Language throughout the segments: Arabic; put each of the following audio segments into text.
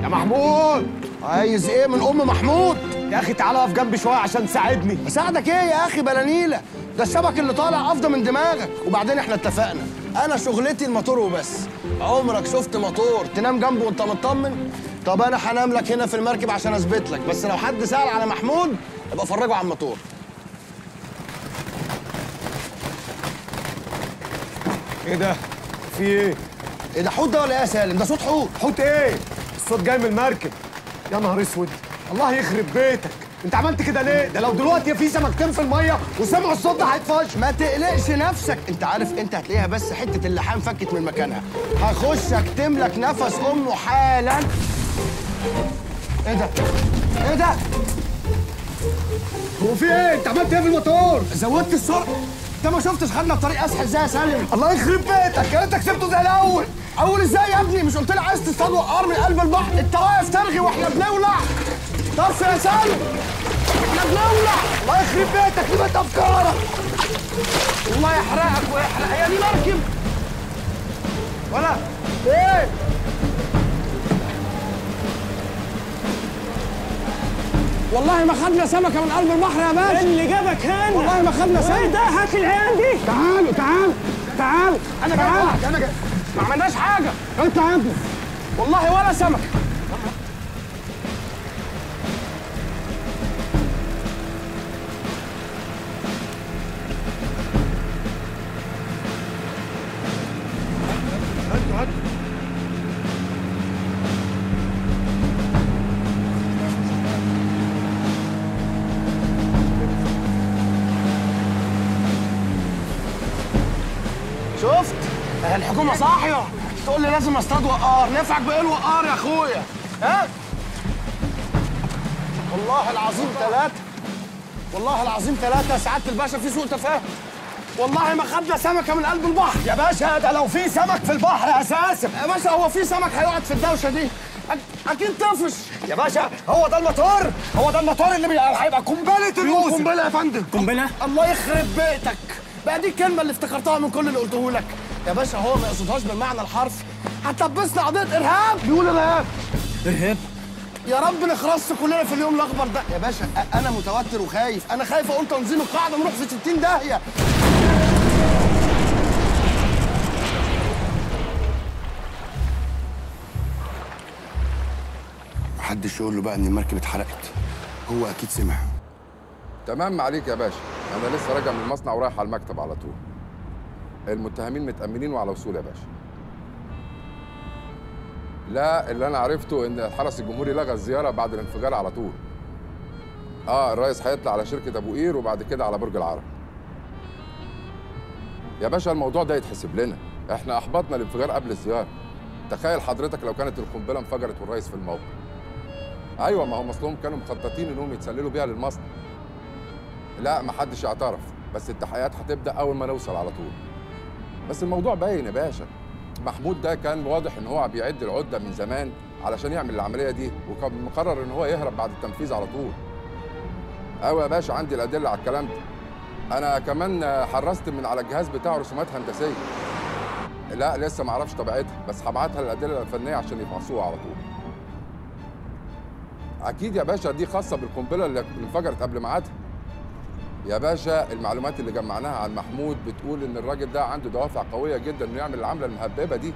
محمود، عايز ايه من ام محمود؟ يا اخي تعالى اقف جنبي شويه عشان تساعدني. اساعدك ايه يا اخي بلانيله؟ ده الشبك اللي طالع افضل من دماغك. وبعدين احنا اتفقنا، انا شغلتي الموتور وبس. عمرك شفت موتور تنام جنبه وانت مطمن؟ طب انا هنام لك هنا في المركب عشان اثبت لك، بس لو حد سأل على محمود ابقى فرجه على الموتور. ايه ده؟ في ايه؟ ايه ده، حوت ده ولا ايه يا سالم؟ ده صوت حوت. حوت ايه؟ الصوت جاي من المركب. يا نهار اسود، الله يخرب بيتك، انت عملت كده ليه؟ ده لو دلوقتي في سمكتين في الميه وسمعوا الصوت ده هيتفش. ما تقلقش نفسك، انت عارف انت هتلاقيها بس حته اللحام فكت من مكانها. هخش اكتم لك نفس امه حالا. ايه ده؟ ايه ده؟ هو في ايه؟ انت عملت ايه في الموتور؟ زودت السرعه. انت ما شفتش خدنا بطريق اسهل ازاي يا سالم؟ الله يخرب بيتك، يا ريتك سبته زي الاول. اول ازاي يا ابني؟ مش قلت لي عايز تصطاد وقار من قلب البحر؟ انت واقف ترغي واحنا بنولع. طف يا سالم، احنا بنولع. الله يخرب بيتك، ليه افكارك؟ الله يحرقك ويحرق. هي دي مركب ولا ايه؟ والله ما خدنا سمكه من قلب البحر يا باشا. اللي جابك هنا؟ والله ما خدنا سمكه. ايه ده؟ هات العيال دي. تعالوا تعالوا تعالوا. انا جاي معاك، انا جاي. ما عملناش حاجه. انت يا ابني والله ولا سمكه. شفت؟ الحكومة صاحية، تقول لي لازم اصطاد وقار، نفعك بايه الوقار يا اخويا؟ ها؟ والله العظيم ثلاثة، والله العظيم ثلاثة يا سعادة الباشا، في سوء تفاهم. والله ما خدنا سمكة من قلب البحر. يا باشا، ده لو في سمك في البحر اساسا. يا باشا هو في سمك هيقعد في الدوشة دي؟ أكيد طفش. يا باشا هو ده الموتور، هو ده الموتور اللي هيبقى قنبلة الموسم. قنبلة يا فندم. قنبلة؟ الله يخرب بيتك. بقى دي الكلمة اللي افتكرتها من كل اللي قلته لك. يا باشا هو ما يقصدهاش بالمعنى الحرفي. هتلبسنا قضية إرهاب. بيقول إرهاب. إرهاب؟ يا رب نخرس كلنا في اليوم الأخضر ده. يا باشا أنا متوتر وخايف، أنا خايف أقول تنظيم القاعدة نروح في 60 داهية. محدش يقول له بقى إن المركب اتحرقت، هو أكيد سمع. تمام عليك يا باشا، أنا لسه راجع من المصنع ورايح على المكتب على طول. المتهمين متأمنين وعلى وصول يا باشا. لا، اللي أنا عرفته إن الحرس الجمهوري لغى الزيارة بعد الانفجار على طول. الرئيس هيطلع على شركة أبو قير وبعد كده على برج العرب. يا باشا الموضوع ده يتحسب لنا، إحنا أحبطنا الانفجار قبل الزيارة. تخيل حضرتك لو كانت القنبلة انفجرت والرئيس في الموقع. أيوه، ما هم أصلهم كانوا مخططين إنهم يتسللوا بيها للمصنع. لا، محدش يعترف، بس التحقيقات هتبدأ أول ما نوصل على طول. بس الموضوع باين يا باشا، محمود ده كان واضح ان هو بيعد العده من زمان علشان يعمل العمليه دي، وكان مقرر ان هو يهرب بعد التنفيذ على طول. ايوه يا باشا، عندي الادله على الكلام ده. انا كمان حرست من على الجهاز بتاعه رسومات هندسيه. لا لسه ما اعرفش طبيعتها، بس هبعتها للادله الفنيه عشان يفحصوها على طول. اكيد يا باشا دي خاصه بالقنبله اللي انفجرت قبل ميعادها. يا باشا المعلومات اللي جمعناها عن محمود بتقول ان الراجل ده عنده دوافع قويه جدا انه يعمل العمله المهببه دي.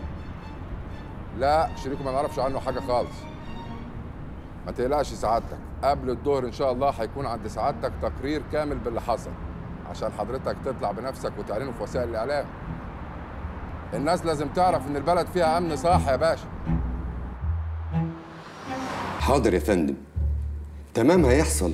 لا، شريكه ما نعرفش عنه حاجه خالص. ما تقلقش سعادتك، قبل الظهر ان شاء الله هيكون عند سعادتك تقرير كامل باللي حصل عشان حضرتك تطلع بنفسك وتعلنه في وسائل الاعلام. الناس لازم تعرف ان البلد فيها امن صح يا باشا. حاضر يا فندم، تمام هيحصل.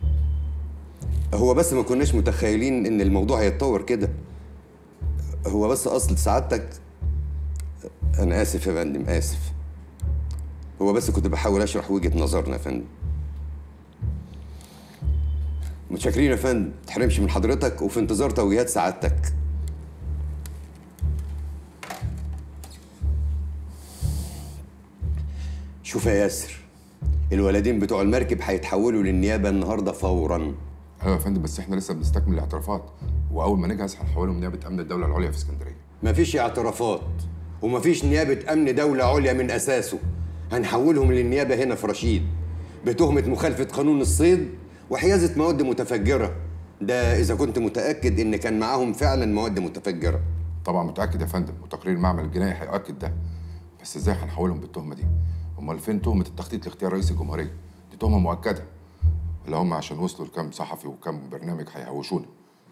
هو بس ما كناش متخيلين ان الموضوع هيتطور كده. هو بس اصل سعادتك، انا اسف يا فندم، اسف. هو بس كنت بحاول اشرح وجهة نظرنا يا فندم. متشكرين يا فندم، تحرمش من حضرتك وفي انتظار توجيهات سعادتك. شوف يا ياسر، الولدين بتوع المركب هيتحولوا للنيابة النهارده فورا. ايوه يا فندم، بس احنا لسه بنستكمل الاعترافات، واول ما نجهز هنحولهم نيابه امن الدوله العليا في اسكندريه. مفيش اعترافات ومفيش نيابة امن دولة عليا من اساسه. هنحولهم للنيابة هنا في رشيد بتهمة مخالفة قانون الصيد وحيازة مواد متفجرة. ده إذا كنت متأكد إن كان معاهم فعلا مواد متفجرة. طبعا متاكد يا فندم، وتقرير المعمل الجنائي هيؤكد ده. بس ازاي هنحولهم بالتهمه دي؟ امال فين تهمه التخطيط لاغتيال رئيس الجمهوريه؟ دي تهمه مؤكده. ولا هم عشان وصلوا لكام صحفي وكام برنامج هيهوشونا؟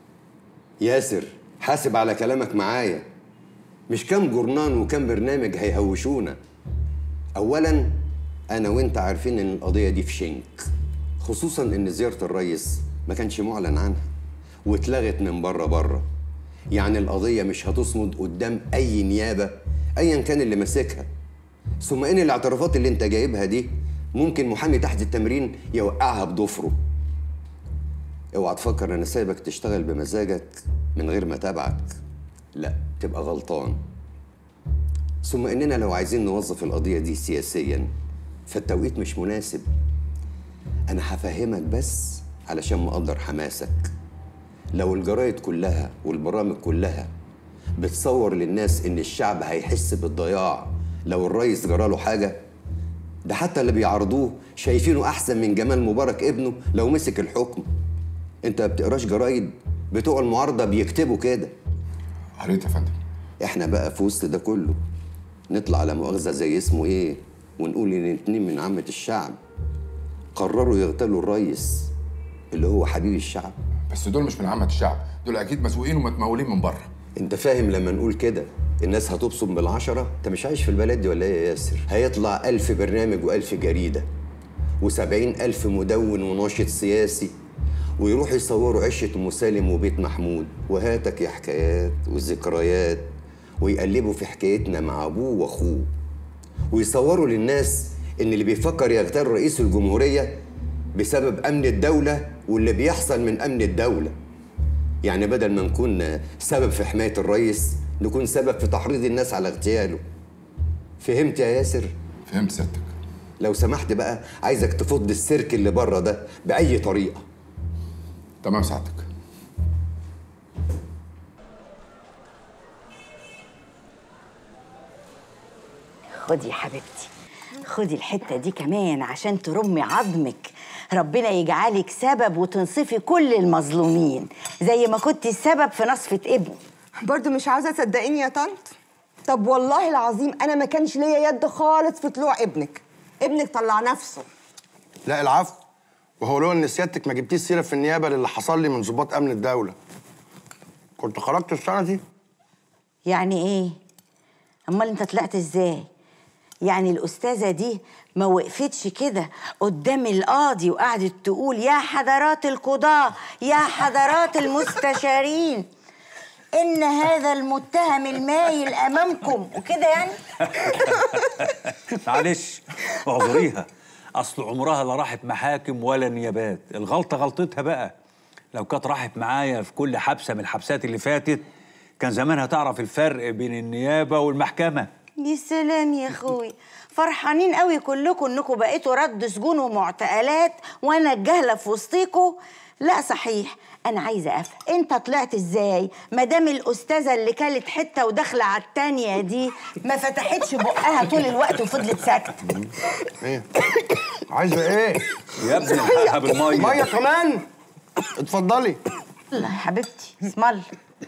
ياسر حاسب على كلامك معايا، مش كام جورنان وكام برنامج هيهوشونا. أولاً أنا وأنت عارفين إن القضية دي في شنك، خصوصاً إن زيارة الرئيس ما كانش معلن عنها واتلغت من بره. يعني القضية مش هتصمد قدام أي نيابة أياً كان اللي ماسكها. ثم إن الاعترافات اللي أنت جايبها دي ممكن محامي تحت التمرين يوقعها بضفره. اوعى تفكر أنا سايبك تشتغل بمزاجك من غير ما أتابعك، لا تبقى غلطان. ثم إننا لو عايزين نوظف القضية دي سياسياً فالتوقيت مش مناسب. أنا هفهمك بس علشان مقدر حماسك. لو الجرايد كلها والبرامج كلها بتصور للناس إن الشعب هيحس بالضياع لو الرئيس جراله حاجة، ده حتى اللي بيعرضوه شايفينه أحسن من جمال مبارك ابنه لو مسك الحكم. أنت ما بتقراش جرايد؟ بتوع المعارضة بيكتبوا كده. قريت يا فندم. إحنا بقى في وسط ده كله نطلع على مؤاخذة زي اسمه إيه ونقول إن 2 من عامة الشعب قرروا يغتالوا الرئيس اللي هو حبيب الشعب. بس دول مش من عامة الشعب، دول أكيد مسؤولين ومتمولين من بره. أنت فاهم لما نقول كده الناس هتبصم بالعشرة؟ أنت مش عايش في البلد دي ولا إيه يا ياسر؟ هيطلع 1000 برنامج و1000 جريدة و70,000 مدون وناشط سياسي ويروحوا يصوروا عشة أم سالم وبيت محمود وهاتك يا حكايات وذكريات، ويقلبوا في حكايتنا مع أبوه وأخوه، ويصوروا للناس إن اللي بيفكر يغتال رئيس الجمهورية بسبب أمن الدولة واللي بيحصل من أمن الدولة. يعني بدل ما نكون سبب في حماية الرئيس نكون سبب في تحريض الناس على اغتياله. فهمت يا ياسر؟ فهمت سيادتك. لو سمحت بقى عايزك تفض السيرك اللي بره ده بأي طريقة. تمام سعادتك. خدي يا حبيبتي، خدي الحتة دي كمان عشان ترمي عظمك. ربنا يجعلك سبب وتنصفي كل المظلومين زي ما كنت السبب في نصفة ابني. برضو مش عاوزة تصدقيني يا طنط؟ طب والله العظيم أنا ما كانش ليا يد خالص في طلوع ابنك طلع نفسه. لا العفو، وهو لو ان سيادتك ما جبتيش سيره في النيابه للي حصل لي من ضباط امن الدوله كنت خرجت السنه دي. يعني ايه؟ امال انت طلعت ازاي؟ يعني الأستاذة دي ما وقفتش كده قدام القاضي وقعدت تقول يا حضرات القضاة يا حضرات المستشارين إن هذا المتهم المايل أمامكم وكده يعني؟ معلش اعذريها، أصل عمرها لا راحت محاكم ولا نيابات، الغلطة غلطتها بقى. لو كانت راحت معايا في كل حبسة من الحبسات اللي فاتت كان زمانها تعرف الفرق بين النيابة والمحكمة. يا سلام يا اخوي، فرحانين قوي كلكم انكم بقيتوا رد سجون ومعتقلات وانا الجهله في وسطيكم. لا صحيح، انا عايزه افهم انت طلعت ازاي مادام الاستاذه اللي كلت حته وداخله على التانيه دي ما فتحتش بقها طول الوقت وفضلت ساكته. ايه عايزه ايه يا ابني الحقها بالميه. ميه كمان؟ اتفضلي. الله يا حبيبتي اسم الله.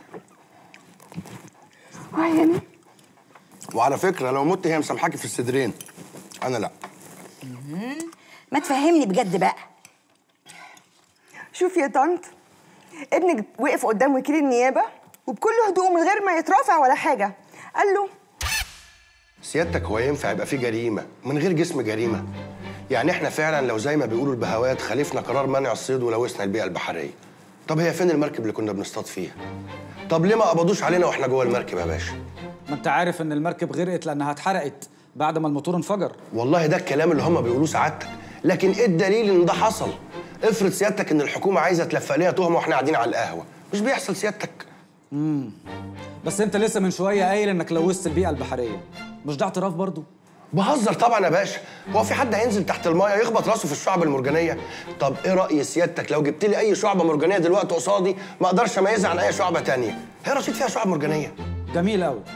وعيني وعلى فكره لو مت هي مسامحاكي في الصدرين، انا لا. ما تفهمني بجد بقى. شوفي يا طنط، ابنك وقف قدام وكيل النيابة وبكل هدوء من غير ما يترافع ولا حاجة قال له سيادتك هو ينفع يبقى في جريمه من غير جسم جريمه؟ يعني احنا فعلا لو زي ما بيقولوا البهوات خالفنا قرار منع الصيد ولوثنا البيئه البحريه. طب هي فين المركب اللي كنا بنصطاد فيها؟ طب ليه ما قبضوش علينا واحنا جوه المركب يا باشا؟ ما انت عارف ان المركب غرقت لانها اتحرقت بعد ما الموتور انفجر. والله ده الكلام اللي هم بيقولوه سعادتك، لكن ايه الدليل ان ده حصل؟ افرض سيادتك ان الحكومه عايزه تلفق ليها تهمه واحنا قاعدين على القهوه، مش بيحصل سيادتك. بس انت لسه من شويه قايل انك لوثت البيئه البحريه، مش ده اعتراف برضو؟ بهزر طبعا يا باشا، هو في حد هينزل تحت المايه يخبط راسه في الشعب المرجانيه؟ طب ايه راي سيادتك لو جبت لي اي شعبه مرجانيه دلوقتي قصادي ما اقدرش اميزها عن اي شعبه تانية؟ هي رشيد فيها شعب مرجانيه؟ جميل قوي.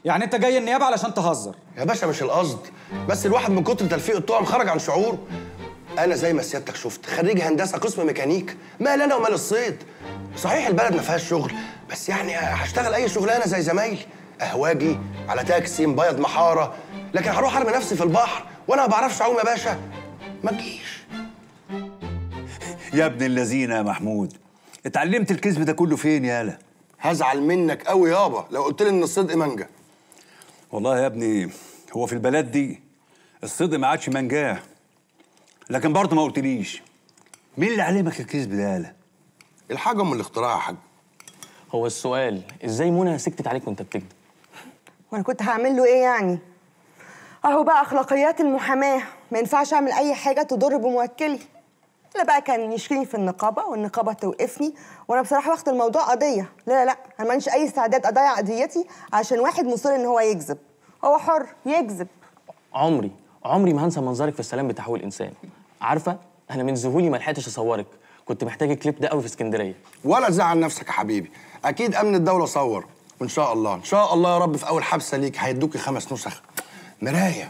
يعني انت جاي النيابه علشان تهزر؟ يا باشا مش القصد، بس الواحد من كتر تلفيق الطعم خرج عن شعوره. انا زي ما سيادتك شفت خريج هندسه قسم ميكانيك، مال انا ومال الصيد. صحيح البلد ما فيهاش شغل، بس يعني هشتغل اي شغلانه زي زمايلي، اهواجي على تاكسي مبيض محاره، لكن هروح ارمي نفسي في البحر وانا ما بعرفش اعوم يا باشا؟ ما تجيش. يا ابن الذين يا محمود، اتعلمت الكذب ده كله فين يالا؟ هزعل منك قوي يابا لو قلت لي ان الصدق منجا. والله يا ابني هو في البلد دي الصدق ما عادش منجاه، لكن برضه ما قلتليش مين اللي علمك الكذب ده يالا؟ الحاجه ام الاختراع يا حاج. هو السؤال ازاي منى سكتت عليك وانت بتكذب؟ وانا كنت هعمل له ايه يعني؟ اهو بقى اخلاقيات المحاماه، ما ينفعش اعمل اي حاجه تضر بموكلي. لا بقى كان يشكيني في النقابه والنقابه توقفني، وانا بصراحه واخد الموضوع قضيه. لا انا ما عنديش اي استعداد اضيع قضيتي عشان واحد مصر ان هو يكذب. هو حر يكذب. عمري ما هنسى منظرك في السلام بتاع حقوق الانسان. عارفه انا من ذهولي ما لحقتش اصورك، كنت محتاج الكليب ده قوي في اسكندريه. ولا تزعل نفسك يا حبيبي، اكيد امن الدوله صور، وان شاء الله ان شاء الله يا رب في اول حبسه ليك هيدوكي 5 نسخ مرايه.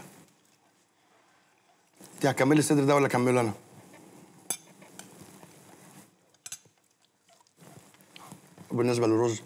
انت هكملي الصدر ده ولا اكمله انا؟ وبالنسبه للرز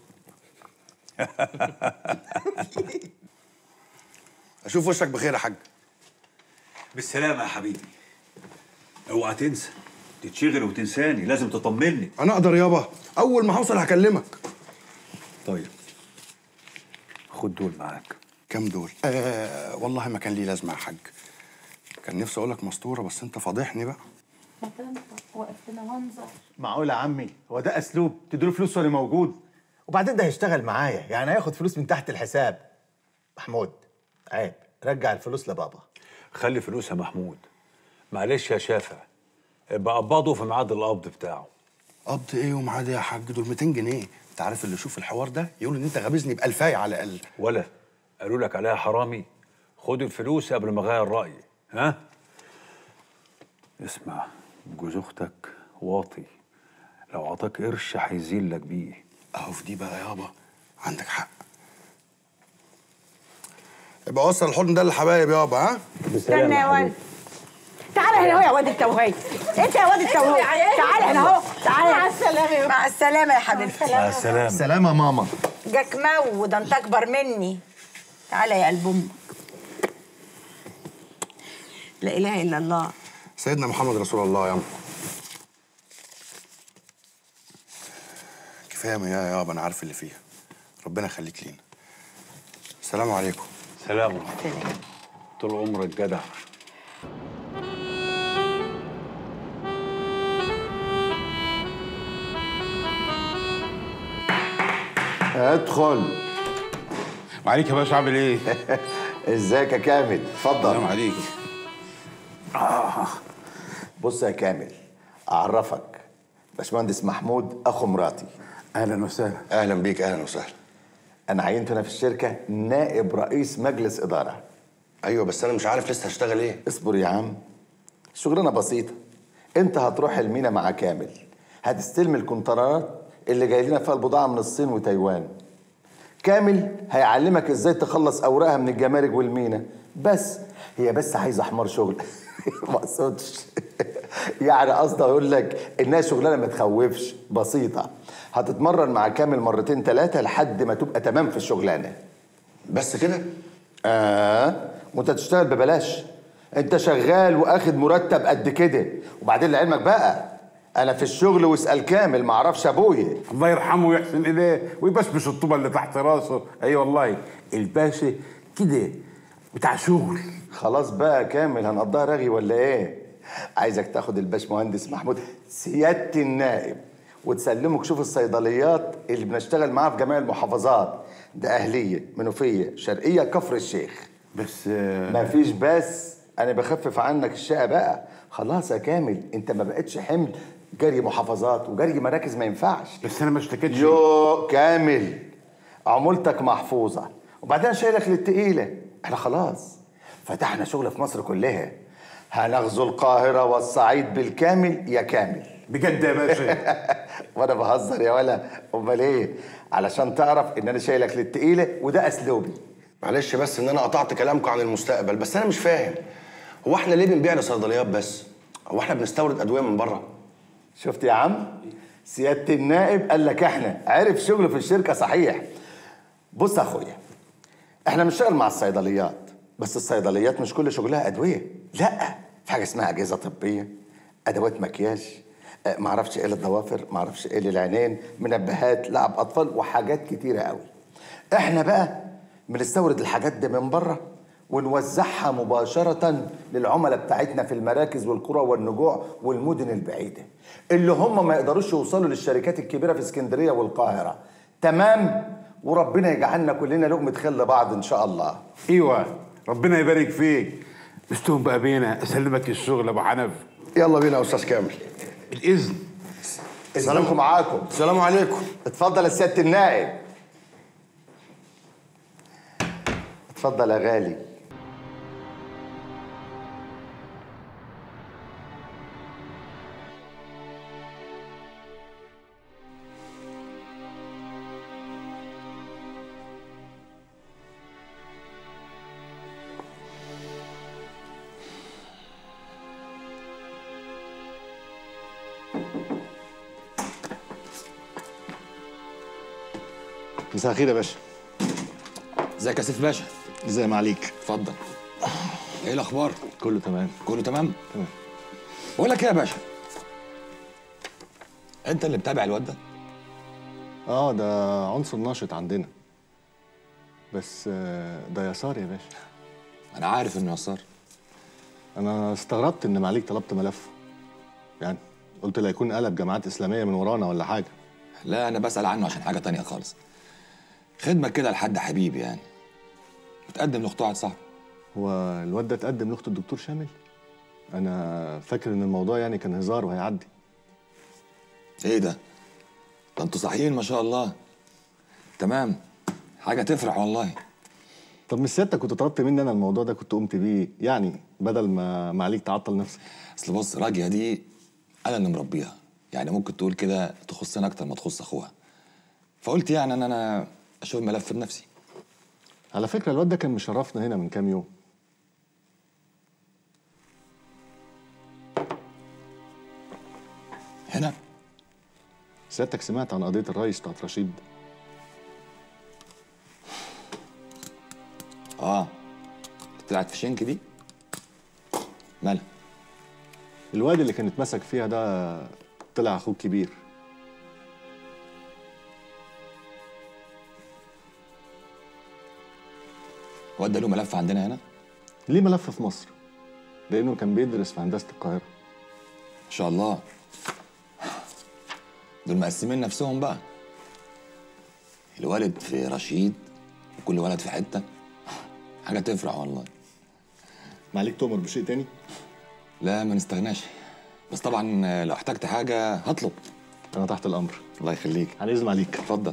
اشوف وشك بخير يا حاج. بالسلامه يا حبيبي. اوعى تنسى تتشغل وتنساني، لازم تطمني. انا اقدر يابا، اول ما هوصل هكلمك. طيب خد دول معاك. كام دول؟ والله ما كان لي لازمه يا حاج، كان نفسي اقول لك مسطوره بس انت فاضحني بقى. واقف لنا منظر. معقول يا عمي؟ هو ده اسلوب تديله فلوس ولا موجود؟ وبعدين ده هيشتغل معايا، يعني هياخد فلوس من تحت الحساب. محمود عيب، رجع الفلوس لبابا. خلي فلوس يا محمود، معلش يا شافع، ابقى قبضه في ميعاد القبض بتاعه. قبض ايه وميعاد ايه يا حاج؟ دول 200 جنيه، انت عارف اللي يشوف الحوار ده يقول ان انت غابزني ب2000 على الاقل. ولا قالوا لك عليها حرامي؟ خد الفلوس قبل ما اغير رايي. ها؟ اسمع، جوز اختك واطي، لو عطاك قرش هيذلك بيه. اهو في دي بقى يابا عندك حق. يبقى وصل الحضن ده للحبايب يابا. ها؟ استنى يا ولد، تعالى هنا اهو يا واد التوهيد. انت يا واد التوهيد، تعالى هنا اهو. تعالى. مع السلامه. مع السلامه يا حبيبتي. مع السلامه. سلامة ماما. جاك مو ده انت اكبر مني. تعالى يا قلب امك. لا اله الا الله. سيدنا محمد رسول الله يا عم. كفايه ما يابا، انا عارف اللي فيها. ربنا يخليك لينا. السلام عليكم. سلام. طول عمرك جدع. ادخل. وعليك يا باشا، عامل ايه؟ ازيك يا كامل؟ اتفضل. السلام عليك. بص يا كامل، اعرفك، باشمهندس محمود اخو مراتي. اهلا وسهلا. اهلا بيك. اهلا وسهلا. انا عينته هنا في الشركه نائب رئيس مجلس اداره. ايوه بس انا مش عارف لسه هشتغل ايه. اصبر يا عم، شغلانه بسيطه. انت هتروح المينا مع كامل، هتستلم الكونترات اللي جاي لنا فيها البضاعه من الصين وتايوان. كامل هيعلمك ازاي تخلص اوراقها من الجمارك والمينا. بس هي بس عايزه حمار شغل. ما اقصدش يعني، قصدي اقول لك انها شغلانه ما تخوفش، بسيطه. هتتمرن مع كامل 2 3 لحد ما تبقى تمام في الشغلانه. بس كده؟ وانت تشتغل ببلاش، انت شغال واخد مرتب قد كده. وبعدين لعلمك بقى، انا في الشغل واسال كامل، ما اعرفش ابويا. الله يرحمه ويحسن اليه ويبشبش الطوبه اللي تحت راسه. اي والله الباشا كده بتاع شغل. خلاص بقى كامل، هنقضيها رغي ولا ايه؟ عايزك تاخد الباشمهندس محمود سياده النائب وتسلمه كشوف الصيدليات اللي بنشتغل معاها في جميع المحافظات. ده اهليه، منوفيه، شرقيه، كفر الشيخ. بس مفيش بس، انا بخفف عنك الشقه بقى. خلاص يا كامل، انت ما بقتش حمل جري محافظات وجري مراكز، ما ينفعش. بس انا ما اشتكيتش. يو كامل، عمولتك محفوظه، وبعدين شايلك للتقيله. احنا خلاص فتحنا شغل في مصر كلها، هنغزو القاهره والصعيد بالكامل يا كامل. بجد يا باشا؟ وانا بهزر يا ولا، امال ايه؟ علشان تعرف ان انا شايلك للتقيله، وده اسلوبي. معلش بس ان انا قطعت كلامكم عن المستقبل، بس انا مش فاهم هو احنا ليه بنبيع لصيدليات بس؟ هو احنا بنستورد ادويه من بره؟ شفت يا عم؟ سيادة النائب قال لك احنا عرف شغل في الشركة صحيح. بص يا اخويا، احنا بنشتغل مع الصيدليات، بس الصيدليات مش كل شغلها ادوية، لا، في حاجة اسمها اجهزة طبية، ادوات مكياج، معرفش ايه للضوافر، معرفش ايه للعينين، منبهات، لعب اطفال، وحاجات كتيرة قوي. احنا بقى بنستورد الحاجات دي من بره ونوزعها مباشرة للعملاء بتاعتنا في المراكز والقرى والنجوع والمدن البعيدة اللي هم ما يقدروش يوصلوا للشركات الكبيرة في اسكندرية والقاهرة. تمام؟ وربنا يجعلنا كلنا لقمة خير لبعض إن شاء الله. ايوه، ربنا يبارك فيك. استهم بقى بينا، اسلمك الشغل يا ابو حنف. يلا بينا يا استاذ كامل. الاذن. سلامكم معاكم. السلام عليكم. اتفضل يا سيادة النائب. اتفضل يا غالي. مساء الخير يا باشا. ازيك يا سيف باشا؟ ازاي ما عليك؟ اتفضل. ايه الاخبار؟ كله تمام. كله تمام؟ تمام. بقول لك ايه يا باشا؟ انت اللي بتابع الواد ده؟ ده عنصر ناشط عندنا، بس ده يسار يا باشا. انا عارف انه يسار. انا استغربت ان معاليك طلبت ملف، يعني قلت لا يكون قلب جماعات اسلاميه من ورانا ولا حاجه. لا، انا بسأل عنه عشان حاجه تانية خالص. خدمه كده لحد حبيبي يعني. متقدم لاخت واحد صاحبي. هو الواد ده اتقدم لاخت الدكتور شامل؟ انا فاكر ان الموضوع يعني كان هزار وهيعدي. ايه ده انتوا صحيين ما شاء الله. تمام، حاجه تفرح والله. طب مش سيادتك كنت طلبت مني انا الموضوع ده كنت قمت بيه، يعني بدل ما معاليك تعطل نفسك. اصل بص، راجيه دي انا اللي مربيها، يعني ممكن تقول كده تخصنا اكتر ما تخص اخوها، فقلت يعني ان انا اشوف الملف بنفسي. على فكره الواد ده كان مشرفنا هنا من كام يوم. هنا؟ سيادتك سمعت عن قضيه الريس بتاعت رشيد؟ طلعت في شنك دي؟ مالها؟ الواد اللي كان اتمسك فيها ده طلع اخوك كبير. الواد ده له ملف عندنا هنا؟ ليه ملف في مصر، لانه كان بيدرس في هندسه القاهره. ما شاء الله، دول مقسمين نفسهم بقى. الولد في رشيد وكل ولد في حته، حاجه تفرح والله. معليك تؤمر بشيء تاني؟ لا ما نستغناش، بس طبعا لو احتجت حاجه هطلب. انا تحت الامر. الله يخليك. على اذن عليك. اتفضل.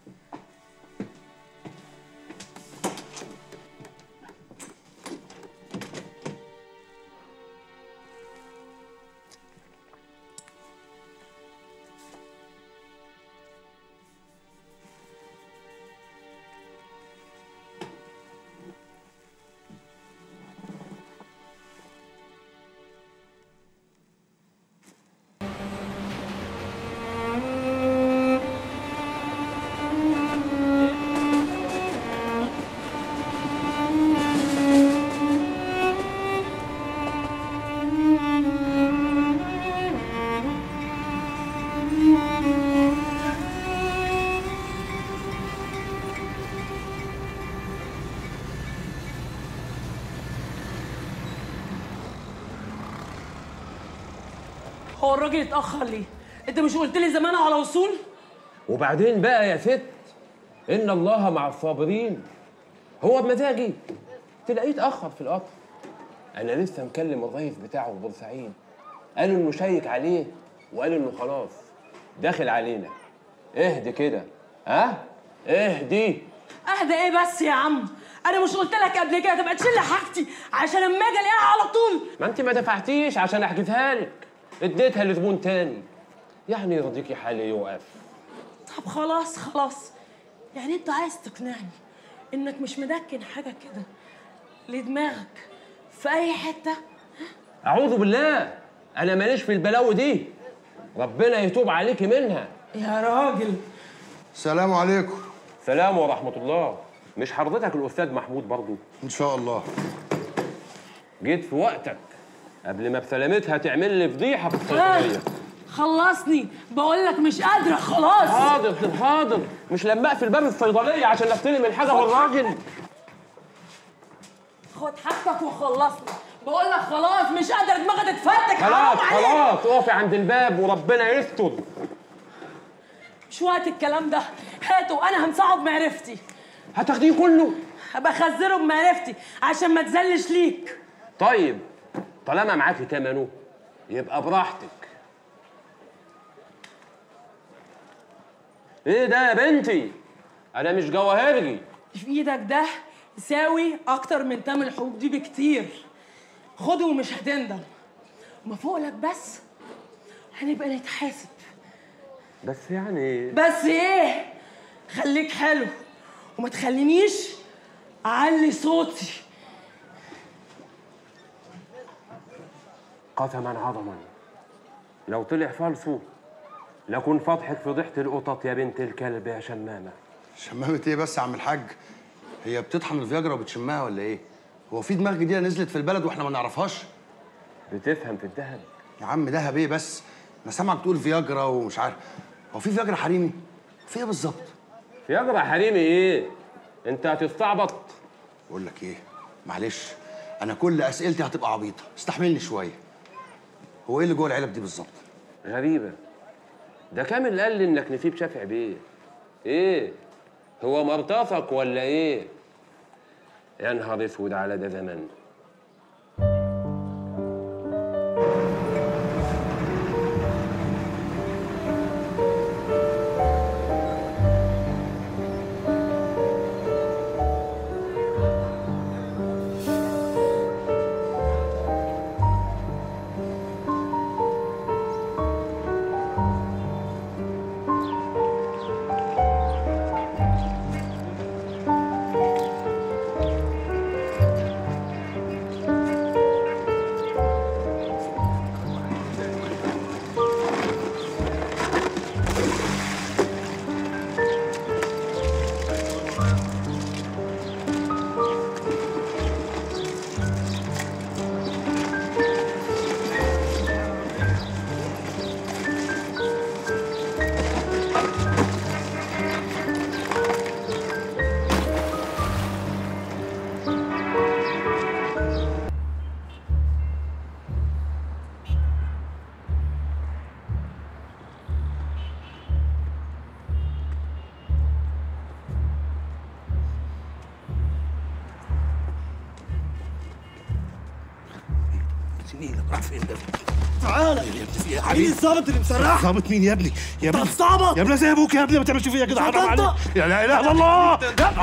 هو الراجل اتأخر ليه؟ أنت مش قلت لي زمانه على وصول؟ وبعدين بقى يا ست، إن الله مع الصابرين. هو بمزاجي تلاقيه اتأخر في القطر. أنا لسه مكلم الرئيس بتاعه في بورسعيد، قال إنه شيك عليه وقال إنه خلاص داخل علينا. اهدي كده، ها؟ اهدي. أهدى إيه بس يا عم؟ أنا مش قلت لك قبل كده تبقى تشيل حاجتي عشان أما أجي ألاقيها على طول؟ ما أنت ما دفعتيش عشان أحجزها لك، اديتها لزبون تاني، يعني يرضيكي حالي يوقف. طب خلاص، يعني أنت عايز تقنعني انك مش مدكن حاجه كده لدماغك في اي حته؟ اعوذ بالله، انا ماليش في البلاوي دي، ربنا يتوب عليكي منها. يا راجل. السلام عليكم. سلام ورحمه الله. مش حضرتك الاستاذ محمود برضو؟ ان شاء الله. جيت في وقتك قبل ما بسلامتها تعمل لي فضيحه في الصيدليه. خلصني، بقول لك مش قادره خلاص. حاضر حاضر، مش لما اقفل باب الصيدليه عشان استلم الحاجه من الراجل. خد حقك وخلصني، بقول لك خلاص مش قادره دماغي تتفتك. خلاص اقفي عند الباب وربنا يستر. مش وقت الكلام ده، هاته انا همسحه بمعرفتي. هتاخديه كله؟ هبقى اخزنه بمعرفتي عشان ما تزلش ليك. طيب طالما معاكي تمنه يبقى براحتك. ايه ده يا بنتي؟ انا مش جواهرجي. في ايدك ده يساوي اكتر من تمن الحبوب دي بكتير. خده ومش هتندم. وما فوقلك بس هنبقى نتحاسب. بس يعني بس ايه؟ خليك حلو وما تخلينيش اعلي صوتي. قسما عظما لو طلع فالصو لكن فضحك فضيحة القطط يا بنت الكلب يا شمامة. شمامة ايه بس يا عم الحاج؟ هي بتطحن الفياجرا وبتشمها ولا ايه؟ هو في دماغ جديدة نزلت في البلد واحنا ما نعرفهاش؟ بتفهم في الذهب يا عم دهب ايه بس؟ انا سامعك بتقول فياجرا ومش عارف. هو في فياجرا حريمي؟ في ايه بالظبط؟ فياجرا حريمي ايه؟ انت هتستعبط. بقول لك ايه؟ معلش انا كل اسئلتي هتبقى عبيطة، استحملني شوية. هو ايه اللي جوه العلب دي بالظبط؟ غريبة، ده كامل قال لي انك نسيب شافع بيه. ايه؟ هو مرتفق ولا ايه؟ يا نهار اسود على ده زمان. راح فين ده؟ تعالى يا ابني في ايه؟ مين الظابط اللي مسرح؟ ظابط مين يا ابني؟ يا ابني الظابط يا ابني زي ابوك يا ابني، ما تعملش فيا كده، حرام عليك. يا لا اله الا الله.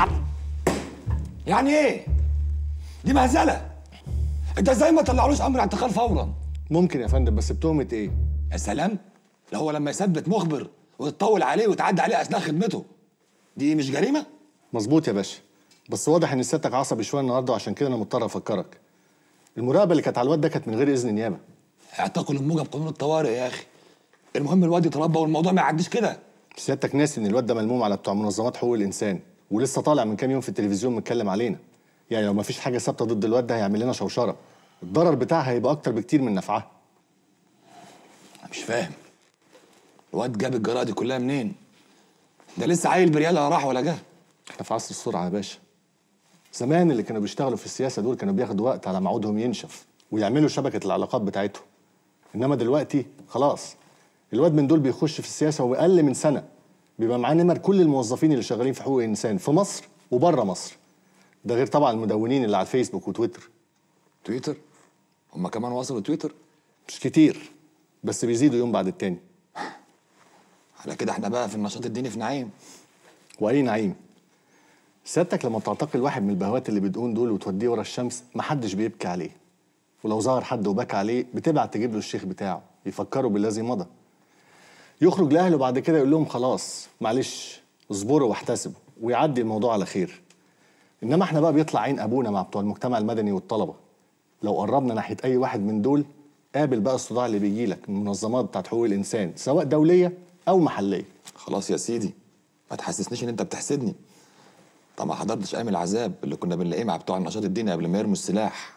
يعني ايه؟ دي مهزله. انت ازاي ما طلعلوش امر اعتقال فورا؟ ممكن يا فندم، بس بتهمه ايه؟ يا سلام، ده هو لما يثبت مخبر ويتطول عليه ويتعدى عليه اثناء خدمته، دي مش جريمه؟ مظبوط يا باشا، بس واضح ان سيادتك عصبي شويه النهارده وعشان كده انا مضطر افكرك. المراقبه اللي كانت على الواد ده كانت من غير اذن النيابه. اعتقلوا الموجب قانون الطوارئ يا اخي. المهم الواد يتربى والموضوع ما يعديش كده. سيادتك ناسي ان الواد ده ملموم على بتوع منظمات حقوق الانسان ولسه طالع من كام يوم في التلفزيون متكلم علينا. يعني لو ما فيش حاجه ثابته ضد الواد ده هيعمل لنا شوشره، الضرر بتاعها هيبقى اكتر بكتير من نفعها. انا مش فاهم الواد جاب الجرأة دي كلها منين؟ ده لسه عيل بريال لا راح ولا جه. احنا في عصر السرعه يا باشا. زمان اللي كانوا بيشتغلوا في السياسه دول كانوا بياخدوا وقت على ما عودهم ينشف ويعملوا شبكه العلاقات بتاعتهم. انما دلوقتي خلاص، الواد من دول بيخش في السياسه واقل من سنه بيبقى معاه نمر كل الموظفين اللي شغالين في حقوق الانسان في مصر وبره مصر. ده غير طبعا المدونين اللي على الفيسبوك وتويتر. تويتر؟ هما كمان وصلوا تويتر؟ مش كتير، بس بيزيدوا يوم بعد التاني. على كده احنا بقى في النشاط الديني في نعيم. واي نعيم؟ سيادتك لما بتعتقل واحد من البهوات اللي بدقون دول وتوديه ورا الشمس محدش بيبكي عليه، ولو ظهر حد وبكى عليه بتبعت تجيب له الشيخ بتاعه يفكروا بالذي مضى، يخرج لاهله بعد كده يقول لهم خلاص معلش اصبروا واحتسبوا ويعدي الموضوع على خير. انما احنا بقى بيطلع عين ابونا مع بتوع المجتمع المدني والطلبه. لو قربنا ناحيه اي واحد من دول قابل بقى الصداع اللي بيجيلك من المنظمات بتاعت حقوق الانسان سواء دوليه او محليه. خلاص يا سيدي، ما تحسسنيش ان انت بتحسدني. طب ما حضرتش ايام العذاب اللي كنا بنلاقيه مع بتوع النشاط الديني قبل ما يرموا السلاح.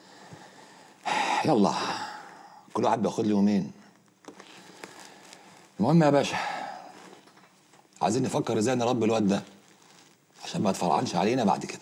يلا كل واحد بياخد له يومين. المهم يا باشا، عايزين نفكر ازاي نربي الواد ده عشان ما يتفرعنش علينا بعد كده.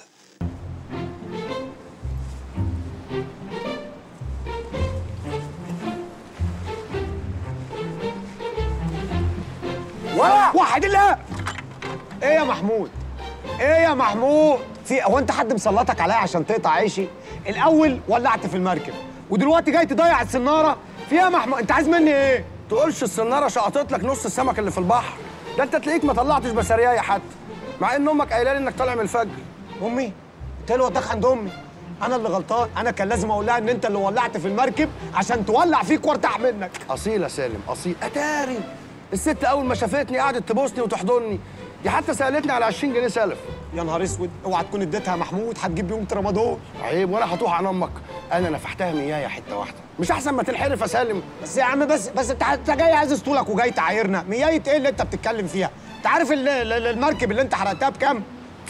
وحد الله. ايه يا محمود؟ ايه يا محمود؟ هو انت حد مسلطك عليا عشان تقطع عيشي؟ الاول ولعت في المركب ودلوقتي جاي تضيع السناره؟ فيها يا محمود انت عايز مني ايه؟ تقولش السناره شقطت لك نص السمك اللي في البحر، ده انت تلاقيك ما طلعتش بسريايه حتى، مع ان امك قايله لي انك طالع من الفجر. امي؟ انت اللي وداك عند امي؟ انا اللي غلطان، انا كان لازم اقول لها ان انت اللي ولعت في المركب عشان تولع فيك وارتاح منك. اصيل يا سالم، اصيل. اتاري الست اول ما شافتني قعدت تبوسني وتحضني، دي حتى سالتني على 20 جنيه سلف. يا نهار اسود، اوعى تكون اديتها يا محمود، هتجيب بيهم ترامادول. عيب، وانا هتوه عن امك؟ انا نفحتها ميايه حته واحده، مش احسن ما تنحرف يا سالم؟ بس يا عم بس انت جاي عايز اسطولك وجاي تعايرنا، ميايه ايه اللي انت بتتكلم فيها؟ انت عارف المركب اللي انت حرقتها بكام؟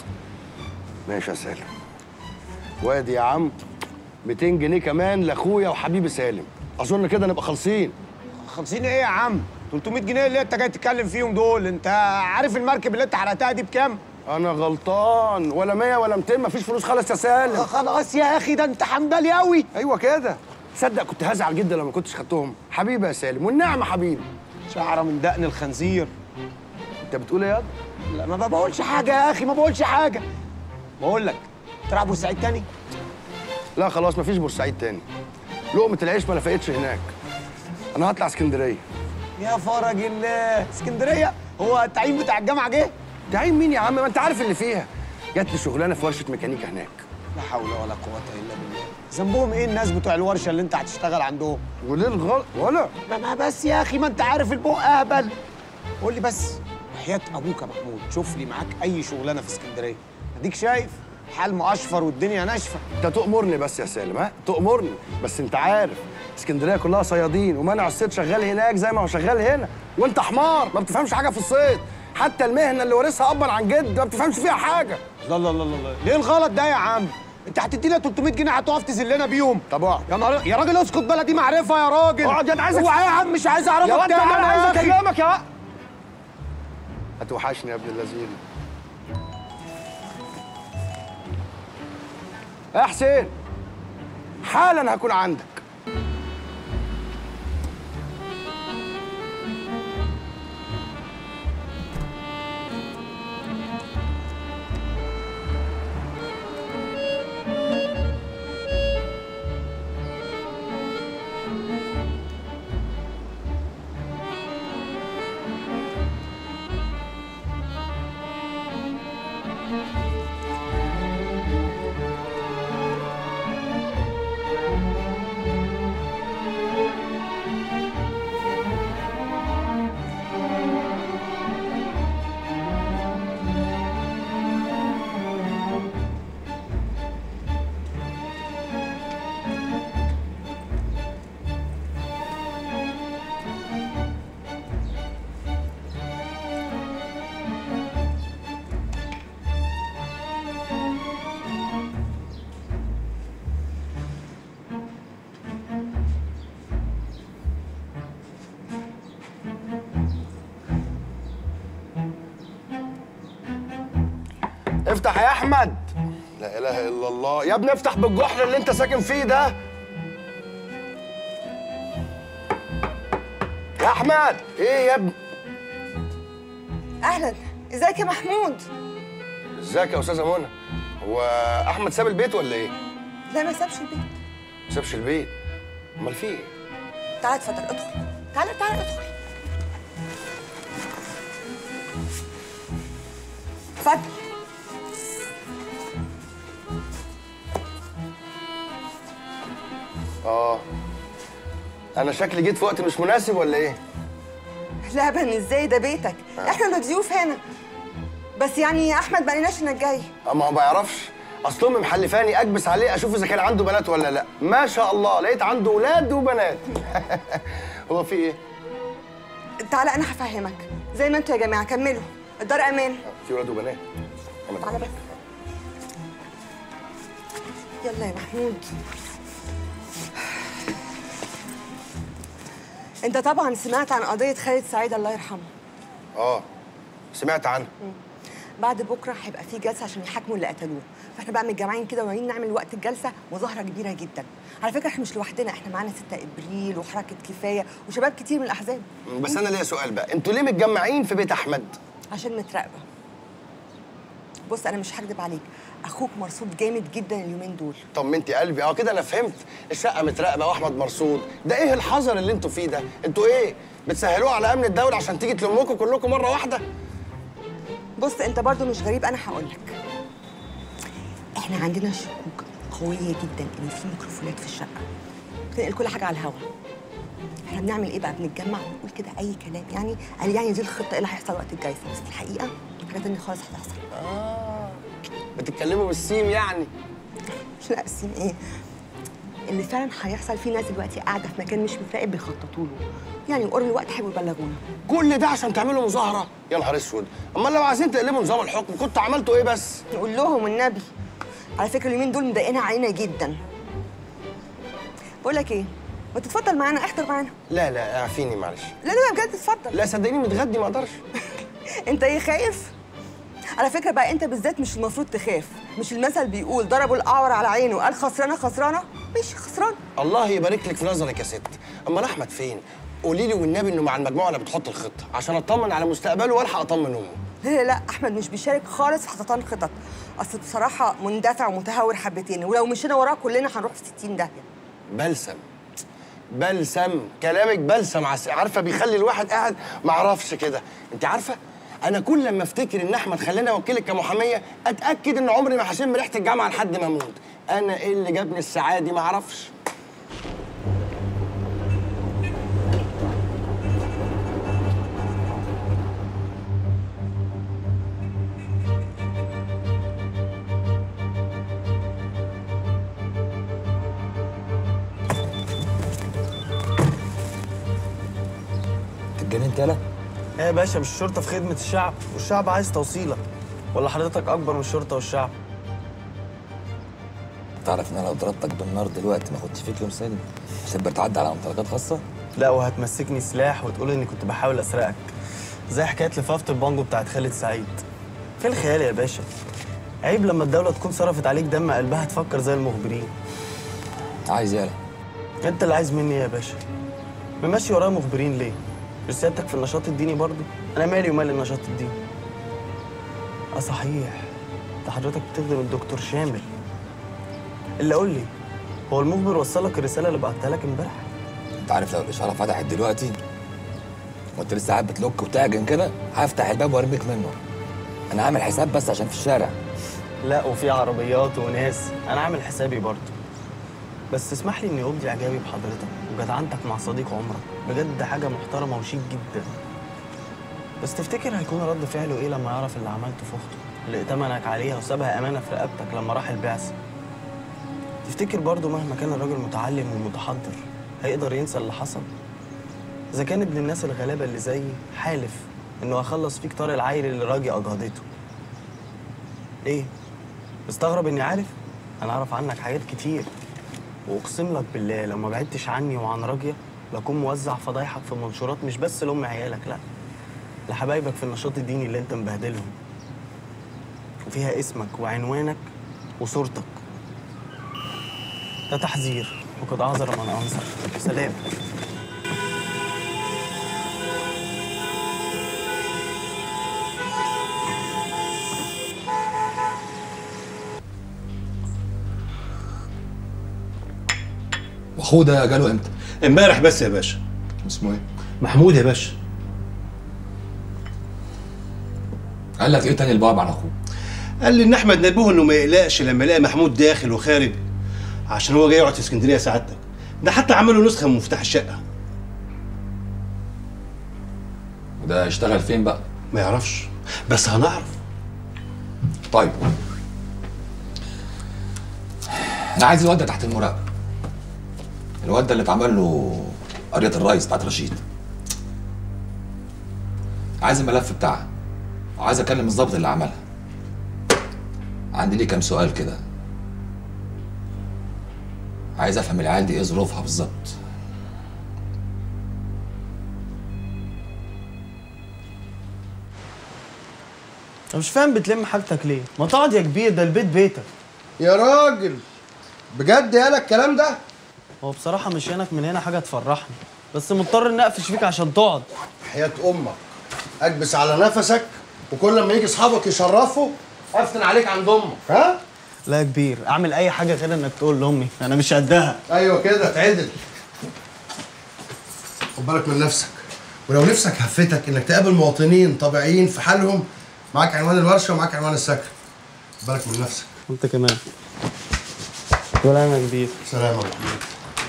ماشي يا سالم، وادي يا عم 200 جنيه كمان لاخويا وحبيبي سالم، اظن كده نبقى خالصين. خالصين ايه يا عم؟ 300 جنيه اللي انت جاي تتكلم فيهم دول، انت عارف المركب اللي انت حرقتها دي بكام؟ انا غلطان، ولا 100 ولا 200، مفيش فلوس خالص يا سالم. خلاص يا اخي، ده انت حنبلي قوي. ايوه كده، تصدق كنت هزعل جدا لو ما كنتش خدتهم. حبيبي يا سالم، والنعمه حبيبي. شعره من دقن الخنزير. انت بتقول ايه يا؟ لا ما بقولش حاجه يا اخي، ما بقولش حاجه. بقول لك تلعب بورسعيد تاني؟ لا خلاص، مفيش بورسعيد تاني، لقمه العيش ما لفقتش هناك. انا هطلع اسكندريه. يا فرج الله، اسكندريه؟ هو التعيين بتاع الجامعه جه؟ تعيين مين يا عم؟ ما انت عارف اللي فيها. جات لي شغلانه في ورشه ميكانيكا هناك. لا حول ولا قوه الا بالله. ذنبهم ايه الناس بتوع الورشه اللي انت هتشتغل عندهم؟ وليه الغلط؟ ولا ما بس يا اخي، ما انت عارف البق اهبل. قول لي بس وحياه ابوك يا محمود، شوف لي معاك اي شغلانه في اسكندريه. اديك شايف حال مقشفر والدنيا ناشفه. انت تؤمرني بس يا سالم، ها؟ تؤمرني بس. انت عارف اسكندريه كلها صيادين، ومنع الصيد شغال هناك زي ما هو شغال هنا، وانت حمار ما بتفهمش حاجه في الصيد. حتى المهنه اللي وارثها ابا عن جد ما بتفهمش فيها حاجه. لا لا لا لا، ليه الغلط ده يا عم؟ انت هتدينا 300 جنيه هتقف تذلنا بيهم؟ طب اقعد. يا راجل اسكت، بلدي معرفه يا راجل. اقعد يا عايزك. اوعى يا عم، مش عايز اعرفك تاني. يا انا عايز اخي. اكلمك يا هتوحشني يا ابن اللذين. يا حسين، حالا هكون عندك. افتح يا احمد. لا اله الا الله يا ابني، افتح بالجحر اللي انت ساكن فيه ده يا احمد. ايه يا ابني؟ اهلا، ازيك يا محمود؟ ازيك يا استاذه منى؟ هو احمد ساب البيت ولا ايه؟ لا ما سابش البيت. ما سابش البيت؟ امال في ايه؟ تعال اتفضل ادخل. تعال ادخل. اتفضل. انا شكلي جيت في وقت مش مناسب ولا ايه؟ لا بن، ازاي؟ ده بيتك، احنا اللي ضيوف هنا. بس يعني يا احمد ما قالناش انك جاي. ما هو ما يعرفش، اصل امي محلفاني اكبس عليه اشوف اذا كان عنده بنات ولا لا. ما شاء الله لقيت عنده ولاد وبنات. هو في ايه؟ تعالى انا هفهمك. زي ما انتوا يا جماعه كملوا، الدار امان. في ولاد وبنات. تعالى بس. يلا يا محمود. انت طبعا سمعت عن قضيه خالد سعيد الله يرحمه. سمعت عنها. بعد بكره هيبقى في جلسه عشان يحاكموا اللي قتلوه، فاحنا بقى متجمعين كده وناويين نعمل وقت الجلسه مظاهره كبيره جدا. على فكره احنا مش لوحدنا، احنا معانا 6 ابريل وحركه كفايه وشباب كتير من الاحزاب. بس انا ليا سؤال بقى، انتوا ليه متجمعين في بيت احمد؟ عشان متراقبه. بص انا مش هكدب عليك، اخوك مرصود جامد جدا اليومين دول. طمنتي قلبي. كده انا فهمت. الشقه متراقبه واحمد مرصود. ده ايه الحذر اللي انتوا فيه ده؟ انتوا ايه بتسهلوه على امن الدوله عشان تيجي تلموكوا كلكم مره واحده؟ بص انت برضو مش غريب، انا هقول لك. احنا عندنا شكوك قويه جدا ان في ميكروفونات في الشقه بتنقل كل حاجه على الهوا. احنا بنعمل ايه بقى؟ بنتجمع ونقول كده اي كلام، يعني دي الخطه ايه اللي هيحصل وقت الجلسه، بس في الحقيقه حاجه تانيه خالص هتحصل. بتتكلموا بالسيم يعني؟ لا السيم ايه؟ اللي فعلا هيحصل، في ناس دلوقتي قاعده في مكان مش متراقب بيخططوا له، يعني قرب الوقت هيبقوا يبلغونا. كل ده عشان تعملوا مظاهره؟ يا نهار اسود. امال لو عايزين تقلبوا نظام الحكم كنتوا عملتوا ايه بس؟ نقول لهم والنبي. على فكره اليومين دول مضايقين علينا جدا. بقول لك ايه؟ ما تتفضل معانا، احضر معانا. لا اعفيني معلش. لا بجد اتفضل. لا صدقيني متغدي ما اقدرش. انت ايه خايف؟ على فكره بقى انت بالذات مش المفروض تخاف. مش المثل بيقول ضربوا الاعور على عينه قال خسرانه؟ مش خسران. الله يبارك لك في نظرك يا ست. امال احمد فين؟ قولي لي والنبي انه مع المجموعه اللي بتحط الخطه عشان اطمن على مستقبله والحق اطمن امه. لا احمد مش بيشارك خالص في حططان خطط. اصل بصراحه مندفع ومتهور حبتين، ولو مشينا وراه كلنا هنروح في 60 داهيه. بلسم كلامك بلسم عارفه بيخلي الواحد قاعد ما اعرفش كده. انت عارفه انا كل لما افتكر ان احمد خلاني اوكلك كمحاميه اتاكد ان عمري ما هشم ريحه الجامعه لحد ما اموت. انا ايه اللي جابني السعاده دي ما اعرفش. اتجننت يالا؟ ايه يا باشا، مش الشرطه في خدمه الشعب والشعب عايز توصيله، ولا حضرتك اكبر من الشرطه والشعب؟ تعرف ان انا لو ضربتك بالنار دلوقتي ما اخدش فيك يوم سجن عشان بتعدي على ممتلكات خاصه؟ لا وهتمسكني سلاح وتقول اني كنت بحاول اسرقك، زي حكايه لفافه البانجو بتاعت خالد سعيد. فين الخيال يا باشا؟ عيب لما الدوله تكون صرفت عليك دم قلبها تفكر زي المخبرين. عايز يالا؟ انت اللي عايز مني يا باشا. ماشي ورايا مخبرين ليه؟ مش سيادتك في النشاط الديني برضه؟ انا مالي ومال النشاط الديني. صحيح، ده حضرتك بتخدم الدكتور شامل. اللي قول لي، هو المخبر وصلك الرساله اللي بعتها لك امبارح؟ انت عارف لو الاشاره فتحت دلوقتي وانت لسه قاعد بتلوك وتعجن كده هفتح الباب وارميك منه. انا عامل حساب بس عشان في الشارع. لا وفي عربيات وناس، انا عامل حسابي برضه. بس اسمح لي اني ابدي اعجابي بحضرتك وجدعنتك مع صديق عمرك، بجد حاجه محترمه وشيك جدا. بس تفتكر هيكون رد فعله ايه لما يعرف اللي عملته في اخته اللي ائتمنك عليها وسابها امانه في رقبتك لما راح البعثه؟ تفتكر برضه مهما كان الراجل متعلم ومتحضر هيقدر ينسى اللي حصل؟ اذا كان ابن الناس الغلابه اللي زيي حالف انه هخلص فيك طار العيل اللي راجي اجهضته. ايه؟ مستغرب اني عارف؟ انا اعرف عنك حاجات كتير، واقسم لك بالله لو ما بعدتش عني وعن راجيه لاكون موزع فضايحك في منشورات مش بس لام عيالك، لا لحبايبك في النشاط الديني اللي انت مبهدلهم، وفيها اسمك وعنوانك وصورتك. ده تحذير وقد اعذر من انصر. سلام. واخوه ده جاله امتى؟ امبارح بس يا باشا. اسمه ايه؟ محمود يا باشا. قال لك ايه تاني البعض عن اخوه؟ قال لي ان احمد نبهه انه ما يقلقش لما يلاقي محمود داخل وخارج عشان هو جاي يقعد في اسكندريه سعادتك. ده حتى عملوا نسخه من مفتاح الشقه. وده يشتغل فين بقى؟ ما يعرفش بس هنعرف. طيب انا عايز الواد ده تحت المراقبه. الواد ده اللي اتعمل له قريه الريس بتاعت رشيد. عايز الملف بتاعها وعايز اكلم الضابط اللي عملها. عندي ليه كام سؤال كده. عايز افهم العيال دي ايه ظروفها بالظبط. انا مش فاهم بتلم حاجتك ليه؟ ما تقعد يا كبير، ده البيت بيتك. يا راجل بجد يالا الكلام ده؟ هو بصراحة مش هناك من هنا حاجة تفرحني، بس مضطر اني اقفش فيك عشان تقعد. حياة امك اكبس على نفسك، وكل ما يجي اصحابك يشرفوا افتن عليك عند امك، ها؟ لا يا كبير، اعمل اي حاجة غير انك تقول لامي انا مش قدها. ايوه كده اتعدل. خد بالك من نفسك، ولو نفسك هفتك انك تقابل مواطنين طبيعيين في حالهم، معاك عنوان الورشه ومعاك عنوان السكن. خد بالك من نفسك. وانت كمان. سلام يا كبير. سلام يا كبير.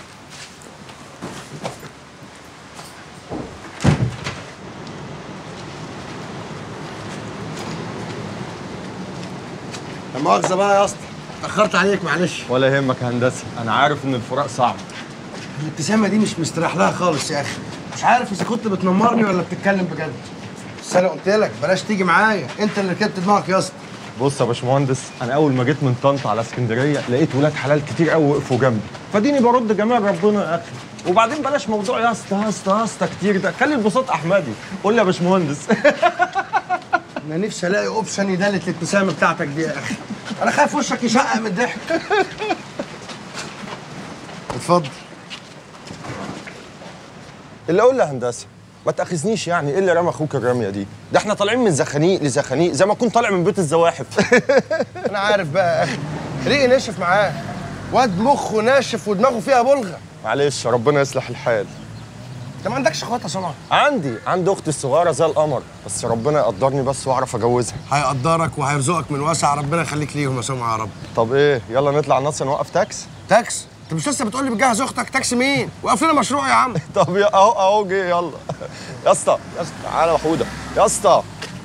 لا مؤاخذة بقى يا اسطى، اتأخرت عليك معلش. ولا يهمك يا هندسه، انا عارف ان الفراق صعب. الابتسامة دي مش مستريح لها خالص يا اخي، مش عارف اذا كنت بتنمرني ولا بتتكلم بجد. بس انا قلت لك بلاش تيجي معايا، انت اللي ركبت دماغك يا اسطى. بص يا باشمهندس، انا اول ما جيت من طنطا على اسكندريه لقيت ولاد حلال كتير قوي وقفوا جنبي، فديني برد جمال ربنا يا اخي. وبعدين بلاش موضوع يا اسطى يا اسطى يا اسطى كتير ده، خلي البساط احمدي. قول لي يا باشمهندس. انا نفسي الاقي اوبشن يدلت الابتسامة بتاعتك دي يا اخي، انا خايف وشك يشقق من الضحك. اتفضل. اللي اقول يا هندسه ما تاخذنيش، يعني ايه اللي رمى اخوك الرميه دي؟ ده احنا طالعين من زخانيق لزخانيق زي ما كنت طالع من بيت الزواحف. انا عارف بقى يا اخي، ريقي ناشف معاه، واد مخه ناشف ودماغه فيها بلغه. معلش ربنا يصلح الحال. انت ما عندكش اخوات يا سمعه؟ عندي اختي الصغيره زي القمر، بس ربنا يقدرني بس واعرف اجوزها. هيقدرك وهيرزقك من واسع، ربنا يخليك ليهم يا سمعه يا رب. طب ايه، يلا نطلع نص نوقف تاكس؟ تاكس؟ انت مش لسه بتقول لي بتجهز اختك؟ تاكسي مين؟ وقف لنا مشروع يا عم. طب اهو جه، يلا يا اسطى تعالى يا حوده يا اسطى.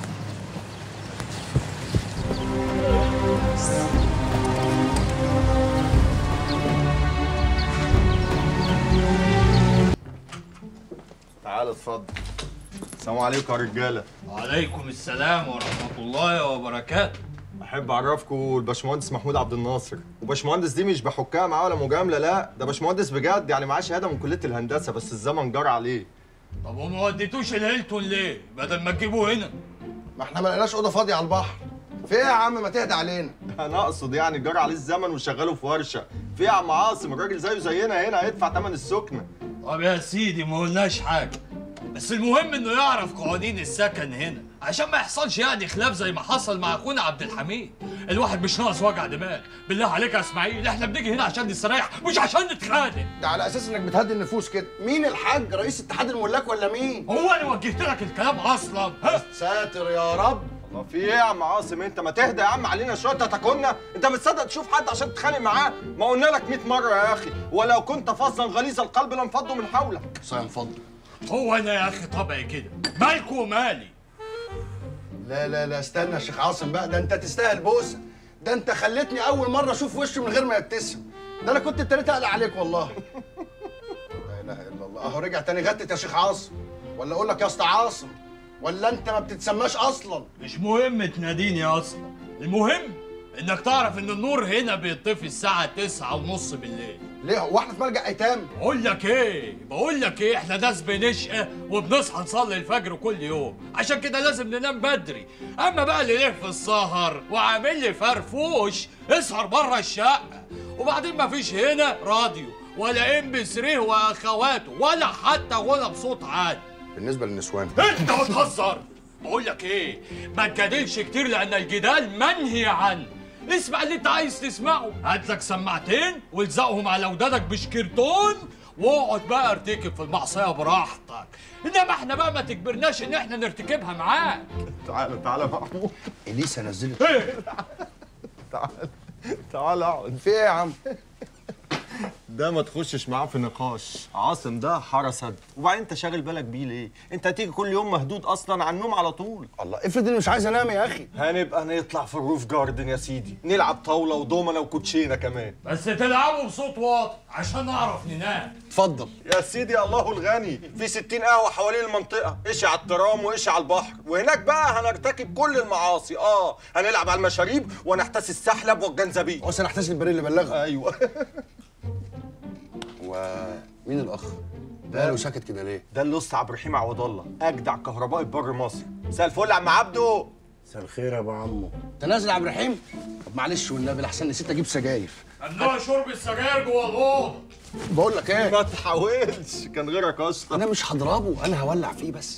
تعالى اتفضل. السلام عليكم يا رجاله. وعليكم السلام ورحمة الله وبركاته. احب اعرفكم الباشمهندس محمود عبد الناصر، وباشمهندس دي مش بحكها معاه ولا مجامله، لا ده باشمهندس بجد، يعني معاه شهاده من كليه الهندسه بس الزمن جرى عليه. طب وما وديتوش الهيلتون ليه؟ بدل ما تجيبوه هنا. ما احنا ما لقيناش اوضه فاضيه على البحر. في ايه يا عم ما تهدى علينا؟ انا اقصد يعني جرى عليه الزمن وشغله في ورشه. في ايه يا عم عاصم، الراجل زيه زينا هنا هيدفع ثمن السكنه. طب يا سيدي ما قلناش حاجه، بس المهم انه يعرف قوانين السكن هنا عشان ما يحصلش يعني خلاف زي ما حصل مع اخونا عبد الحميد. الواحد مش ناقص وجع دماغ. بالله عليك يا اسماعيل، احنا بنيجي هنا عشان نستريح مش عشان نتخانق. ده على اساس انك بتهدي النفوس كده. مين الحاج؟ رئيس اتحاد الملاك ولا مين؟ هو انا وجهت لك الكلام اصلا؟ ها؟ ساتر يا رب. الله في ايه يا عم عاصم، انت ما تهدى يا عم علينا شويه تتكلنا. انت بتصدق تشوف حد عشان تتخانق معاه؟ ما قلنا لك 100 مره يا اخي، ولو كنت فظا غليظ القلب لانفضوا من حولك. سينفضوا. هو انا يا اخي طبعي كده، مالكوا ومالي. لا استنى يا شيخ عاصم بقى، ده انت تستاهل بوسه. ده انت خلتني اول مره اشوف وشه من غير ما يبتسم. ده انا كنت ابتديت اقلق عليك والله. لا اله الا الله، اهو رجع تاني غتت يا شيخ عاصم. ولا اقول لك يا اسطى عاصم، ولا انت ما بتتسماش اصلا؟ مش مهم تناديني اصلا، المهم انك تعرف ان النور هنا بيطفي الساعه 9:30 بالليل. ليه هو احنا في ملجأ ايتام؟ بقول لك ايه، احنا ناس بنشقى وبنصحى نصلي الفجر كل يوم، عشان كده لازم ننام بدري. اما بقى اللي ليه في السهر وعامل لي فرفوش اسهر بره الشقه. وبعدين مفيش هنا راديو ولا MP3 واخواته ولا حتى غنى بصوت عالي. بالنسبه للنسوان انت بتهزر. بقول لك ايه، ما تجادلش كتير لان الجدال منهي عنه. اسمع اللي انت عايز تسمعه، هات لك سماعتين والزقهم على ودانك بشكرتون واقعد بقى ارتكب في المعصيه براحتك. انما احنا بقى ما تجبرناش ان احنا نرتكبها معاك. تعالى يا محمود. اليسا نزلت. تعالى اقعد. في ايه يا عم؟ ده ما تخشش معاه في نقاش. عاصم ده حرسد، وبعدين انت شاغل بالك بيه ليه؟ انت هتيجي كل يوم مهدود اصلا عن النوم على طول. الله، افرض اني مش عايز انام يا اخي. هنبقى نطلع في الروف جاردن يا سيدي، نلعب طاوله ودومنه وكوتشينه كمان. بس تلعبوا بصوت واطي عشان نعرف ننام. اتفضل يا سيدي، الله الغني، في 60 قهوه حوالين المنطقه، ايش على الترام وايش على البحر، وهناك بقى هنرتكب كل المعاصي. هنلعب على المشاريب ونحتسي السحلب والجنزبيل. بص انا احتسي البريل اللي بلغها. ايوه. ومين الاخ؟ ده له ساكت كده ليه؟ ده اللص عبد الرحيم عوض الله، اجدع كهربائي بر مصر. مساء الفل يا عم عبده. مساء الخير يا ابو عمو. انت نازل يا عبد الرحيم؟ طب معلش والنبي لحسن نسيت اجيب سجاير. ممنوع شرب السجاير جوه الاوضه. بقول لك ايه؟ ما تحاولش، كان غيرك اشطر. انا مش هضربه، انا هولع فيه بس.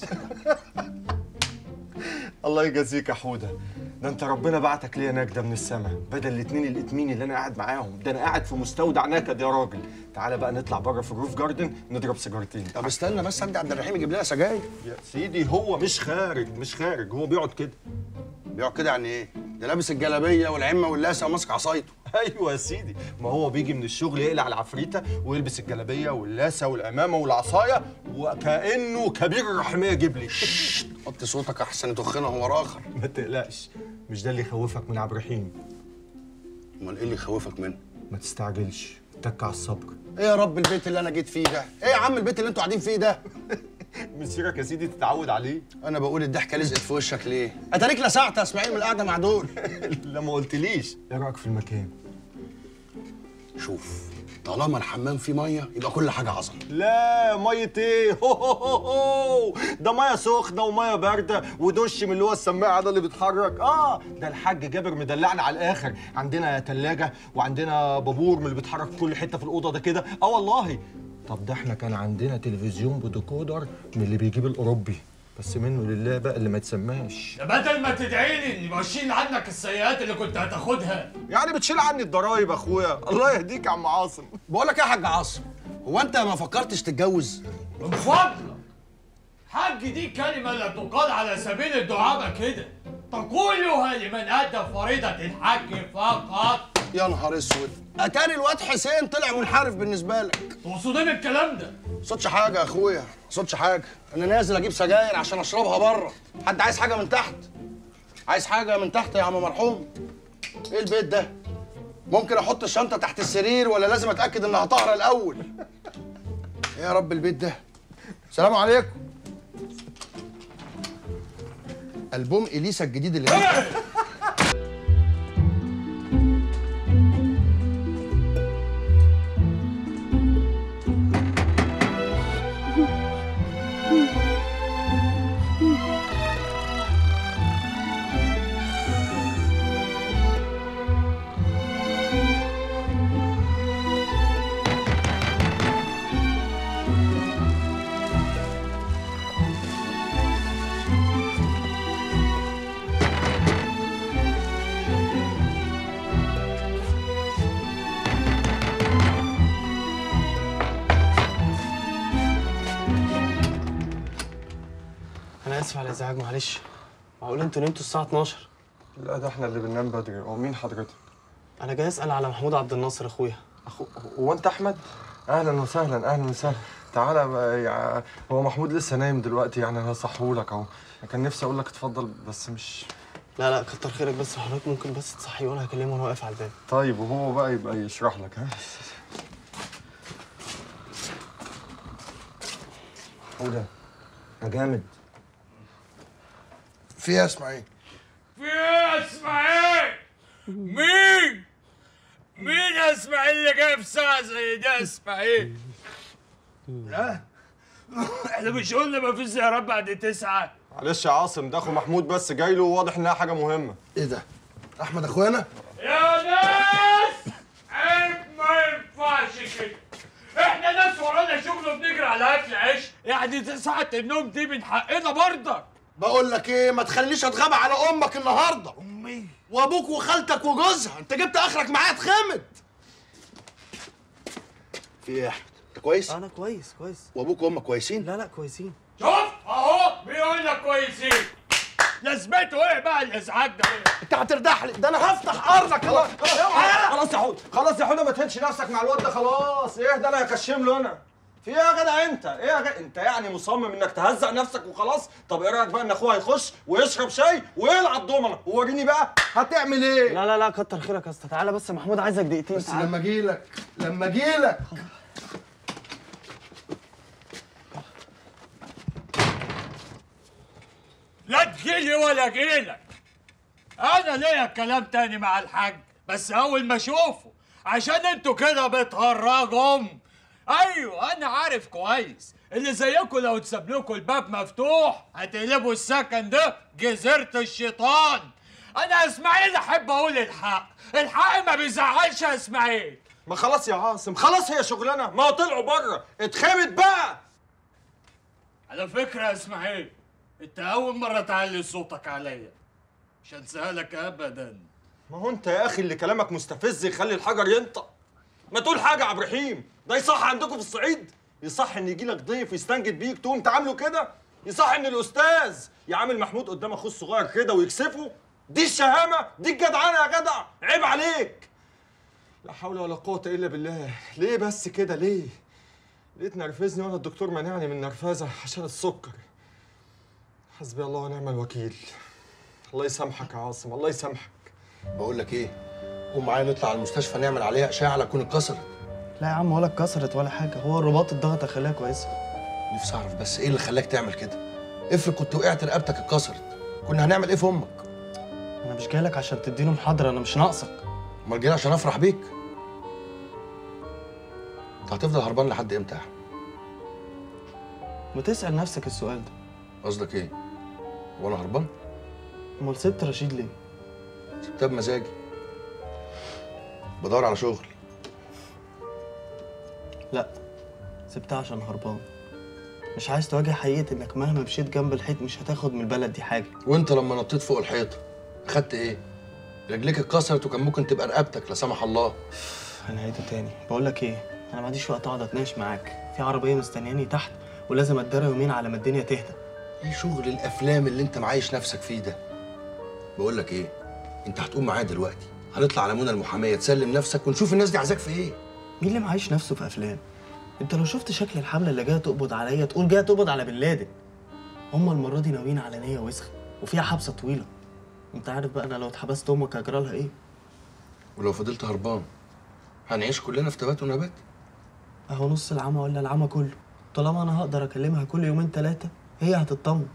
الله يجازيك يا حوده، ده انت ربنا بعتك ليا نجده من السما بدل الاتنين الاتمين اللي انا قاعد معاهم. ده انا قاعد في مستودع نكد يا راجل. تعالى بقى نطلع بره في الروف جاردن نضرب سيجارتين. طب استنى بس ادي عبد الرحيم يجيب لنا سجاير. يا سيدي هو مش خارج، هو بيقعد كده. بيقعد كده يعني ايه؟ ده لابس الجلابيه والعمه واللاسه وماسك عصايته. ايوه يا سيدي، ما هو بيجي من الشغل يقلع العفريته ويلبس الجلابيه واللاسه والامامه والعصايه وكانه كبير الرحميه جبلي. حط صوتك احسن تخنا هو راخر. ما تقلقش، مش ده اللي يخوفك من عبد الرحيم. امال ايه اللي يخوفك منه؟ ما تستعجلش، اتك على الصبر. ايه يا رب البيت اللي انا جيت فيه ده؟ ايه يا عم البيت اللي انتوا قاعدين فيه ده؟ مسيرك يا سيدي تتعود عليه. انا بقول الضحكه لزقت في وشك ليه؟ اتاريك لسعت يا اسماعيل من القعده مع دول. لا ما قلتليش. ايه رايك في المكان؟ شوف، طالما الحمام فيه ميه يبقى كل حاجه عظمه. لا ميه ايه؟ هو ده ميه سخنه وميه بارده ودش من اللي هو السماعه ده اللي بيتحرك. ده الحاج جابر مدلعنا على الاخر. عندنا ثلاجه وعندنا بابور من اللي بيتحرك في كل حته في الاوضه ده كده. والله. طب ده احنا كان عندنا تلفزيون بديكودر من اللي بيجيب الاوروبي، بس منه لله بقى اللي ما يتسماش. ده بدل ما تدعي لي اني بشيل عنك السيئات اللي كنت هتاخدها. يعني بتشيل عني الضرايب اخويا. الله يهديك يا عم عاصم. بقول لك ايه يا حاج عاصم، هو انت ما فكرتش تتجوز؟ من فضلك، حج دي كلمه لا تقال على سبيل الدعابه كده، تقولها لمن ادى فريضه الحج فقط. يا نهار اسود، اتاري الواد حسين طلع منحرف بالنسبه لك. تقصد ايه بالكلام ده؟ ما صوتش حاجه يا اخويا، ما صوتش حاجه. انا نازل اجيب سجاير عشان اشربها بره. حد عايز حاجه من تحت؟ عايز حاجه من تحت يا عم مرحوم؟ ايه البيت ده؟ ممكن احط الشنطه تحت السرير ولا لازم اتاكد انها طاهره الاول؟ ايه يا رب البيت ده؟ السلام عليكم. البوم اليسا الجديد اللي انا اسف على الازعاج، معلش. معقول انتوا نمتوا الساعه 12؟ لا ده احنا اللي بننام بدري. هو مين حضرتك؟ انا جاي اسال على محمود عبد الناصر اخويا. هو انت احمد؟ اهلا وسهلا اهلا وسهلا. تعالى بقى. هو محمود لسه نايم دلوقتي، يعني انا هصحولك اهو. كان نفسي اقول لك اتفضل بس مش. لا كتر خيرك، بس حضرتك ممكن بس تصحيه وانا هكلمه وانا واقف على الباب. طيب وهو بقى يبقى يشرح لك. ها حوده يا جامد. في ايه يا اسماعيل؟ في ايه يا اسماعيل؟ مين يا اسماعيل اللي جاي في ساعة زي ده يا اسماعيل؟ لا احنا مش قلنا ما فيش زيارات بعد 9؟ معلش يا عاصم، ده اخو محمود بس جاي له، واضح انها حاجه مهمه. ايه ده؟ احمد اخوانا؟ يا ناس عيب، ما ينفعش كده. احنا ناس ورانا شغل وبنجري على اكل عيش، يعني دي ساعة النوم دي من حقنا برضك. بقول لك ايه، ما تخليش اتغاب على امك النهارده. امي وابوك وخالتك وجوزها، انت جبت اخرك معايا اتخمد. في ايه يا احمد؟ انت كويس؟ انا كويس. وابوك وامك كويسين؟ لا كويسين. شوف اهو بيقول لك كويسين. لازمته ايه بقى الازعاج ده؟ انت هتردح لي، ده انا هفتح ارضك. خلاص خلاص يا حوده، خلاص يا حوده، ما تهنش نفسك مع الواد ده. خلاص ايه ده، انا هكشم له انا. في ايه يا جدع انت؟ ايه يا جدع انت يعني مصمم انك تهزق نفسك وخلاص؟ طب ايه رايك بقى ان اخوها يخش ويشرب شاي ويلعب دومنه ووريني بقى هتعمل ايه؟ لا لا لا كتر خيرك يا اسطى. تعالى بس يا محمود، عايزك دقيقتين. بس لما اجيلك لما اجيلك. لا تجيلي ولا اجيلك. انا ليا كلام تاني مع الحاج، بس اول ما اشوفه، عشان انتوا كده بتهرجهم. ايوه انا عارف كويس اللي زيكم لو اتساب لكم الباب مفتوح هتقلبوا السكن ده جزيره الشيطان. انا يا اسماعيل احب اقول الحق، الحق ما بيزعلش يا اسماعيل. ما خلاص يا عاصم، خلاص هي شغلانه، ما هو طلعوا بره، اتخبط بقى. على فكره يا اسماعيل، انت اول مره تعلي صوتك عليا، مش هنساها لك ابدا. ما هو انت يا اخي اللي كلامك مستفز يخلي الحجر ينطق. ما تقول حاجه يا عبد الرحيم، ده يصح عندكم في الصعيد؟ يصح ان يجي لك ضيف يستنجد بيك تقوم تعامله كده؟ يصح ان الاستاذ يعامل محمود قدام اخوه الصغير كده ويكسفه؟ دي الشهامه؟ دي الجدعانه يا جدع؟ عيب عليك. لا حول ولا قوه الا بالله. ليه بس كده ليه؟ لقيت نرفزني وانا الدكتور منعني من نرفزه عشان السكر. حسبي الله ونعم الوكيل. الله يسامحك يا عاصم، الله يسامحك. بقول لك ايه، قوم معايا نطلع على المستشفى نعمل عليها اشعه تكون اتكسرت. لا يا عم ولا اتكسرت ولا حاجه، هو الرباط الضغط خلاها كويسه. نفسي اعرف بس ايه اللي خلاك تعمل كده؟ افرض كنت وقعت رقبتك اتكسرت، كنا هنعمل ايه في امك؟ انا مش جاي لك عشان تديله محاضره، انا مش ناقصك. امال جاي عشان افرح بيك؟ انت هتفضل هربان لحد امتى يا احمد؟ ما تسال نفسك السؤال ده. قصدك ايه؟ وانا هربان؟ امال سبت رشيد ليه؟ سبتها بمزاجي، بدور على شغل. لا سبتها عشان هربان، مش عايز تواجه حقيقه انك مهما مشيت جنب الحيط مش هتاخد من البلد دي حاجه. وانت لما نطيت فوق الحيطه خدت ايه؟ رجليك اتكسرت وكان ممكن تبقى رقبتك لا سمح الله. هنعيده تاني. بقول لك ايه، انا ما عنديش وقت اقعد اتناقش معاك، في عربيه مستنياني تحت ولازم اتدرى يومين على ما الدنيا تهدى. ايه شغل الافلام اللي انت معايش نفسك فيه ده؟ بقول لك ايه، انت هتقوم معايا دلوقتي، هنطلع على منى المحاميه تسلم نفسك ونشوف الناس دي عايزاك في ايه. مين اللي معايش نفسه في افلام؟ انت لو شفت شكل الحمله اللي جايه تقبض عليا تقول جايه تقبض على بن لادن. هم المره دي ناويين على نيه وسخه وفيها حبسه طويله. انت عارف بقى انا لو اتحبست امك هجرى لها ايه؟ ولو فضلت هربان هنعيش كلنا في تبات ونبات. اهو نص العمى ولا العمى كله، طالما انا هقدر اكلمها كل يومين ثلاثه هي هتطمن.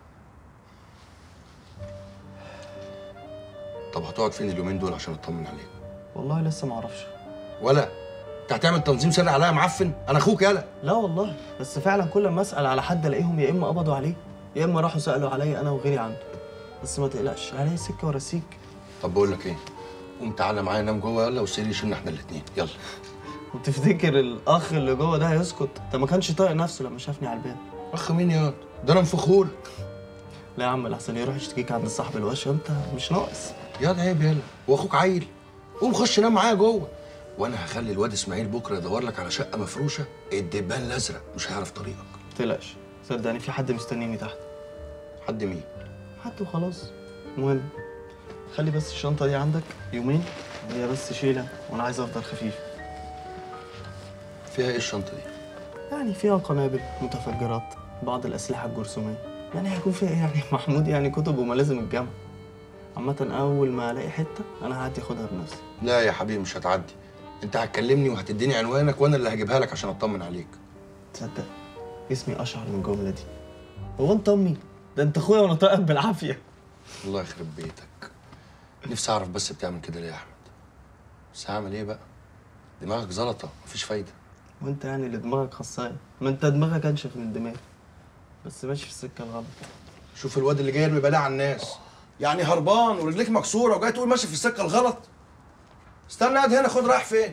طب هتقعد فين اليومين دول عشان اطمن عليك؟ والله لسه ما اعرفش. ولا انت هتعمل تنظيم سري عليا معفن؟ انا اخوك يالا. لا والله، بس فعلا كل ما اسال على حد الاقيهم يا اما قبضوا عليه يا اما راحوا سالوا عليا انا وغيري عنده. بس ما تقلقش، عليا سكه وراسيك. طب بقول لك ايه، قوم تعالى معايا نام جوه يلا والسرير يشيلنا احنا الاثنين يلا. وتفتكر الاخ اللي جوه ده هيسكت؟ ده ما كانش طايق نفسه لما شافني على الباب. اخ مين يا ده؟ انا مفخولك. لا يا عم لحسن يروح يشتكيك عند صاحب الوش، انت مش ناقص. يلا عيب يلا، واخوك عيل. قوم خش نام معايا جوه، وانا هخلي الواد اسماعيل بكره يدور لك على شقه مفروشه الدبان الازرق، مش هيعرف طريقك. ما تقلقش، صدقني في حد مستنيني تحت. حد مين؟ حد وخلاص. المهم خلي بس الشنطه دي عندك يومين، هي بس شيله وانا عايز افضل خفيف. فيها ايه الشنطه دي؟ يعني فيها قنابل، متفجرات، بعض الاسلحه الجرثوميه. يعني هيكون فيها ايه يعني محمود؟ يعني كتب وملازم الجامعه. عامة أول ما ألاقي حتة أنا هعدي أخدها بنفسي. لا يا حبيبي مش هتعدي، أنت هتكلمني وهتديني عنوانك وأنا اللي هجيبها لك عشان أطمن عليك. تصدق جسمي أشعر من الجملة دي. هو أنت أمي؟ ده أنت أخويا وأنا طايقك بالعافية. الله يخرب بيتك. نفسي أعرف بس بتعمل كده ليه يا أحمد؟ بس هعمل إيه بقى؟ دماغك زلطة مفيش فايدة. وأنت يعني اللي دماغك خصاية؟ ما أنت دماغك أنشف من دماغي. بس ماشي في السكة الغلط. شوف الواد اللي جاي يرمي بلاء على الناس. يعني هربان ورجليك مكسوره وجاي تقول ماشي في السكه الغلط؟ استنى قاعد هنا، خد رايح فين؟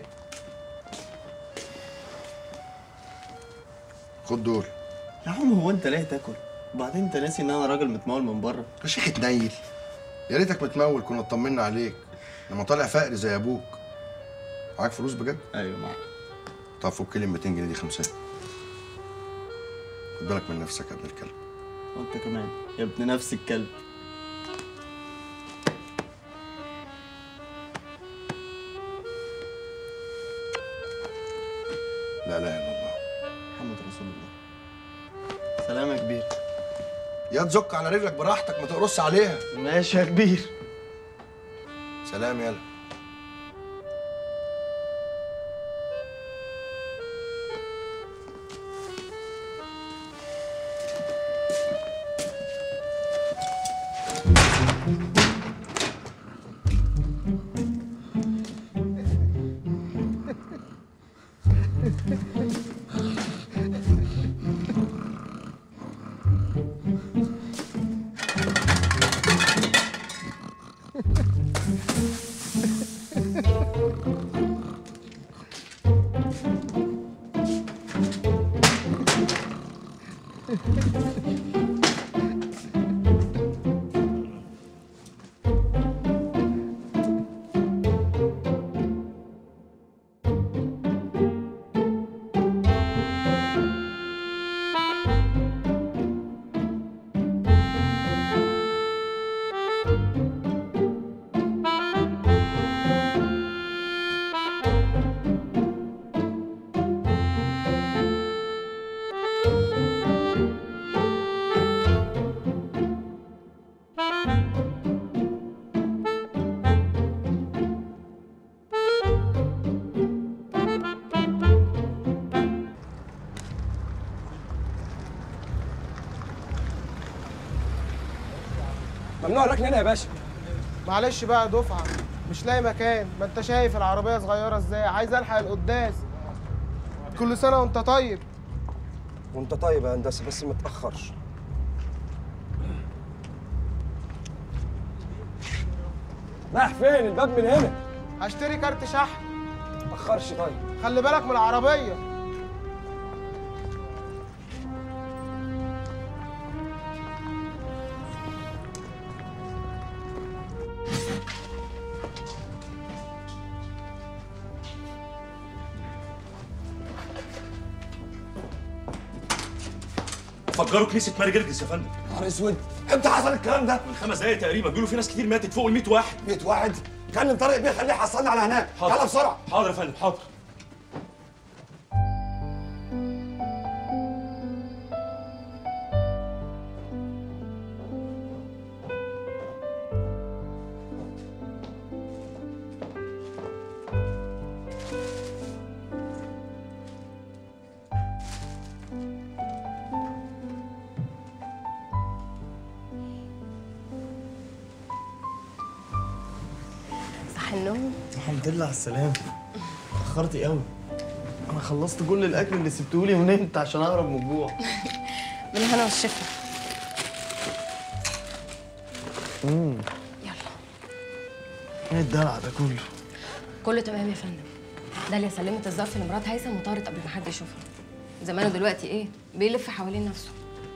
خد دول. يا عم هو انت ليه تاكل؟ وبعدين انت ناسي ان انا راجل متمول من بره. يا شيخ اتنيل، يا ريتك متمول كنا اطمنا عليك، لما طالع فقري زي ابوك. معاك فلوس بجد؟ ايوه معاك. طب فك لي 200 جنيه دي 5. خد بالك من نفسك يا ابن الكلب. وانت كمان يا ابن نفس الكلب. لا اله الا الله محمد رسول الله. سلام يا كبير. يا تزك على رجلك براحتك، ما تقرص عليها. ماشي يا كبير. سلام يلا. ممنوع الركن هنا يا باشا. معلش بقى يا دفعه، مش لاقي مكان. ما انت شايف العربيه صغيره ازاي، عايز الحق القداس. كل سنه وانت طيب. وانت طيب يا هندسه، بس ما تاخرش. رايح فين؟ الباب من هنا. هشتري كارت شحن. ما تاخرش طيب. خلي بالك من العربيه. فجروا كنيسه ماري جرجس يا فندم. نهار اسود، امتى حصل الكلام ده؟ من 5 دقايق تقريبا، بيقولوا في ناس كتير ماتت، فوق ال 100 واحد. 100 واحد؟ كلم طارق بيه خليه يحصلنا على هناك. يلا بسرعه. حاضر يا فندم، حاضر. صح النوم. الحمد لله على السلامة. اتأخرتي قوي. أنا خلصت كل الأكل اللي سبتهولي ونمت عشان أهرب من الجوع. بالهنا والشفا. يلا. إيه الدلع ده كله؟ كله تمام يا فندم. داليا سلمت الظرف لمرات هيثم وطارت قبل ما حد يشوفها. زمانه دلوقتي ايه؟ بيلف حوالين نفسه.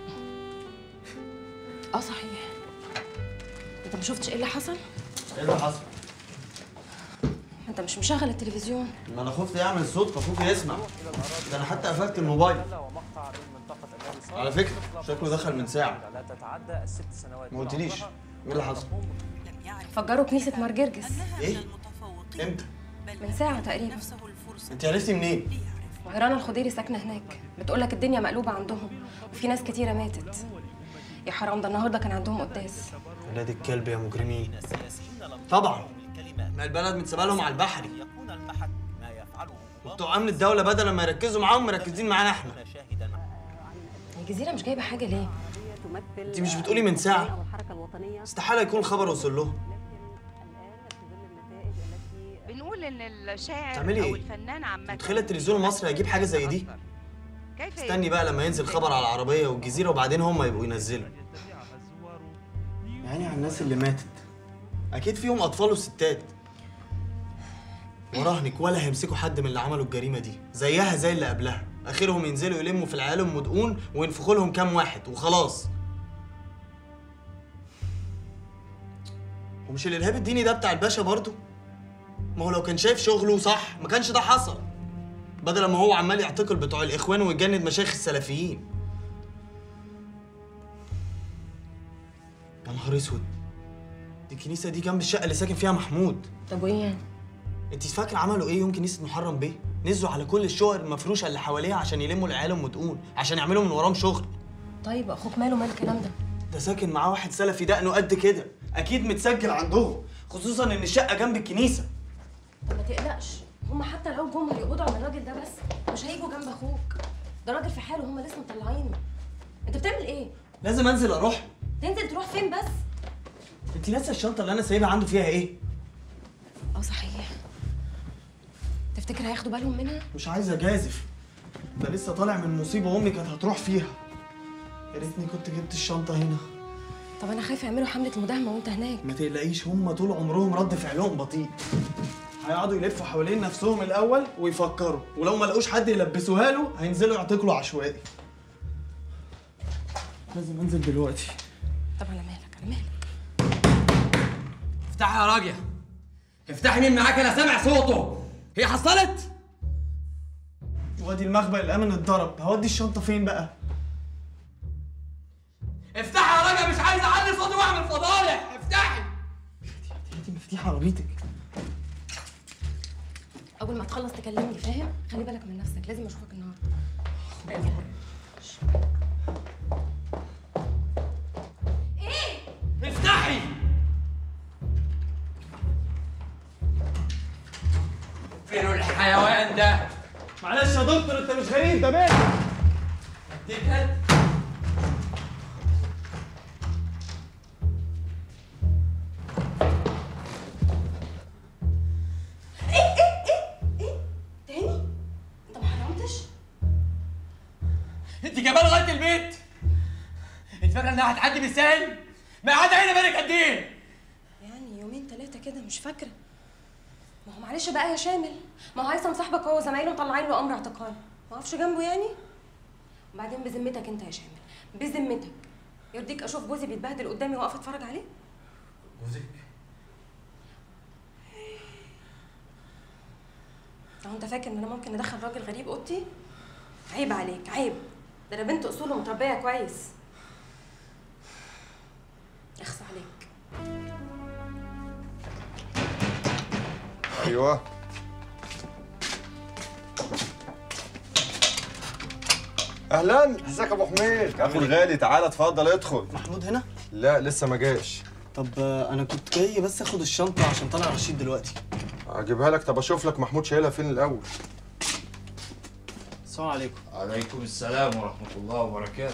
صحيح. انت ما شفتش ايه اللي حصل؟ إيه اللي حصل؟ انت مش مشغل التلفزيون؟ ما أنا خفت يعمل صوت فأخوك يسمع. ده أنا حتى قفلت الموبايل. على فكرة شكله دخل من ساعة. ما قلتليش إيه اللي حصل؟ فجروا كنيسة مار جرجس. إيه؟ إمتى؟ من ساعة تقريبا. أنت عرفتي منين؟ وهيرانا الخضيري ساكنة هناك، بتقولك الدنيا مقلوبة عندهم وفي ناس كتيرة ماتت. يا حرام، ده النهارده كان عندهم قداس. ولاد الكلب يا مجرمين. طبعا ما البلد متسابه لهم على البحري. وبتوع امن الدوله بدل ما يركزوا معاهم مركزين معانا احنا. الجزيرة مش جايبة حاجة ليه؟ انت مش بتقولي من ساعه؟ استحاله يكون الخبر وصل لهم. بنقول ان الشاعر تعملي او ايه؟ الفنان عامه متخيله التلفزيون المصري هيجيب حاجه زي دي؟ استني بقى لما ينزل خبر على العربيه والجزيره وبعدين هم يبقوا ينزلوا. يعني على الناس اللي ماتت اكيد فيهم اطفال وستات. وراهنك ولا هيمسكوا حد من اللي عملوا الجريمه دي، زيها زي اللي قبلها. اخرهم ينزلوا يلموا في العيال ام مدقون وينفخوا لهم كام واحد وخلاص. ومش الارهاب الديني ده بتاع الباشا برضه؟ ما هو لو كان شايف شغله صح ما كانش ده حصل، بدل ما هو عمال يعتقل بتوع الاخوان ويجند مشايخ السلفيين. يا نهار اسود، دي الكنيسه دي جنب الشقه اللي ساكن فيها محمود. طب وايه يعني؟ انت فاكر عملوا ايه يوم كنيسه محرم بيه؟ نزلوا على كل الشقق المفروشه اللي حواليها عشان يلموا العيال ام تقول، عشان يعملوا من وراهم شغل. طيب اخوك ماله مال الكلام ده؟ ده ساكن معاه واحد سلفي دقنه قد كده، اكيد متسجل عندهم، خصوصا ان الشقه جنب الكنيسه. طب ما تقلقش، هما حتى لو جم هيقبضوا على الراجل ده بس مش هيجوا جنب اخوك. ده راجل في حاله، هما لسه مطلعينه. انت بتعمل ايه؟ لازم انزل اروح. تنزل تروح فين بس؟ انت ناسيه الشنطه اللي انا سايبها عنده فيها ايه؟ صحيح. تفتكر هياخدوا بالهم منها؟ مش عايز اجازف، ده لسه طالع من مصيبه امي كانت هتروح فيها. يا ريتني كنت جبت الشنطه هنا. طب انا خايفه يعملوا حمله مداهمه وانت هناك. ما تقلقيش، هم طول عمرهم رد فعلهم بطيء. هيقعدوا يلفوا حوالين نفسهم الاول ويفكروا، ولو ما لقوش حد يلبسوها له هينزلوا يعتقلوا عشوائي. لازم انزل دلوقتي. طب على مالك على مالك. افتحي يا راجل، افتحي. مين معاك؟ انا سامع صوته. هي حصلت؟ وادي المخبأ الامن اتضرب، هودي الشنطه فين بقى؟ افتحي يا راجل، مش عايز اعلي صوتي واعمل فضايح. افتحي. هاتي مفتاح عربيتك. اول ما تخلص تكلمني، فاهم؟ خلي بالك من نفسك، لازم اشوفك النهارده. ايه؟ افتحي. فين الحيوان ده؟ معلش يا دكتور، انت مش غريب، ده مالك؟ دي كلب. تاني؟ انت ما حرمتش؟ انت جايباه لغايه البيت؟ انت فاكره انها هتعدي بالسهل؟ ما قاعده هنا بالك قد ايه؟ يعني يومين ثلاثه كده، مش فاكره. ما هو معلش بقى يا شامل، ما هو هيثم صاحبك هو وزمايله مطلعين له امر اعتقال، ما اقفش جنبه يعني؟ وبعدين بذمتك انت يا شامل، بذمتك يرضيك اشوف جوزي بيتبهدل قدامي واقف اتفرج عليه؟ جوزك؟ هو انت فاكر ان انا ممكن ادخل راجل غريب اوضتي؟ عيب عليك، عيب. ده انا بنت اصول ومتربيه كويس. اخص عليك. ايوه. اهلا، ازيك يا ابو حميد؟ اخو الغالي، تعالى اتفضل ادخل. محمود هنا؟ لا لسه ما جاش. طب انا كنت جاي بس اخد الشنطه عشان طالع رشيد دلوقتي. اجيبها لك. طب اشوف لك محمود شايلها فين الاول. السلام عليكم. عليكم السلام ورحمه الله وبركاته.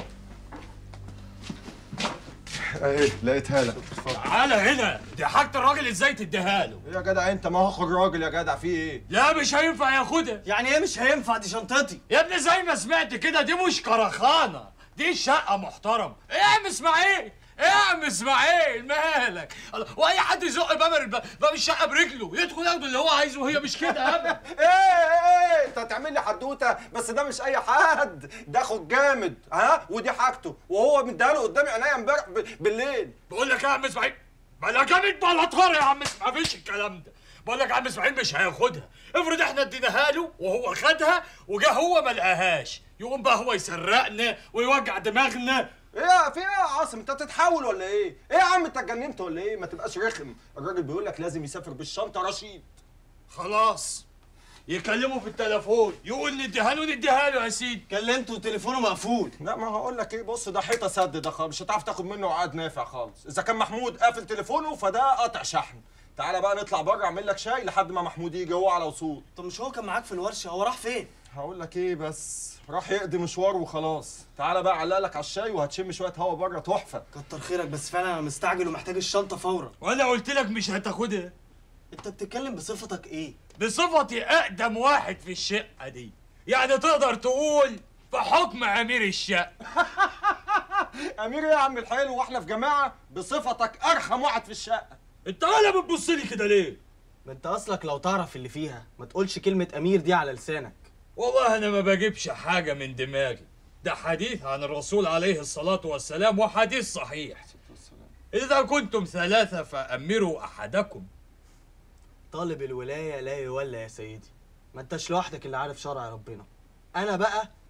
اهي لقيتها لك. تعالى هنا، دي حاجة الراجل ازاي تديها له؟ ايه يا جدع انت؟ ما هو اخو الراجل يا جدع، في ايه؟ لا مش هينفع ياخدها. يعني ايه مش هينفع؟ دي شنطتي يا ابني زي ما سمعت كده، دي مش كرخانة، دي شقة محترم. ايه يا عم اسماعيل؟ ايه يا عم اسماعيل؟ مالك؟ واي حد يزق باب الشقة برجله يدخل ياخد اللي هو عايزه، وهي مش كده ابدا. ايه انت هتعمل لي حدوته؟ بس ده مش اي حد، ده اخو الجامد، ها؟ ودي حاجته، وهو مديها له قدامي عينيا امبارح بالليل. بقول لك ايه يا عم اسماعيل؟ بلا جامد بلا طار يا عم اسماعيل، مفيش الكلام ده. بقول لك يا عم اسماعيل مش هياخدها. افرض احنا اديناها له وهو خدها وجا هو ما لقاهاش، يقوم بقى هو يسرقنا ويوجع دماغنا. ايه في ايه يا عاصم؟ انت تتحول ولا ايه؟ ايه يا عم انت اتجننت ولا ايه؟ ما تبقاش رخم، الراجل بيقول لك لازم يسافر بالشنطه رشيد. خلاص يكلمه في التليفون يقول نديها له يا سيدي. كلمته وتليفونه مقفول. لا ما هقول لك ايه، بص ده حيطه سد، ده خالص مش هتعرف تاخد منه عقد نافع خالص. اذا كان محمود قافل تليفونه فده قطع شحن. تعالى بقى نطلع بره اعمل لك شاي لحد ما محمود يجي هو على وصول. طب مش هو كان معاك في الورشه؟ هو راح فين؟ هقول لك ايه، بس راح يقضي مشوار وخلاص. تعالى بقى علق لك على الشاي وهتشم شويه هوا بره تحفه. كتر خيرك، بس فعلا انا مستعجل ومحتاج الشنطه فورا. وانا قلت لك مش هتاخدها. انت بتتكلم بصفتك ايه؟ بصفتي اقدم واحد في الشقه دي، يعني تقدر تقول في حكم امير الشقه. امير ايه يا عم الحلو واحنا في جماعه؟ بصفتك ارخم واحد في الشقه. انت ولا بتبص لي كده ليه؟ ما انت اصلك لو تعرف اللي فيها ما تقولش كلمه امير دي على لسانك. والله انا ما بجيبش حاجه من دماغي، ده حديث عن الرسول عليه الصلاه والسلام وحديث صحيح. اذا كنتم ثلاثه فامروا احدكم. طالب الولايه لا يولى يا سيدي، ما انتش لوحدك اللي عارف شرع ربنا. انا بقى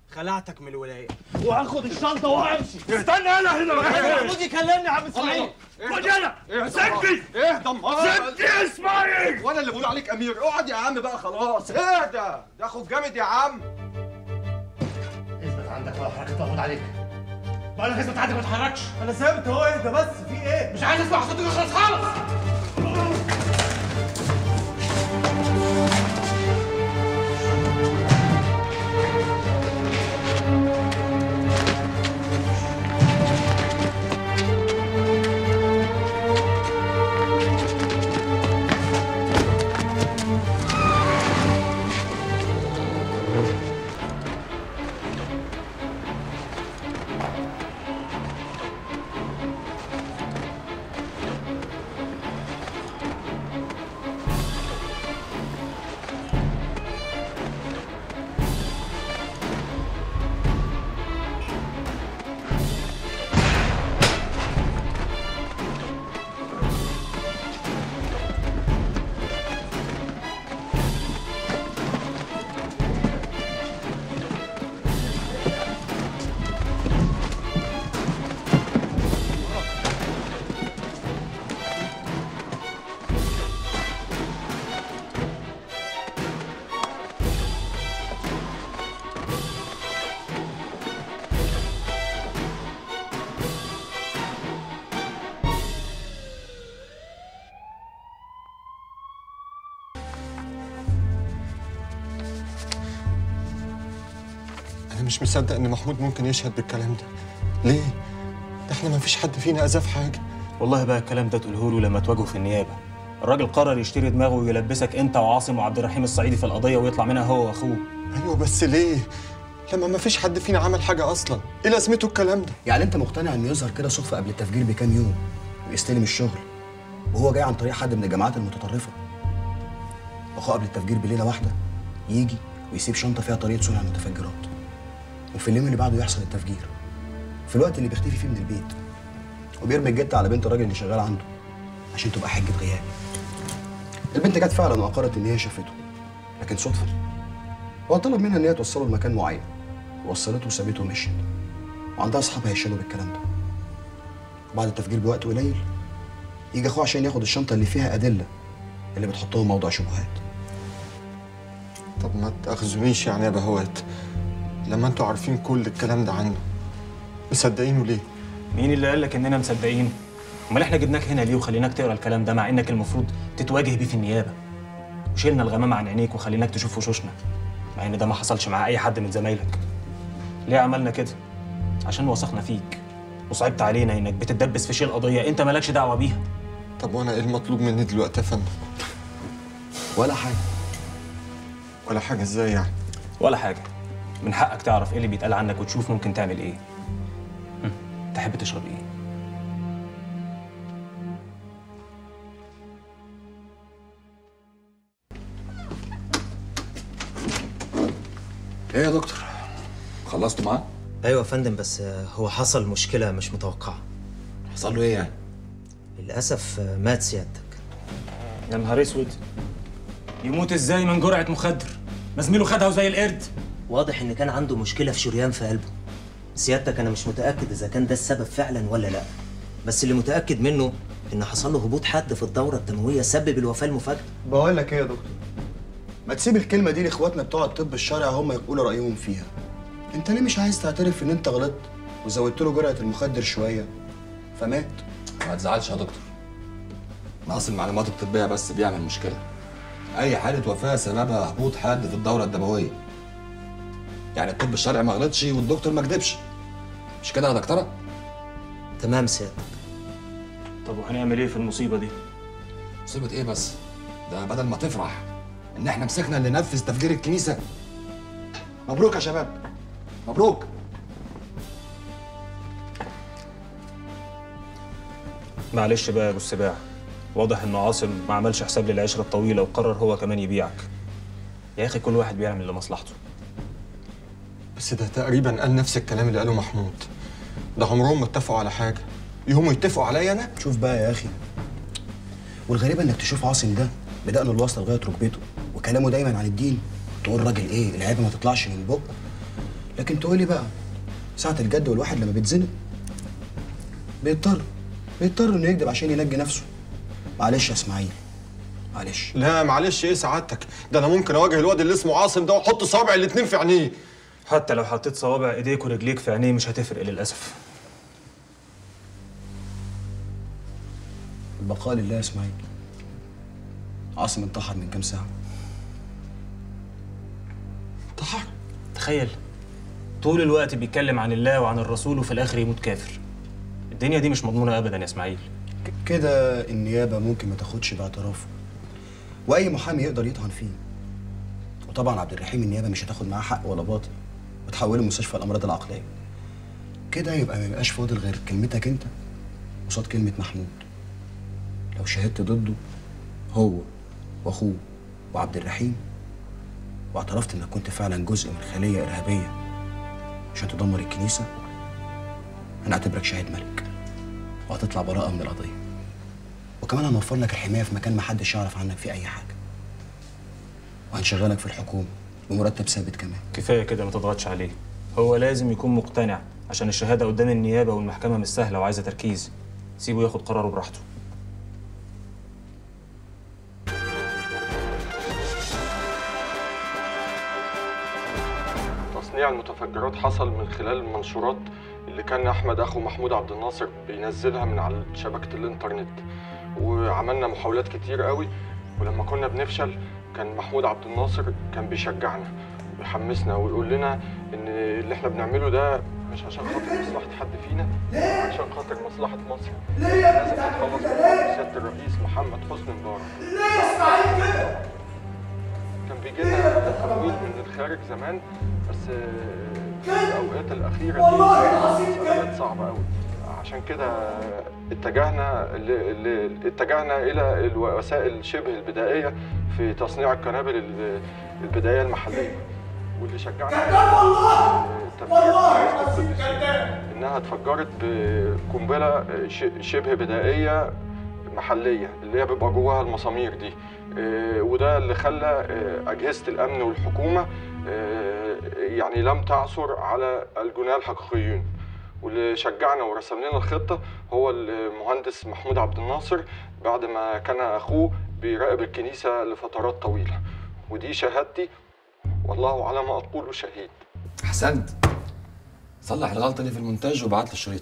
خلعتك من الولايه وهاخد الشنطه وهمشي. استنى انا هنا بقى. محمود يكلمني يا عم اسماعيل. خد انا سكت. اهدى سكت اسماعيل. وانا اللي بقول عليك امير. اقعد يا عم بقى خلاص. اهدى. ده خوف جامد يا عم. اثبت عندك بقى حركه تقبض عليك. بقول لك اثبت عندك ما تتحركش. انا ثابت اهو. اهدى بس. في ايه؟ مش عايز اسمع صوتك خالص خالص. أنا مش مصدق إن محمود ممكن يشهد بالكلام ده. ليه؟ ده إحنا ما فيش حد فينا أذاه في حاجة. والله بقى الكلام ده تقوله له لما تواجهه في النيابة. الراجل قرر يشتري دماغه ويلبسك أنت وعاصم وعبد الرحيم الصعيدي في القضية ويطلع منها هو وأخوه. أيوه بس ليه؟ لما ما فيش حد فينا عمل حاجة أصلاً، إيه لازمته الكلام ده؟ يعني أنت مقتنع إنه يظهر كده صدفة قبل التفجير بكام يوم ويستلم الشغل وهو جاي عن طريق حد من الجماعات المتطرفة؟ أخوه قبل التفجير بليلة واحدة يجي ويسيب شنطة فيها طريقة صنع المتفجرات، وفي اليوم اللي بعده يحصل التفجير في الوقت اللي بيختفي فيه من البيت، وبيرمي الجت على بنت الراجل اللي شغال عنده عشان تبقى حجة غياب. البنت جت فعلا وأقرت إن هي شافته، لكن صدفة هو طلب منها إن هي توصله لمكان معين، وصلته وسابته ومشيت، وعندها أصحاب هيشهدوا بالكلام ده. وبعد التفجير بوقت قليل يجي أخوه عشان ياخد الشنطة اللي فيها أدلة اللي بتحطهم موضع شبهات. طب ما تأخذونيش يعني يا بهوات، لما انتوا عارفين كل الكلام ده عنه مصدقينه ليه؟ مين اللي قال لك إننا مصدقين؟ أمال إحنا جبناك هنا ليه وخليناك تقرا الكلام ده مع إنك المفروض تتواجه بيه في النيابة؟ وشيلنا الغمامة عن عينيك وخليناك تشوف وشوشنا، مع إن ده ما حصلش مع أي حد من زمايلك. ليه عملنا كده؟ عشان وثقنا فيك وصعبت علينا إنك بتتدبس في شيل قضية أنت مالكش دعوة بيها. طب وأنا إيه المطلوب مني دلوقتي يا فندم؟ ولا حاجة. ولا حاجة إزاي يعني؟ ولا حاجة. من حقك تعرف إيه اللي بيتقال عنك وتشوف ممكن تعمل إيه. تحب تشرب إيه؟ ايه يا دكتور؟ خلصتوا معاه؟ ايوه يا فندم، بس هو حصل مشكله مش متوقعه. حصل له ايه يعني؟ للاسف مات سيادتك. يا نهار اسود، يموت ازاي من جرعه مخدر؟ ما زميله خدها وزي القرد. واضح ان كان عنده مشكله في شريان في قلبه. سيادتك انا مش متاكد اذا كان ده السبب فعلا ولا لا، بس اللي متاكد منه ان حصل له هبوط حاد في الدوره الدمويه سبب الوفاه المفاجئه. بقول لك ايه يا دكتور، ما تسيب الكلمه دي لاخواتنا بتوع الطب الشرعي هم يقولوا رايهم فيها. انت ليه مش عايز تعترف ان انت غلطت وزودت له جرعه المخدر شويه فمات؟ ما تزعلش يا دكتور، نقص المعلومات الطبيه بس بيعمل مشكله. اي حاله وفاه سببها هبوط حاد في الدوره الدمويه. يعني الطب الشرعي ما غلطش والدكتور ما كدبش، مش كده يا دكتوره؟ تمام سيادتك. طب وهنعمل ايه في المصيبه دي؟ مصيبه ايه بس؟ ده بدل ما تفرح ان احنا مسكنا اللي نفذ تفجير الكنيسه. مبروك يا شباب، مبروك. معلش بقى يا ابو السباع، واضح انه عاصم ما عملش حساب للعشره الطويله وقرر هو كمان يبيعك. يا اخي كل واحد بيعمل لمصلحته. بس ده تقريبا قال نفس الكلام اللي قاله محمود. ده عمرهم ما اتفقوا على حاجه، يقوموا يتفقوا عليا انا؟ شوف بقى يا اخي، والغريبه انك تشوف عاصم ده بدأنا الوصل لغايه ركبته وكلامه دايما عن الدين، تقول راجل ايه العيب ما تطلعش من بقه، لكن تقولي بقى ساعة الجد والواحد لما بيتزنق بيضطر انه يكذب عشان ينجي نفسه. معلش يا اسماعيل، معلش. لا معلش ايه سعادتك؟ ده انا ممكن اواجه الواد اللي اسمه عاصم ده واحط صوابع الاتنين في عينيه. حتى لو حطيت صوابع ايديك ورجليك في عينيه مش هتفرق للاسف. البقاء لله يا اسماعيل. عاصم انتحر من كام ساعة. انتحر؟ تخيل، طول الوقت بيتكلم عن الله وعن الرسول وفي الاخر يموت كافر. الدنيا دي مش مضمونة ابدا يا اسماعيل. كده النيابة ممكن ما تاخدش باعترافه، واي محامي يقدر يطعن فيه. وطبعا عبد الرحيم النيابة مش هتاخد معاه حق ولا باطل وتحوله مستشفى الامراض العقلية. كده يبقى ما يبقاش فاضل غير كلمتك انت قصاد كلمة محمود. لو شهدت ضده هو واخوه وعبد الرحيم واعترفت انك كنت فعلا جزء من خلية ارهابية عشان تدمر الكنيسة، هنعتبرك شاهد ملك وهتطلع براءة من القضية. وكمان هنوفر لك الحماية في مكان محدش يعرف عنك فيه أي حاجة. وهنشغلك في الحكومة بمرتب ثابت كمان. كفاية كده، ما تضغطش عليه. هو لازم يكون مقتنع عشان الشهادة قدام النيابة والمحكمة مش سهلة وعايزة تركيز. سيبه ياخد قراره براحته. تصنيع المتفجرات حصل من خلال المنشورات اللي كان احمد اخو محمود عبد الناصر بينزلها من على شبكه الانترنت، وعملنا محاولات كتير قوي، ولما كنا بنفشل كان محمود عبد الناصر كان بيشجعنا ويحمسنا ويقول لنا ان اللي احنا بنعمله ده مش عشان خاطر مصلحه حد فينا، عشان خاطر مصلحه مصر. لازم نتخلص من سياده الرئيس محمد حسني مبارك. كان بيجي لنا تمويل من الخارج زمان، بس في الاوقات الاخيره دي كانت صعبه قوي. عشان كده اتجهنا الى الوسائل شبه البدائيه في تصنيع القنابل البدائيه المحليه، واللي شجعنا انها اتفجرت بقنبله شبه بدائيه محليه اللي هي بيبقى جواها المسامير دي. وده اللي خلى اجهزه الامن والحكومه يعني لم تعثر على الجناه الحقيقيين. واللي شجعنا ورسم لنا الخطه هو المهندس محمود عبد الناصر بعد ما كان اخوه بيراقب الكنيسه لفترات طويله. ودي شهادتي والله على ما اقول شهيد. احسنت. صلح الغلطه اللي في المونتاج وابعت لي الشريط.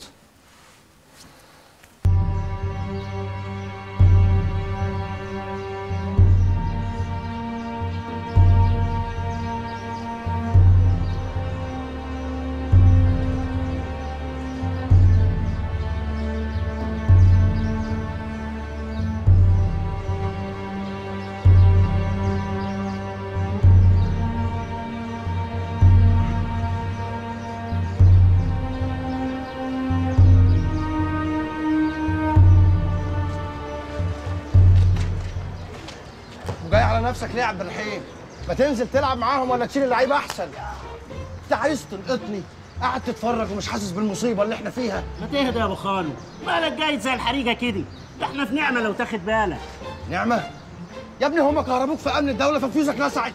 نفسك ليه يا عبد الرحيم؟ ما تنزل تلعب معاهم ولا تشيل اللعيب احسن. انت عايز تلقطني قاعد تتفرج ومش حاسس بالمصيبه اللي احنا فيها؟ ما تهدى يا ابو خالو، مالك جاي زي الحريقه كده؟ ده احنا في نعمه لو تاخد بالك. نعمه؟ يا ابني هم كهربوك في امن الدوله ففيوزك لسعت.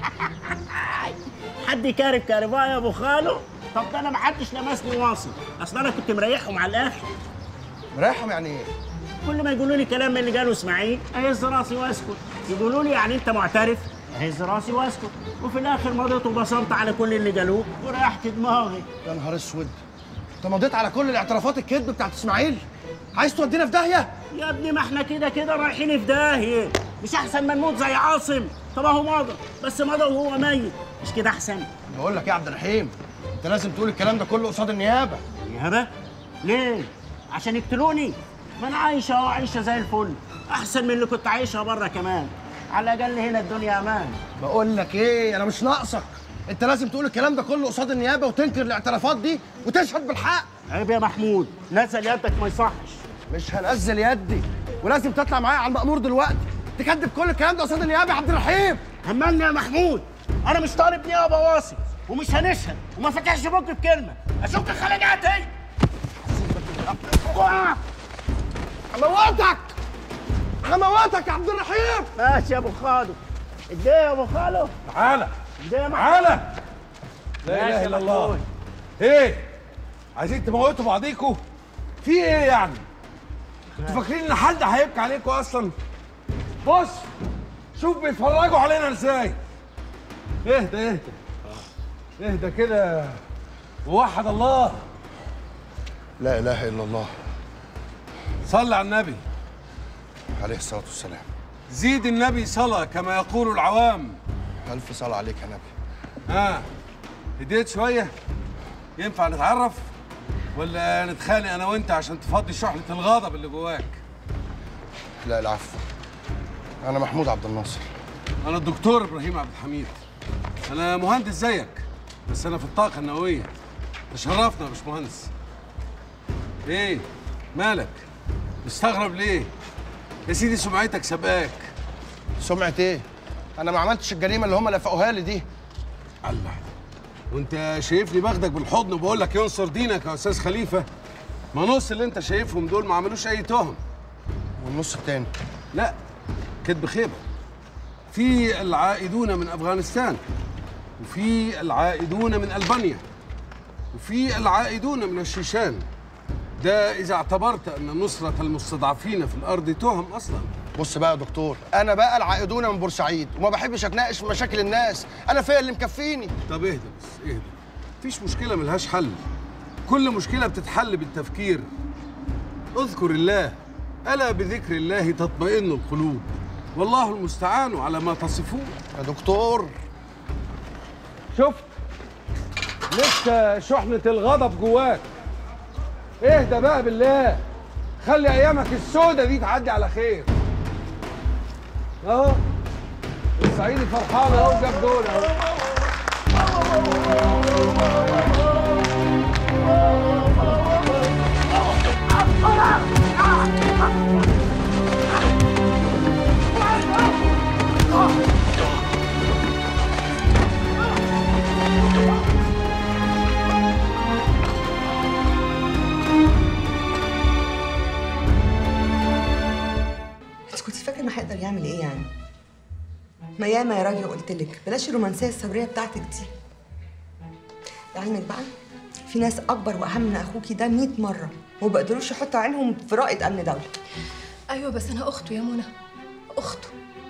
حد يكارب كهرباء يا ابو خالو؟ طب ده انا ما حدش لمسني واصل، اصل انا كنت مريحهم على الاخر. مريحهم يعني ايه؟ كل ما يقولوا لي كلام من اللي قاله اسماعيل اهز راسي واسكت، يقولوا لي يعني انت معترف اهز راسي واسكت، وفي الاخر مضيت وبصمت على كل اللي قالوه وريحت دماغي. يا نهار اسود، انت مضيت على كل الاعترافات الكذب بتاعت اسماعيل؟ عايز تودينا في داهيه؟ يا ابني ما احنا كده كده رايحين في داهيه، مش احسن ما نموت زي عاصم؟ طب اهو مضى، بس مضى وهو ميت، مش كده احسن؟ بقول لك يا عبد الرحيم انت لازم تقول الكلام ده كله قصاد النيابه. النيابه؟ ليه؟ عشان يقتلوني؟ ما انا عايشه اهو، عايشه زي الفل، احسن من اللي كنت عايشها بره كمان، على الاقل هنا الدنيا امان. بقول لك ايه، انا مش ناقصك، انت لازم تقول الكلام ده كله قصاد النيابه وتنكر الاعترافات دي وتشهد بالحق. عيب يا محمود، نزل يدك ما يصحش. مش هنزل يدي، ولازم تطلع معايا على المأمور دلوقتي تكذب كل الكلام ده قصاد النيابه يا عبد الرحيم. همني يا محمود، انا مش طالب نيابه واصل ومش هنشهد وما فتحش بوقي بكلمه، اشوفك خليجاتي. هموتك هموتك يا عبد الرحيم. ماشي يا ابو خالو. اديه يا ابو خالو. تعالى اديه يا تعالى. لا اله الا الله. ايه؟ عايزين تموتوا بعضيكوا؟ في ايه يعني؟ انتوا فاكرين ان حد هيبكي عليكوا اصلا؟ بص شوف بيتفرجوا علينا ازاي. اهدى اهدى اهدى كده ووحد الله. لا اله الا الله. صل على النبي عليه الصلاه والسلام. زيد النبي صلاة كما يقول العوام. الف صلاه عليك يا نبي. هديت شويه؟ ينفع نتعرف ولا نتخانق انا وانت عشان تفضي شحنه الغضب اللي جواك؟ لا العفو. انا محمود عبد الناصر. انا الدكتور ابراهيم عبد الحميد. انا مهندس زيك بس انا في الطاقه النوويه. تشرفنا يا باشمهندس. ايه مالك مستغرب ليه يا سيدي؟ سمعتك سبقاك. سمعة ايه؟ انا ما عملتش الجريمه اللي هم لفقوها لي دي. الله، وانت شايفني باخدك بالحضن وبقول لك ينصر دينك يا استاذ خليفه؟ ما نص اللي انت شايفهم دول ما عملوش اي تهم. والنص التاني؟ لا كدب خيبه. في العائدون من افغانستان، وفي العائدون من البانيا، وفي العائدون من الشيشان. ده اذا اعتبرت ان نصره المستضعفين في الارض تهم اصلا. بص بقى يا دكتور، انا بقى العائدون من بورسعيد وما بحبش اتناقش في مشاكل الناس، انا فيا اللي مكفيني. طب اهدى بس اهدى، مفيش مشكله ملهاش حل. كل مشكله بتتحل بالتفكير. اذكر الله، الا بذكر الله تطمئن القلوب، والله المستعان على ما تصفون. يا دكتور شفت لسه شحنه الغضب جواك. اهدى بقى بالله، خلي ايامك السودة دي تعدي على خير. اهو الصعيدي فرحان اهو جاب دول اهو. كنت فاكر انه هيقدر يعمل ايه يعني؟ ما ياما يا راجل قلت لك بلاش الرومانسيه الصبريه بتاعتك دي. لعلمك بقى في ناس اكبر واهم من اخوكي ده 100 مره وما بيقدروش يحطوا عينهم في رائد امن دوله. ايوه بس انا اخته يا منى، اخته.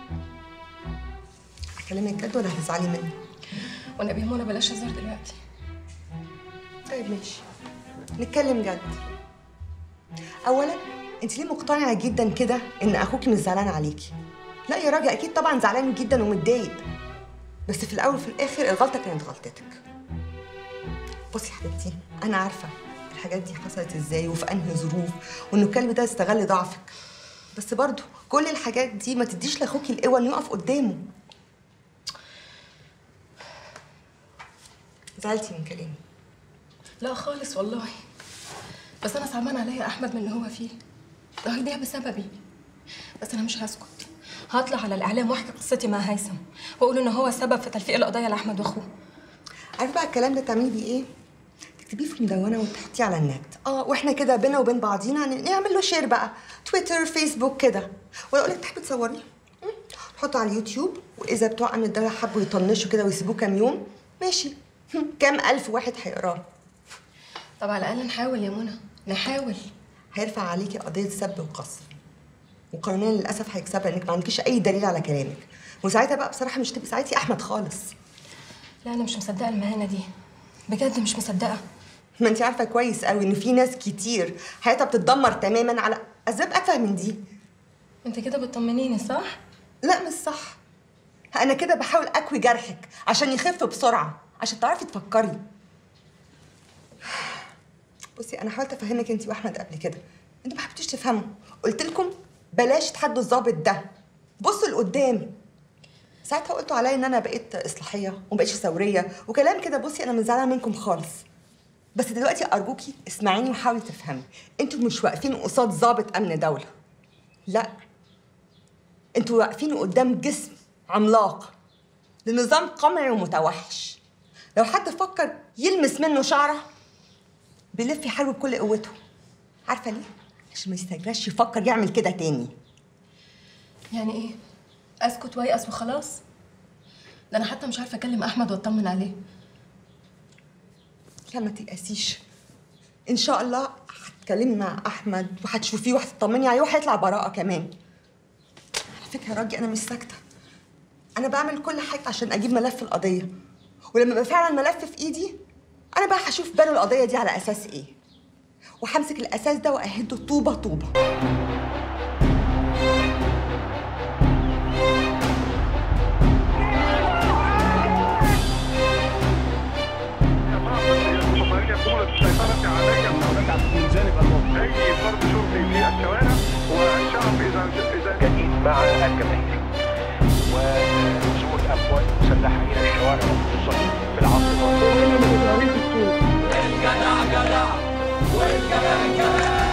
اكلمك جد ولا هتزعلي مني؟ والنبي يا منى بلاش هزار دلوقتي. طيب ماشي نتكلم جد. اولا انت ليه مقتنعه جدا كده ان اخوكي مش زعلان عليكي؟ لا يا راجل اكيد طبعا زعلان جدا ومتضايق، بس في الاول وفي الاخر الغلطه كانت غلطتك. بصي يا حبيبتي انا عارفه الحاجات دي حصلت ازاي وفي انهي ظروف، وانه الكلب ده استغل ضعفك، بس برضه كل الحاجات دي ما تديش لاخوكي القوه انه يقف قدامه. زعلتي من كلامي؟ لا خالص والله، بس انا صعبان عليا احمد من اللي هو فيه ده، هيضيع بسببي. بس انا مش هسكت، هطلع على الاعلام واحكي قصتي مع هيثم واقول ان هو السبب في تلفيق القضايا لاحمد واخوه. عارفه بقى الكلام ده تعملي بيه ايه؟ تكتبيه في مدونه وتحطيه على النت، واحنا كده بينا وبين بعضينا نعمل له شير بقى، تويتر فيسبوك كده، ولا اقول لك تحبي تصوريه نحطه على اليوتيوب، واذا بتوع امن الدوله حبوا يطنشوا كده ويسيبوه كام يوم ماشي، كام الف واحد هيقراه. طب على الاقل نحاول يا منى، نحاول. هيرفع عليكي قضيه سب وقذف، وقانونيا للاسف هيكسبها لانك ما عندكيش اي دليل على كلامك، وساعتها بقى بصراحه مش تبقي ساعتي احمد خالص. لا انا مش مصدقه المهانه دي، بجد مش مصدقه. ما انت عارفه كويس قوي ان في ناس كتير حياتها بتتدمر تماما على اسباب اتفه من دي. انت كده بتطمنيني صح؟ لا مش صح، انا كده بحاول اكوي جرحك عشان يخف بسرعه، عشان تعرفي تفكري. بصي انا حاولت افهمك انت واحمد قبل كده، انتوا ما حبيتوش تفهموا، قلت لكم بلاش تحدوا الظابط ده، بصوا لقدام. ساعتها قلتوا عليا ان انا بقيت اصلاحيه ومبقتش ثوريه وكلام كده. بصي انا مش زعلانه منكم خالص، بس دلوقتي ارجوكي اسمعيني وحاولي تفهمي، انتوا مش واقفين قصاد ضابط امن دوله، لا انتوا واقفين قدام جسم عملاق لنظام قمعي ومتوحش. لو حد فكر يلمس منه شعره بيلف يحارب بكل قوته. عارفه ليه؟ عشان ما يستجراش يفكر يعمل كده تاني. يعني ايه؟ اسكت ويأس وخلاص؟ ده انا حتى مش عارفه اكلم احمد واطمن عليه. يلا ما تيأسيش. ان شاء الله هتكلمي مع احمد وهتشوفيه وهتطمني عليه وهيطلع براءه كمان. على فكره يا راجل انا مش ساكته، انا بعمل كل حاجه عشان اجيب ملف القضيه، ولما يبقى فعلا ملف في ايدي انا بقى هشوف بنوا القضيه دي على اساس ايه، وهمسك الاساس ده واهده طوبه طوبه. أي فرد شرطي في الشوارع والشعب إذا جديد مع الجماهير ونزول أموال مسلحة إلى الشوارع وخصوصا في العاصمة. الجدع جدع والجبان جبان.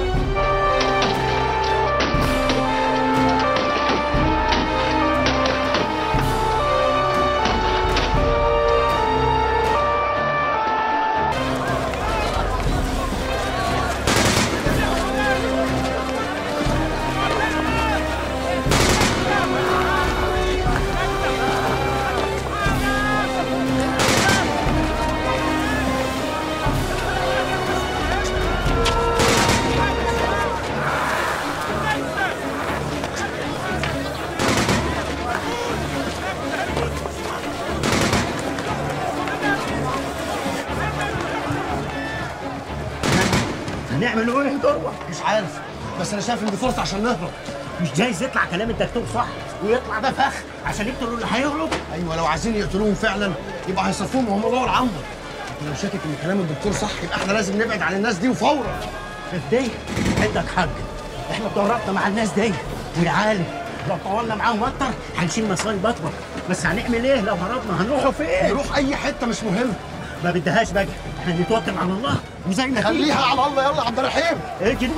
هنعمل ايه يا دروة؟ مش عارف، بس انا شايف ان دي فرصه عشان نهرب. مش جايز يطلع كلام الدكتور صح ويطلع ده فخ عشان يقتلوا اللي هيهرب؟ ايوه لو عايزين يقتلوهم فعلا يبقى هيصرفوهم وهم جوه العنبر. لكن لو شاكك ان كلام الدكتور صح يبقى احنا لازم نبعد عن الناس دي وفورا. ازاي؟ عندك حق، احنا اتدربنا مع الناس دي والعالم، لو طولنا معاهم اكتر هنشيل مصايب اكبر، بس هنعمل ايه لو هربنا؟ هنروحوا فين؟ نروح اي حته مش مهم. ما بدهاش بقى، احنا نتوكل على الله وزي ما خليها على الله. يلا يا عبد الرحيم اجري.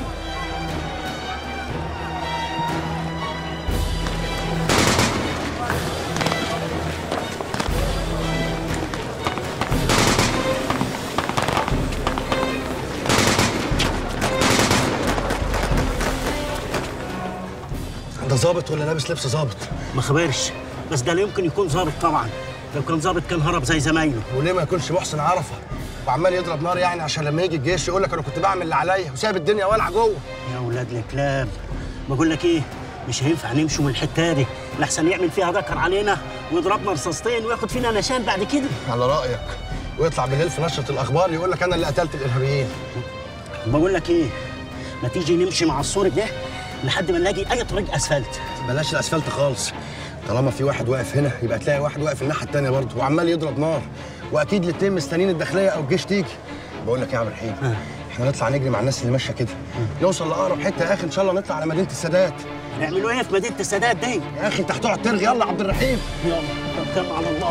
ده ظابط ولا لابس لبس ظابط؟ ما خبرش، بس ده لا يمكن يكون ظابط طبعا، لو كان ظابط كان هرب زي زمايله. وليه ما يكونش محسن عرفه وعمال يضرب نار يعني عشان لما يجي الجيش يقول لك انا كنت بعمل اللي عليا وسايب الدنيا والعه جوه؟ يا ولاد الكلاب، بقول لك ايه، مش هينفع نمشوا من الحته دي لحسن يعمل فيها ذكر علينا ويضربنا رصاصتين وياخد فينا نشان بعد كده. على رايك، ويطلع بالليل في نشره الاخبار يقول لك انا اللي قتلت الارهابيين. بقول لك ايه، ما تيجي نمشي مع السور ده لحد ما نلاقي اي طريق اسفلت. بلاش الاسفلت خالص، طالما في واحد واقف هنا يبقى تلاقي واحد واقف الناحيه الثانيه برضه وعمال يضرب نار، واكيد الاتنين مستنيين الداخليه او الجيش تيجي. بقول لك يا عبد الرحيم، احنا نطلع نجري مع الناس اللي ماشيه كده، نوصل لاقرب حته يا اخي ان شاء الله نطلع على مدينه السادات. هنعملوا ايه في مدينه السادات دي؟ يا اخي انت هتقعد ترغي. يلا يا عبد الرحيم يلا توكلنا على الله.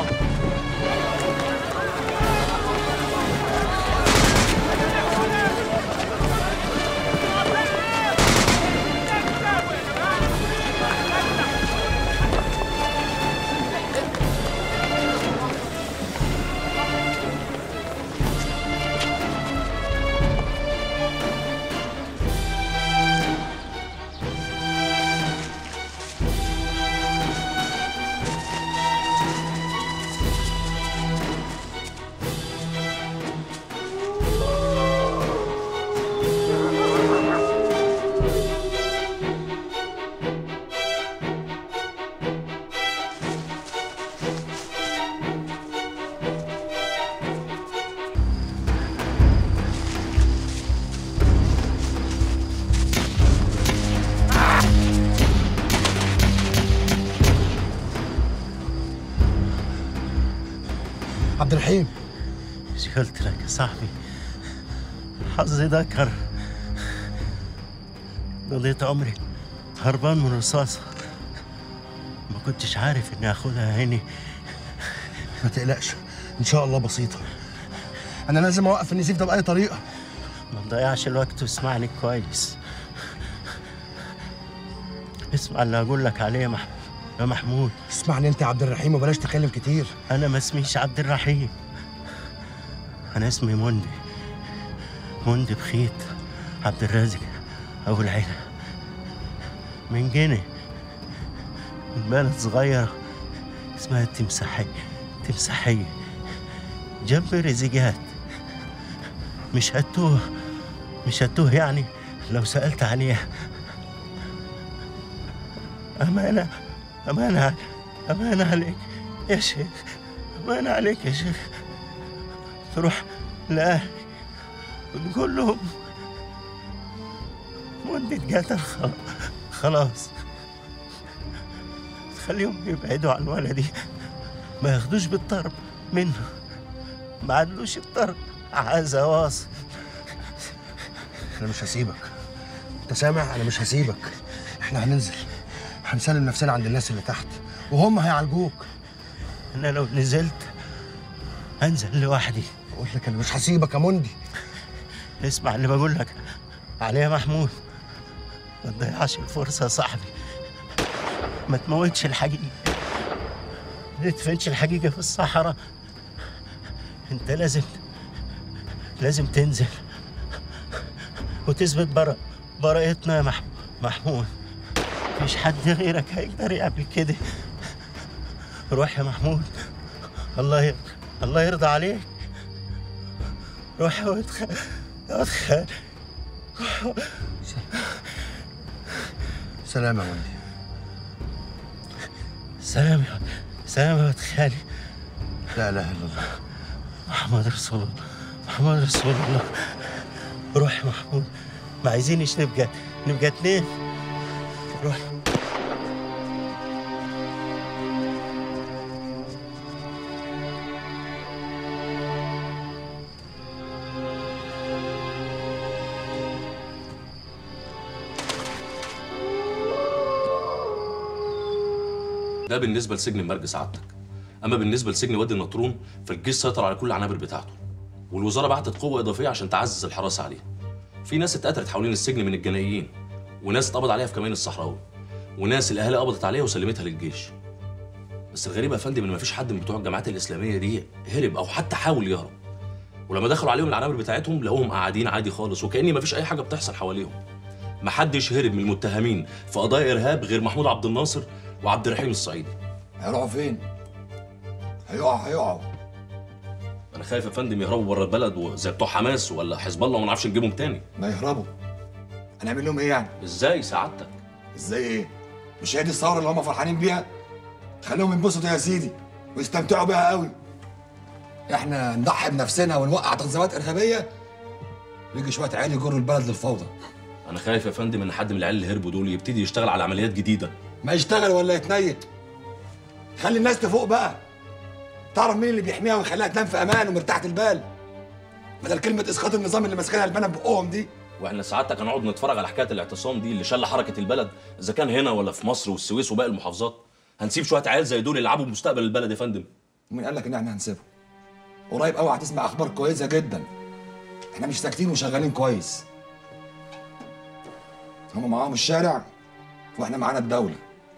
عبد الرحيم، مش قلت لك يا صاحبي حظي ذكر، قضيت عمري هربان من رصاصة ما كنتش عارف اني اخدها هنا. ما تقلقش ان شاء الله بسيطه. انا لازم اوقف النزيف ده باي طريقه. ما تضيعش الوقت واسمعني كويس. اسمع اللي هقول لك عليه يا محمود. اسمعني انت يا عبد الرحيم وبلاش تتكلم كتير. انا ما اسميش عبد الرحيم، انا اسمي مندي بخيت عبد الرازق ابو العيله، من جنة، من بلد صغيره اسمها التمساحيه جنب رزقات. مش هتوه يعني لو سألت عليها. أمانة عليك يا شيخ، أمانة عليك يا شيخ. تروح لأهلي وتقول لهم مدة قتل خلاص، تخليهم يبعدوا عن ولدي، ما ياخدوش بالضرب منه، ما عدلوش الضرب، عايز أواصل. انا مش هسيبك، انت سامع؟ انا مش هسيبك. احنا هنسلم نفسنا عند الناس اللي تحت وهم هيعالجوك. انا لو نزلت هنزل لوحدي. بقول لك انا مش هسيبك يا مندي. اسمع اللي بقول لك عليه يا محمود، ما تضيعش الفرصه يا صاحبي، ما تموتش الحقيقه، ما تدفنش الحقيقه في الصحراء. انت لازم تنزل وتثبت براءتنا يا محمود. مفيش حد غيرك هيقدر يعمل كده. روح يا محمود، الله يرضى عليك. روح يا واد خالي. سلام يا مندي. سلام يا واد خالي. لا اله الا الله محمد رسول الله، محمد رسول الله. روح يا محمود، ما عايزينش نبقى اتنين. روح. ده بالنسبه لسجن المرج سعادتك. اما بالنسبه لسجن وادي النطرون فالجيش سيطر على كل العنابر بتاعته، والوزاره بعتت قوه اضافيه عشان تعزز الحراسه عليه. في ناس اتقتلت حوالين السجن من الجنائيين، وناس اتقبض عليها في كمين الصحراوي، وناس الاهالي قبضت عليها وسلمتها للجيش. بس الغريب يا فندم ان مفيش حد من بتوع الجماعات الاسلاميه دي هرب او حتى حاول يهرب. ولما دخلوا عليهم العنابر بتاعتهم لقوهم قاعدين عادي خالص وكأن مفيش اي حاجه بتحصل حواليهم. محدش هرب من المتهمين في قضايا ارهاب غير محمود عبد الناصر وعبد الرحيم الصعيدي. هيروحوا فين؟ هيقعوا. انا خايف يا فندم يهربوا بره البلد زي بتوع حماس ولا حزب الله وما نعرفش نجيبهم تاني. ما يهربوا. هنعمل لهم ايه يعني؟ ازاي سعادتك؟ ازاي ايه؟ مش هي دي الثوره اللي هم فرحانين بيها؟ خليهم ينبسطوا يا سيدي ويستمتعوا بيها قوي. احنا نضحي بنفسنا ونوقع تنظيمات ارهابيه ويجي شويه عيال يجروا البلد للفوضى. انا خايف يا فندم ان حد من العيال اللي هربوا دول يبتدي يشتغل على عمليات جديده. ما يشتغل ولا يتنيت. خلي الناس تفوق بقى. تعرف مين اللي بيحميها ويخليها تنام في امان ومرتاحه البال بدل كلمه اسقاط النظام اللي ماسكينها البنا ببقهم دي. واحنا سعادتك هنقعد نتفرج على حكايه الاعتصام دي اللي شل حركه البلد اذا كان هنا ولا في مصر والسويس وباقي المحافظات؟ هنسيب شويه عيال زي دول يلعبوا بمستقبل البلد يا فندم؟ ومين قال لك ان احنا هنسيبهم؟ قريب قوي هتسمع اخبار كويسه جدا. احنا مش ساكتين وشغالين كويس. هم معاهم الشارع واحنا معانا الدوله.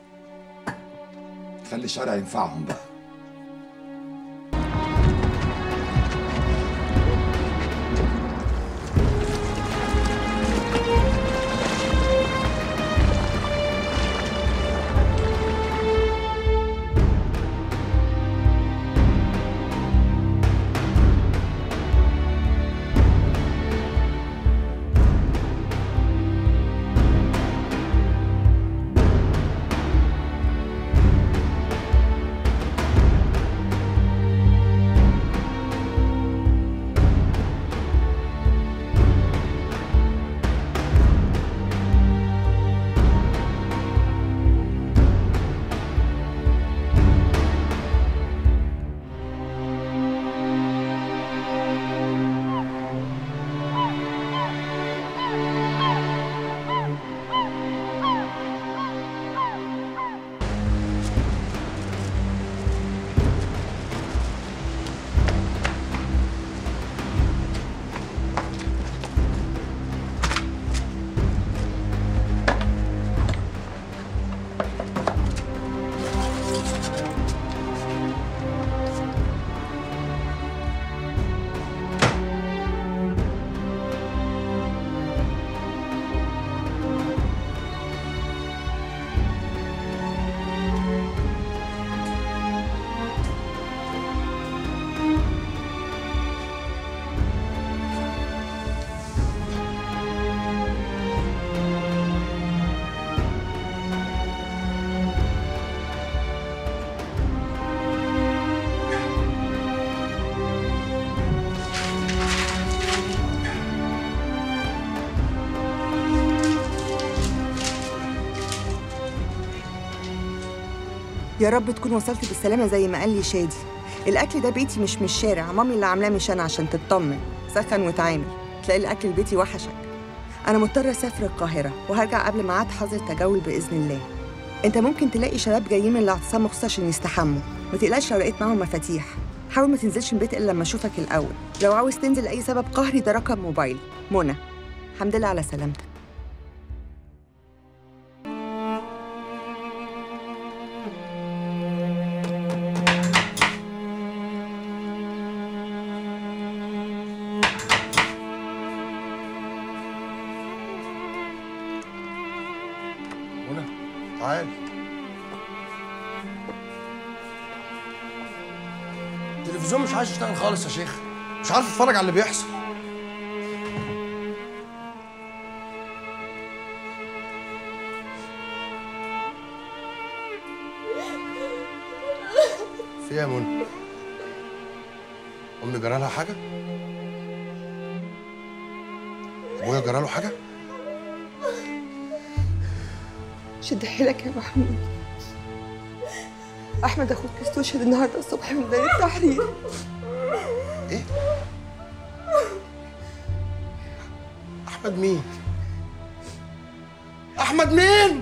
خلي الشارع ينفعهم بقى. يا رب تكون وصلت بالسلامة زي ما قال لي شادي. الأكل ده بيتي مش من الشارع، مامي اللي عاملاه مش أنا، عشان تطمن. سخن وتعامل، تلاقي الأكل البيتي وحشك. أنا مضطرة أسافر القاهرة وهرجع قبل ميعاد حظر التجول بإذن الله. أنت ممكن تلاقي شباب جايين من الاعتصام مخصوص عشان يستحموا، ما تقلقش لو لقيت معاهم مفاتيح. حاول ما تنزلش من البيت إلا لما أشوفك الأول. لو عاوز تنزل لأي سبب قهري ده رقم موبايلي. منى، الحمد لله على سلامتك. تعال. التلفزيون مش عايز يشتغل خالص يا شيخ، مش عارف اتفرج على اللي بيحصل. في ايه يا منى؟ امي جرى لها حاجه؟ ابويا جرى له حاجه؟ شد حيلك يا محمود. احمد اخوك استشهد النهارده الصبح من ميدان التحرير. ايه؟ احمد مين؟ احمد مين؟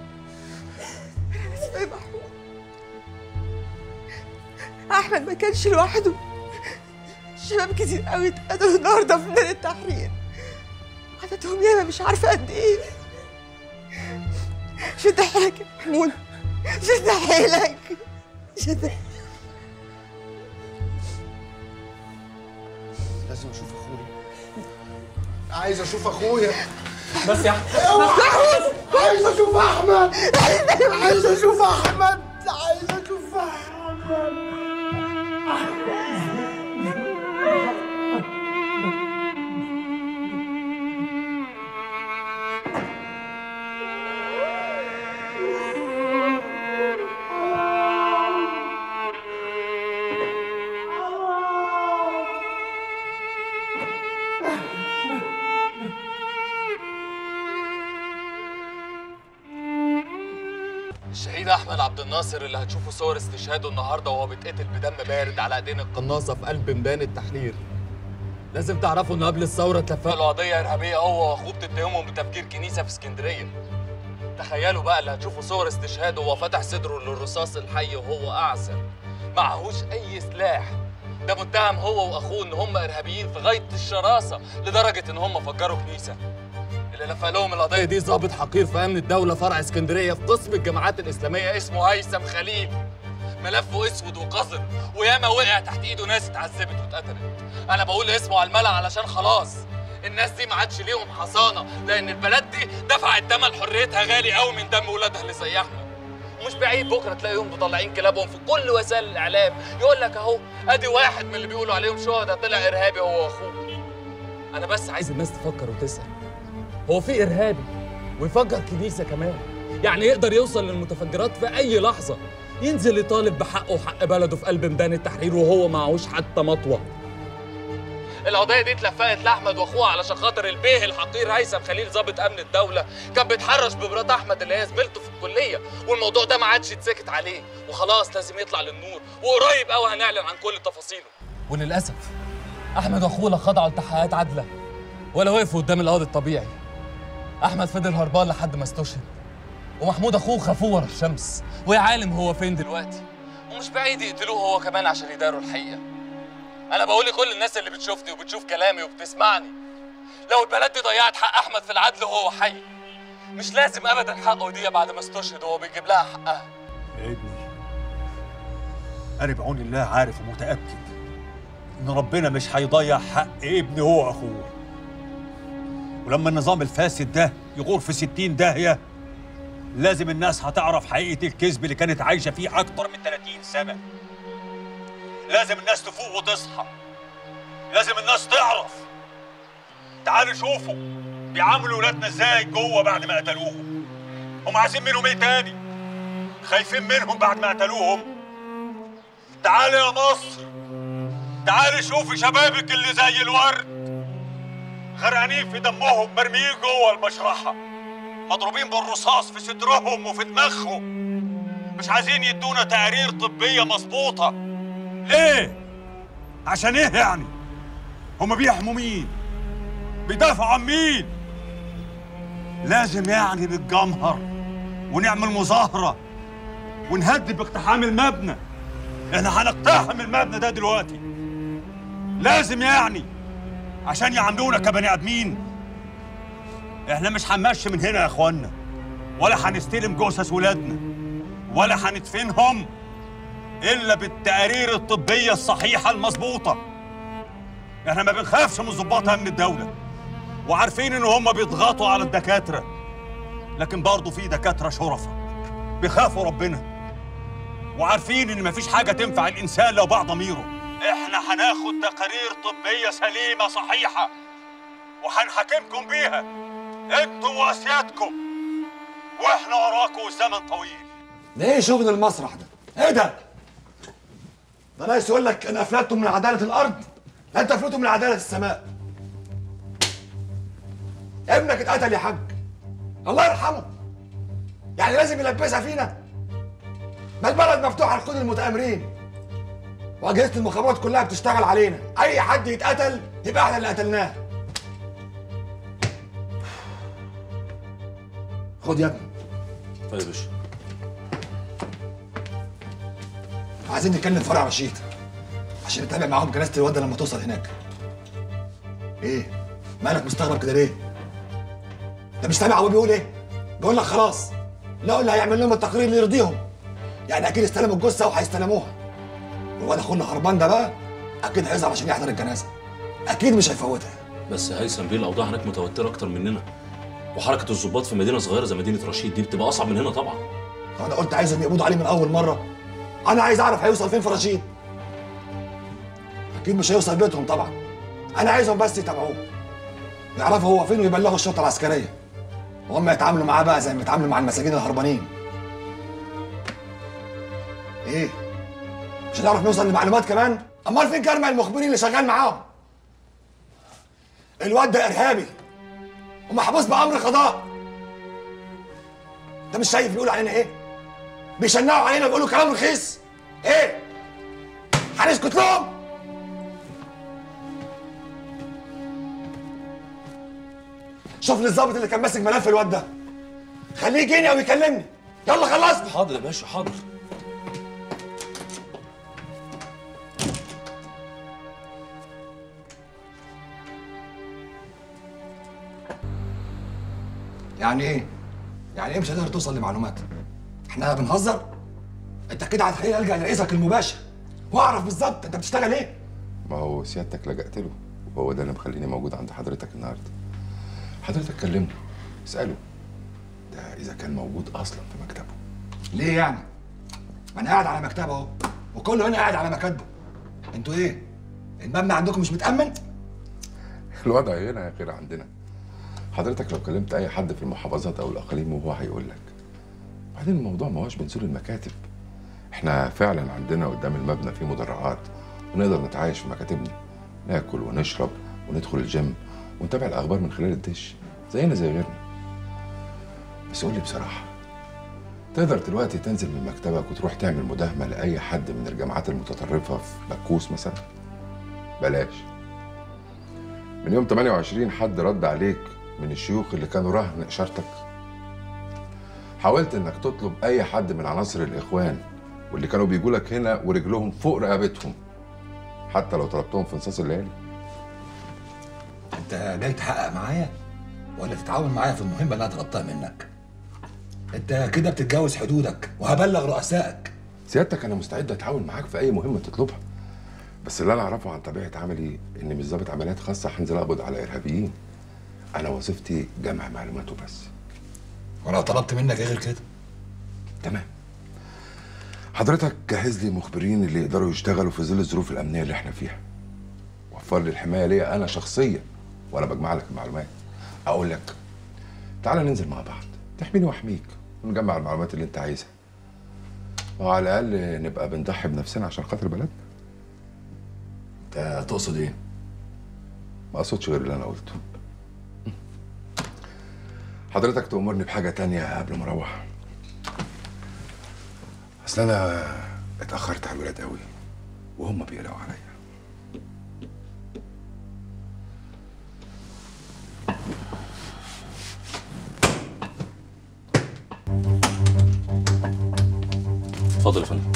اسمه ايه محمود؟ احمد ما كانش لوحده، شباب كتير قوي اتقتلوا النهارده في ميدان التحرير، عددهم ياما مش عارفه قد ايه. شد حيلك يا محمود، شد حيلك، شد. لازم اشوف اخويا، عايز اشوف اخويا. بس يا محمود، عايز اشوف احمد، عايز اشوف احمد، عايز اشوف احمد. الشهيد احمد عبد الناصر اللي هتشوفوا صور استشهاده النهارده وهو بيتقتل بدم بارد على ايدين القناصه في قلب ميدان التحرير. لازم تعرفوا ان قبل الثوره اتلفق له قضيه ارهابيه هو واخوه بتتهمهم بتفجير كنيسه في اسكندريه. تخيلوا بقى اللي هتشوفوا صور استشهاده وهو فاتح صدره للرصاص الحي وهو اعزل، معهوش اي سلاح. ده متهم هو واخوه ان هم ارهابيين في غايه الشراسه لدرجه ان هم فجروا كنيسه. اللي لفق لهم القضيه دي ضابط حقير في امن الدوله فرع اسكندريه في قسم الجماعات الاسلاميه اسمه هيثم خليل. ملفه اسود وقذر وياما وقع تحت ايده ناس اتعذبت واتقتلت. انا بقول اسمه على الملأ علشان خلاص الناس دي ما عادش ليهم حصانه، لان البلد دي دفعت ثمن حريتها غالي قوي من دم ولادها اللي زي احمد. ومش بعيد بكره تلاقيهم مطلعين كلابهم في كل وسائل الاعلام يقول لك اهو ادي واحد من اللي بيقولوا عليهم شهداء طلع ارهابي هو واخوه. انا بس عايز الناس تفكر وتسال، هو في ارهابي ويفجر كنيسه كمان؟ يعني يقدر يوصل للمتفجرات في اي لحظه، ينزل يطالب بحقه وحق بلده في قلب ميدان التحرير وهو معهوش حتى مطوه. القضيه دي اتلفقت لاحمد واخوه علشان خاطر البيه الحقير هيثم خليل ضابط امن الدوله كان بيتحرش بمرات احمد اللي هي زميلته في الكليه، والموضوع ده ما عادش يتسكت عليه وخلاص لازم يطلع للنور، وقريب قوي هنعلن عن كل تفاصيله. وللاسف احمد واخوه لا خضعوا لتحقيقات عادله ولا وقفوا قدام القاضي الطبيعي. احمد فضل هربان لحد ما استشهد، ومحمود اخوه خافوه ورا الشمس، ويا عالم هو فين دلوقتي، ومش بعيد يقتلوه هو كمان عشان يداروا الحقيقه. انا بقول لكل الناس اللي بتشوفني وبتشوف كلامي وبتسمعني، لو البلد دي ضيعت حق احمد في العدل وهو حي، مش لازم ابدا حقه يضيع بعد ما استشهد وهو بيجيب لها حقها. يا ابني انا بعون الله عارف ومتاكد ان ربنا مش هيضيع حق ابني هو واخوه، ولما النظام الفاسد ده يغور في 60 داهيه لازم الناس هتعرف حقيقه الكذب اللي كانت عايشه فيه اكتر من 30 سنه. لازم الناس تفوق وتصحى، لازم الناس تعرف. تعالوا شوفوا بيعاملوا ولادنا ازاي جوه بعد ما قتلوهم. هم عايزين منهم ايه تاني؟ خايفين منهم بعد ما قتلوهم؟ تعالي يا مصر، تعالي شوفي شبابك اللي زي الورد غرقانين في دمهم مرميين جوه المشرحه، مضروبين بالرصاص في صدرهم وفي دماغهم، مش عايزين يدونا تقارير طبية مظبوطة. ليه؟ عشان ايه يعني؟ هما بيحموا مين؟ بيدافعوا عن مين؟ لازم يعني نتجمهر ونعمل مظاهرة ونهدد باقتحام المبنى. احنا هنقتحم المبنى ده دلوقتي. لازم يعني عشان يعاملونا كبني ادمين. احنا مش هنمشي من هنا يا اخوانا، ولا هنستلم جثث ولادنا، ولا هندفنهم الا بالتقارير الطبيه الصحيحه المظبوطه. احنا ما بنخافش من ضباط امن الدوله، وعارفين ان هم بيضغطوا على الدكاتره، لكن برضه في دكاتره شرفاء بيخافوا ربنا، وعارفين ان مفيش حاجه تنفع الانسان لو باع ضميره. احنا هناخد تقارير طبيه سليمه صحيحه وهنحاكمكم بيها انتوا واسيادكم، واحنا وراكم الزمن طويل. ده ايه شغل المسرح ده؟ ايه ده؟ ده ناقص يقول لك ان افلتتم من عداله الارض لا انت افلتتم من عداله السماء. ابنك اتقتل يا حاج، الله يرحمه، يعني لازم يلبسها فينا؟ ما البلد مفتوحه لكل المتآمرين، واجهزه المخابرات كلها بتشتغل علينا، اي حد يتقتل يبقى احنا اللي قتلناه. خد يا ابني. طيب يا باشا. عايزين نتكلم فرع رشيد عشان نتابع معاهم جنازه الواد لما توصل هناك. ايه؟ مالك مستغرب كده ليه؟ انت مش سامع ابوه بيقول ايه؟ بيقول لك خلاص لقوا اللي هيعمل لهم التقرير اللي يرضيهم. يعني اكيد استلموا الجثه وهيستلموها. والواد اخونا هربان ده بقى اكيد هيظهر عشان يحضر الجنازه. اكيد مش هيفوتها. بس هيثم بيه الاوضاع هناك متوتره اكتر مننا، وحركه الضباط في مدينه صغيره زي مدينه رشيد دي بتبقى اصعب من هنا طبعا. انا قلت عايزهم يقبضوا عليه من اول مره. انا عايز اعرف هيوصل فين في رشيد. اكيد مش هيوصل بيتهم طبعا. انا عايزهم بس يتابعوه، يعرفوا هو فين ويبلغوا الشرطه العسكريه، وهم يتعاملوا معاه بقى زي ما يتعاملوا مع المساجين الهربانين. ايه؟ مش هنعرف نوصل لمعلومات كمان؟ امال فين كرمه المخبرين اللي شغال معاهم؟ الواد ده ارهابي ومحبوس بامر قضاء. انت مش شايف بيقولوا علينا ايه؟ بيشنعوا علينا بيقولوا كلام رخيص. ايه؟ هنسكت لهم؟ شوف لي الظابط اللي كان ماسك ملف الواد ده، خليه يجيني او يكلمني. يلا خلصنا. حاضر يا باشا حاضر. يعني ايه؟ يعني ايه مش هتقدر توصل لمعلومات؟ احنا بنهزر؟ انت كده هتخليني الجا لرئيسك المباشر واعرف بالظبط انت بتشتغل ايه؟ ما هو سيادتك لجأت له، وهو ده اللي مخليني موجود عند حضرتك النهارده. حضرتك كلمه، اسأله ده إذا كان موجود أصلا في مكتبه. ليه يعني؟ ما أنا قاعد على مكتبه أهو، وكله هنا قاعد على مكاتبه. أنتوا إيه؟ المبنى عندكم مش متأمن؟ الوضع هنا غير عندنا. حضرتك لو كلمت أي حد في المحافظات أو الأقاليم وهو هيقول لك. بعدين الموضوع ما هوش بنزول المكاتب. إحنا فعلا عندنا قدام المبنى في مدرعات ونقدر نتعايش في مكاتبنا، ناكل ونشرب وندخل الجيم ونتابع الأخبار من خلال الدش زينا زي غيرنا. بس قول لي بصراحة، تقدر دلوقتي تنزل من مكتبك وتروح تعمل مداهمة لأي حد من الجامعات المتطرفة في بكوس مثلا؟ بلاش. من يوم 28 حد رد عليك من الشيوخ اللي كانوا رهن إشارتك؟ حاولت إنك تطلب أي حد من عناصر الإخوان واللي كانوا بيجولك هنا ورجلهم فوق رقبتهم، حتى لو طلبتهم في نصاص الليالي؟ أنت جاي تحقق معايا ولا تتعاون معايا في المهمة اللي أنا طلبتها منك؟ أنت كده بتتجاوز حدودك وهبلغ رؤسائك. سيادتك أنا مستعد أتعاون معاك في أي مهمة تطلبها، بس اللي أنا أعرفه عن طبيعة عملي إني مش ضابط عمليات خاصة هنزل أقبض على إرهابيين. أنا وظيفتي جمع معلومات وبس. وأنا طلبت منك غير كده؟ تمام. حضرتك جهز لي مخبرين اللي يقدروا يشتغلوا في ظل الظروف الأمنية اللي إحنا فيها. وفر لي الحماية ليا أنا شخصيا وأنا بجمع لك المعلومات. أقول لك تعالى ننزل مع بعض، تحميني وأحميك ونجمع المعلومات اللي أنت عايزها. وعلى الأقل نبقى بنضحي بنفسنا عشان خاطر بلدنا. أنت تقصد إيه؟ ما أقصدش غير اللي أنا قلته. حضرتك تأمرني بحاجة تانية قبل ما أروح. اصل انا اتاخرت على الولاد قوي وهم بيقلقوا عليا. اتفضل يا فندم.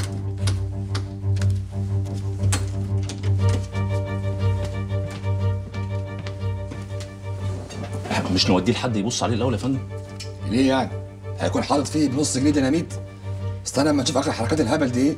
مش نوديه لحد يبص عليه الاول يا فندم؟ ليه يعني؟ هيكون حاطط فيه بنص جنيه ديناميت؟ استنى اما نشوف اخر حركات الهبل دي ايه.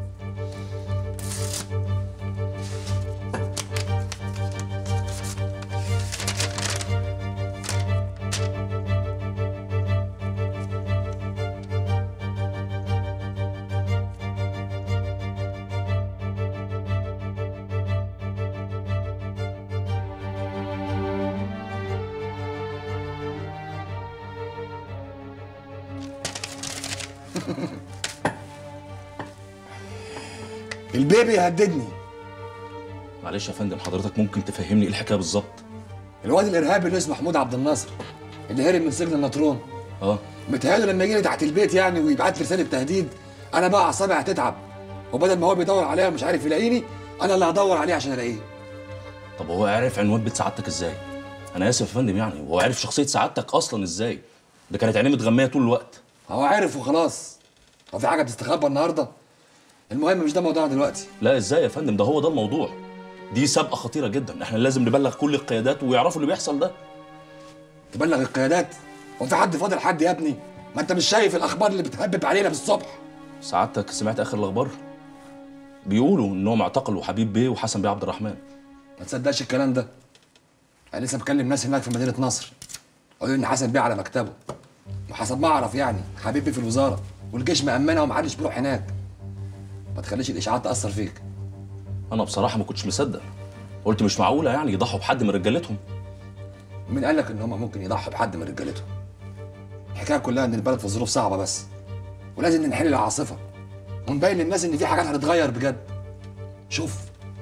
البيبي هددني. معلش يا فندم، حضرتك ممكن تفهمني ايه الحكايه بالظبط؟ الواد الارهابي اللي اسمه محمود عبد الناصر اللي هرب من سجن النطرون. متهيأله لما يجي لي تحت البيت يعني ويبعت لي رساله تهديد، انا بقى اعصابي هتتعب، وبدل ما هو بيدور عليها ومش عارف يلاقيني، انا اللي هدور عليه عشان الاقيه. طب هو عرف عنوان بيت سعادتك ازاي؟ انا اسف يا فندم يعني، وهو عرف شخصيه سعادتك اصلا ازاي؟ ده كانت عينيه متغميه طول الوقت. هو عارف وخلاص. هو في حاجه بتستخبى النهارده؟ المهم مش ده موضوعنا دلوقتي. لا ازاي يا فندم، ده هو ده الموضوع. دي سابقه خطيره جدا، احنا لازم نبلغ كل القيادات ويعرفوا اللي بيحصل ده. تبلغ القيادات؟ هو في حد فاضل حد يا ابني؟ ما انت مش شايف الاخبار اللي بتهبب علينا بالصبح؟ سعادتك سمعت اخر الاخبار؟ بيقولوا انهم اعتقلوا حبيب بيه وحسن بيه عبد الرحمن. ما تصدقش الكلام ده. انا لسه بكلم ناس هناك في مدينه نصر، قالوا ان حسن بيه على مكتبه، وحسب ما اعرف يعني حبيب بيه في الوزاره، والجيش مأمنها ومحدش بيروح هناك. ما تخليش الاشاعات تاثر فيك. انا بصراحه ما كنتش مصدق، قلت مش معقوله يعني يضحوا بحد من رجالتهم. مين قال لك ان هم ممكن يضحوا بحد من رجالتهم؟ الحكايه كلها ان البلد في ظروف صعبه بس، ولازم نحل العاصفه ونبين للناس ان في حاجات هتتغير بجد. شوف،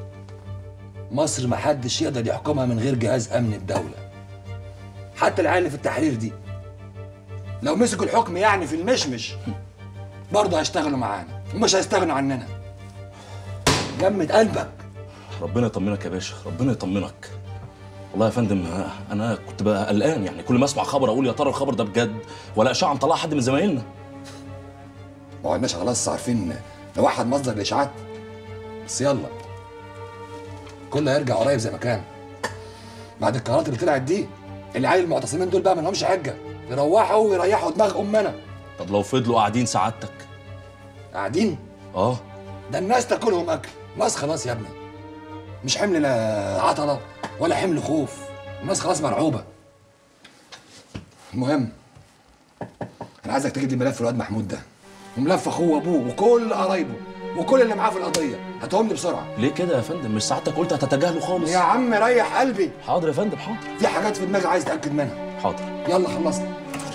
مصر ما حدش يقدر يحكمها من غير جهاز امن الدوله. حتى العيال اللي في التحرير دي لو مسكوا الحكم يعني في المشمش برضه هيشتغلوا معانا ومش هيستغنوا عننا. جمد قلبك. ربنا يطمنك يا باشا، ربنا يطمنك. والله يا فندم انا كنت بقى قلقان يعني، كل ما اسمع خبر اقول يا ترى الخبر ده بجد ولا اشاعه مطلعها حد من زمايلنا. ما هو الناس خلاص عارفين نوحد مصدر الاشاعات. بس يلا، كله هيرجع قريب زي ما كان. بعد القرارات اللي طلعت دي، العيال المعتصمين دول بقى ما لهمش حجه، يروحوا ويريحوا دماغ امنا. طب لو فضلوا قاعدين سعادتك؟ قاعدين؟ ده الناس تاكلهم اكل. الناس خلاص يا ابني مش حمل لا عطله ولا حمل خوف، الناس خلاص مرعوبه. المهم انا عايزك تجيب لي ملف الواد محمود ده، وملف اخوه وابوه وكل قرايبه وكل اللي معاه في القضيه، هاتهم لي بسرعه. ليه كده يا فندم؟ مش سعادتك قلت هتتجاهله خالص؟ يا عم ريح قلبي. حاضر يا فندم حاضر. في حاجات في دماغي عايز اتاكد منها. حاضر. يلا خلصنا.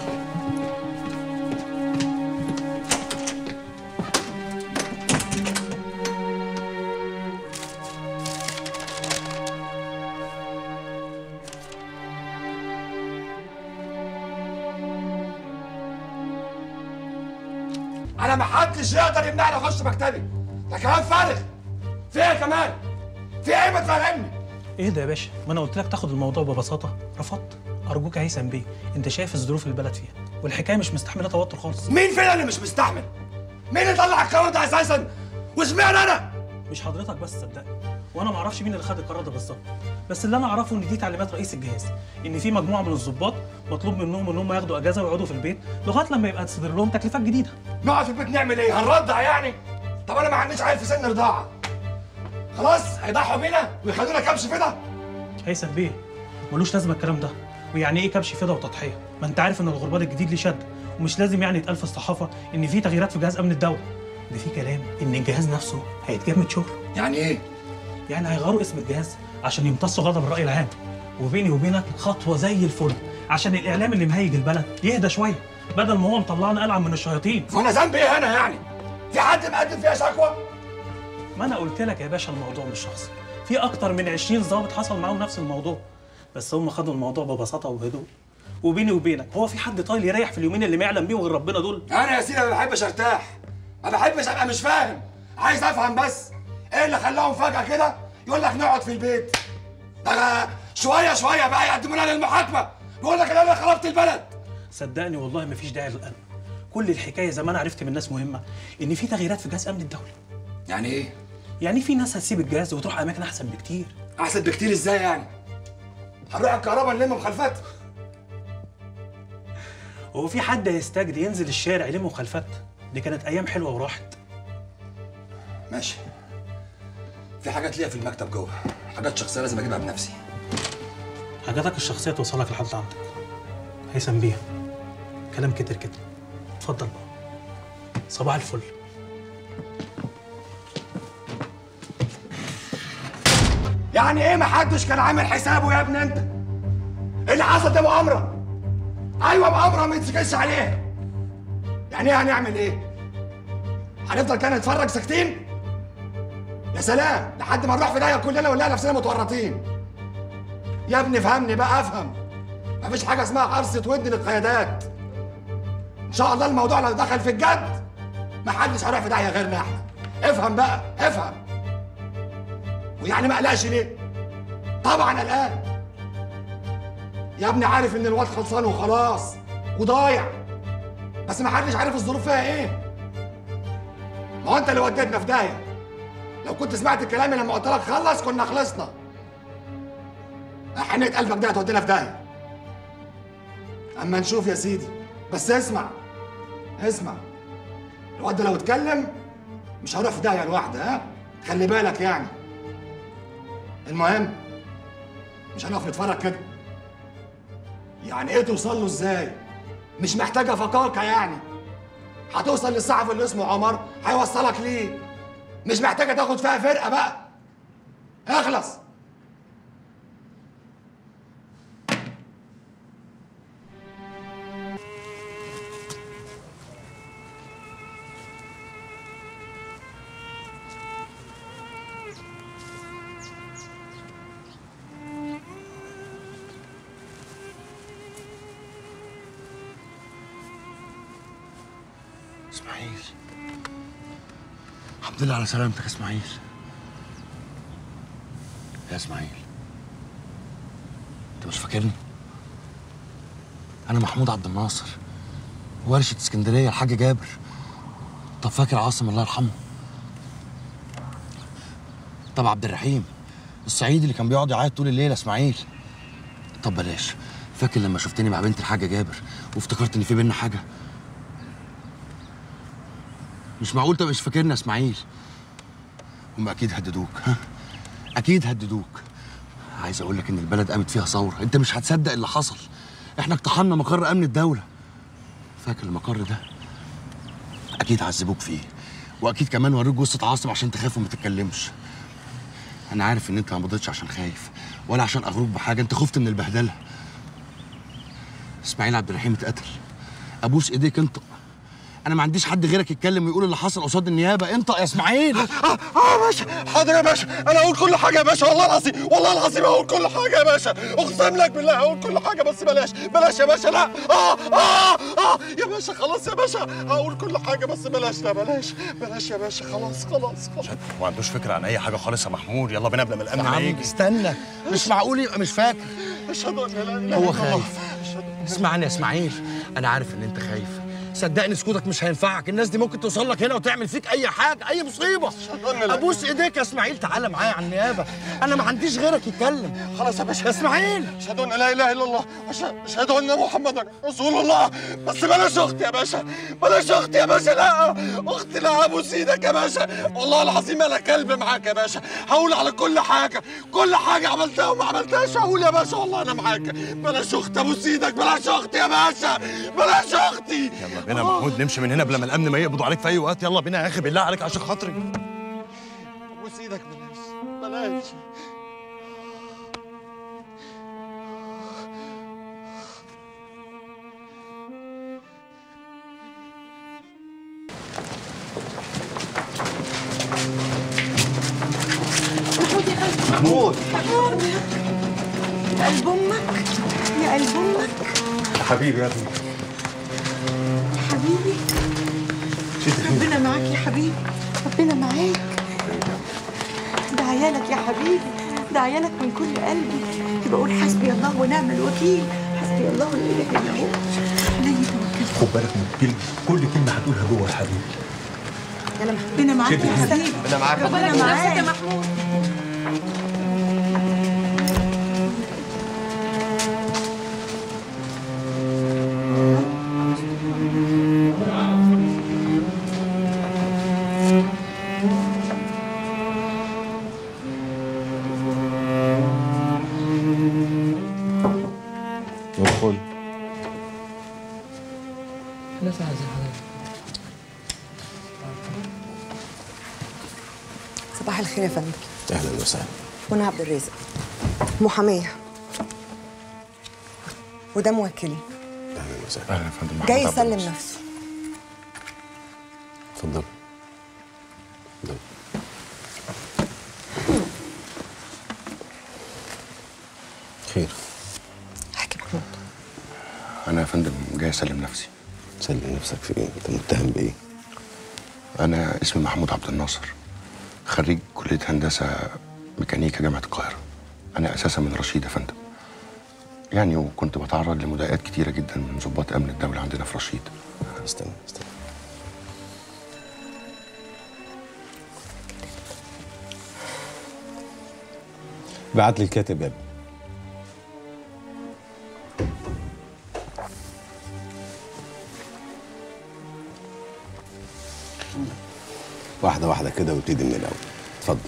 انا محدش يقدر يمنعني اخش مكتبي. ده كلام فارغ. في ايه كمان؟ في ايه ما تفهمني؟ ايه ده يا باشا؟ ما انا قلت لك تاخد الموضوع ببساطه، رفضت. ارجوك يا هيثم بيه، انت شايف الظروف البلد فيها، والحكايه مش مستحمله توتر خالص. مين فينا اللي مش مستحمل؟ مين اللي طلع القرار ده اساسا؟ واشمعنى انا؟ مش حضرتك بس صدقني، وانا ما اعرفش مين اللي خد القرار ده بالظبط، بس اللي انا اعرفه ان دي تعليمات رئيس الجهاز، ان في مجموعه من الضباط مطلوب منهم ان هم ياخدوا اجازه ويقعدوا في البيت لغايه لما يبقى تصدر لهم تكليفات جديده. نقعد في البيت نعمل ايه؟ هنرضع يعني؟ طب انا ما عنديش عيل في سن رضاعه. خلاص هيضحوا بينا ويخلونا كبش فدا؟ هيثم بيه، ملوش لازمه الكلام ده. ويعني ايه كبش فدا وتضحيه؟ ما انت عارف ان الغربال الجديد ليه شد، ومش لازم يعني يتقال في الصحافه ان في تغييرات في جهاز امن الدوله. ده في كلام ان الجهاز نفسه هيتجمد شغل. يعني ايه؟ يعني هيغيروا اسم الجهاز عشان يمتصوا غضب الراي العام. وبيني وبينك خطوه زي الفل عشان الاعلام اللي مهيج البلد يهدى شويه، بدل ما هو مطلعنا ألعن من الشياطين. وانا ذنبي ايه هنا يعني؟ في حد مقدم فيها شكوى؟ ما انا قلت لك يا باشا الموضوع مش شخصي، في اكتر من 20 ضابط حصل معاهم نفس الموضوع، بس هم خدوا الموضوع ببساطه وبهدوء. وبيني وبينك هو في حد طايل يريح في اليومين اللي ما يعلم بيهم غير ربنا دول؟ انا يا سيدي ما بحبش ارتاح، ما بحبش ابقى مش فاهم، عايز افهم بس. ايه اللي خلاهم فجأة كده يقول لك نقعد في البيت؟ ده شوية شوية بقى يقدمونا للمحاكمة، بيقول لك ان انا خربت البلد. صدقني والله مفيش داعي للقلق. كل الحكايه زي ما انا عرفت من ناس مهمه ان في تغييرات في جهاز امن الدوله. يعني ايه؟ يعني في ناس هتسيب الجهاز وتروح اماكن احسن بكتير. احسن بكتير ازاي يعني؟ هنروح الكهرباء نلم مخالفات؟ هو في حد هيستجري ينزل الشارع يلم مخالفات؟ دي كانت ايام حلوه وراحت. ماشي. في حاجات ليا في المكتب جوه، حاجات شخصيه لازم اجيبها بنفسي. حاجاتك الشخصيه توصلك لحد عندك. هيثم بيها. كلام كتر كده. اتفضل بقى. صباح الفل. يعني ايه محدش كان عامل حسابه يا ابني انت؟ اللي حصل ده مؤامره. ايوه مؤامره ما يتسكتش عليها. يعني ايه هنعمل ايه؟ هنفضل كده نتفرج ساكتين؟ يا سلام لحد ما نروح في داهيه كلنا ونلاقي نفسنا متورطين. يا ابني فهمني بقى افهم. مفيش حاجه اسمها قرصه ودن للقيادات. ان شاء الله الموضوع لو دخل في الجد محدش هيروح في داهيه غيرنا احنا. افهم بقى افهم. ويعني ما قلقش ليه؟ طبعا قلقان. يا ابني عارف ان الواد خلصان وخلاص وضايع، بس ما حدش عارف الظروف فيها ايه. ما هو انت اللي وديتنا في داهيه. لو كنت سمعت كلامي لما قلت لك خلص كنا خلصنا. حنية قلبك دي هتودينا في داهيه. اما نشوف يا سيدي. بس اسمع الواد ده لو اتكلم مش هروح في داهيه لوحده، ها؟ خلي بالك يعني. المهم مش هنقف نتفرج كده. يعني ايه توصل له ازاي؟ مش محتاجه فقاقه يعني. هتوصل للصحفي اللي اسمه عمر هيوصلك ليه. مش محتاجه تاخد فيها فرقه بقى. اخلص. اسماعيل، الحمد لله على سلامتك يا اسماعيل. يا اسماعيل، انت مش فاكرني؟ انا محمود عبد الناصر، ورشة اسكندرية الحاج جابر. طب فاكر عاصم الله يرحمه؟ طب عبد الرحيم الصعيدي اللي كان بيقعد يعيط طول الليل يا اسماعيل. طب بلاش، فاكر لما شفتني مع بنت الحاج جابر وافتكرت ان في بينا حاجة؟ مش معقول تبقى مش فاكرني يا اسماعيل. هم اكيد هددوك، ها؟ اكيد هددوك. عايز اقول لك ان البلد قامت فيها ثوره، انت مش هتصدق اللي حصل. احنا اقتحمنا مقر امن الدوله. فاكر المقر ده؟ اكيد عذبوك فيه، واكيد كمان وروك جثه عاصم عشان تخاف وما تتكلمش. انا عارف ان انت ما مضيتش عشان خايف ولا عشان اغروك بحاجه، انت خفت من البهدله. اسماعيل عبد الرحيم اتقتل. ابوس ايديك انطق. انا ما عنديش حد غيرك يتكلم ويقول اللي حصل قصاد النيابه. انطق يا اسماعيل. يا باشا، حاضر يا باشا، انا هقول كل حاجه يا باشا، والله العظيم والله العظيم هقول كل حاجه يا باشا، اقسم لك بالله هقول كل حاجه، بس بلاش يا باشا. لا يا باشا خلاص يا باشا، هقول كل حاجه بس بلاش. لا بلاش يا باشا، خلاص. ما عندوش فكره عن اي حاجه خالص يا محمود. يلا بينا قبل ما الامن يا يجي. عم استنى، مش معقول يبقى مش فاكر. اشهد ان لا اله الا الله. هو خايف. اسمعني يا اسماعيل، انا عارف ان انت خايف. صدقني سكوتك مش هينفعك. الناس دي ممكن توصل لك هنا وتعمل فيك اي حاجه، اي مصيبه. ابوس ايديك يا اسماعيل، تعالى معايا على النيابه. انا ما عنديش غيرك يتكلم. خلاص يا باشا. يا اسماعيل، اشهد ان لا اله الا الله، اشهد ان محمدا رسول الله. بس بلاش اختي يا باشا، بلاش اختي يا باشا. لا اختي، لا ابوس ايدك يا باشا، والله العظيم انا كلب معاك يا باشا. هقول على كل حاجه عملتها وما عملتهاش هقول يا باشا، والله انا معاك. بلاش اختي، ابوس ايدك، بلاش اختي يا باشا، بلاش اختي. يلا بينا يا محمود نمشي من هنا قبل ما الامن ما يقبضوا عليك في اي وقت. يلا بينا يا اخي بالله عليك عشان خاطري. ابوس ايدك، بلاش. محمود يا قلب امك، يا قلب امك حبيبي يا ابني، حبيبي. ربنا معاك يا حبيبي، ربنا معاك. ده عيالك يا حبيبي، ده عيالك من كل قلبي. يبقى قول حسبي الله ونعم الوكيل، حسبي الله لا اله الا هو عليه توكلت. خد بالك من كل كلمه هتقولها جوه يا حبيبي. ربنا معاك يا حبيبي، ربنا معاك، ربنا معاك يا محمود. ادخل. لا ساعة زي حضرتك. صباح الخير يا فندم. اهلا وسهلا. منى عبد الرازق، محامية، وده موكلي اهلا وسهلا. اهلا يا فندم. جاي يسلم نفسه. اتفضل. خير. احكي محمود. انا يا فندم جاي اسلم نفسي. سلم نفسك في ايه؟ انت متهم بايه؟ انا اسمي محمود عبد الناصر، خريج كليه هندسه ميكانيكا جامعه القاهره. انا اساسا من رشيد يا فندم، يعني وكنت بتعرض لمضايقات كتيره جدا من ضباط امن الدوله عندنا في رشيد. استنى. بعت لي الكاتب يا ابني. واحدة واحدة كده وابتدي من الأول. اتفضل.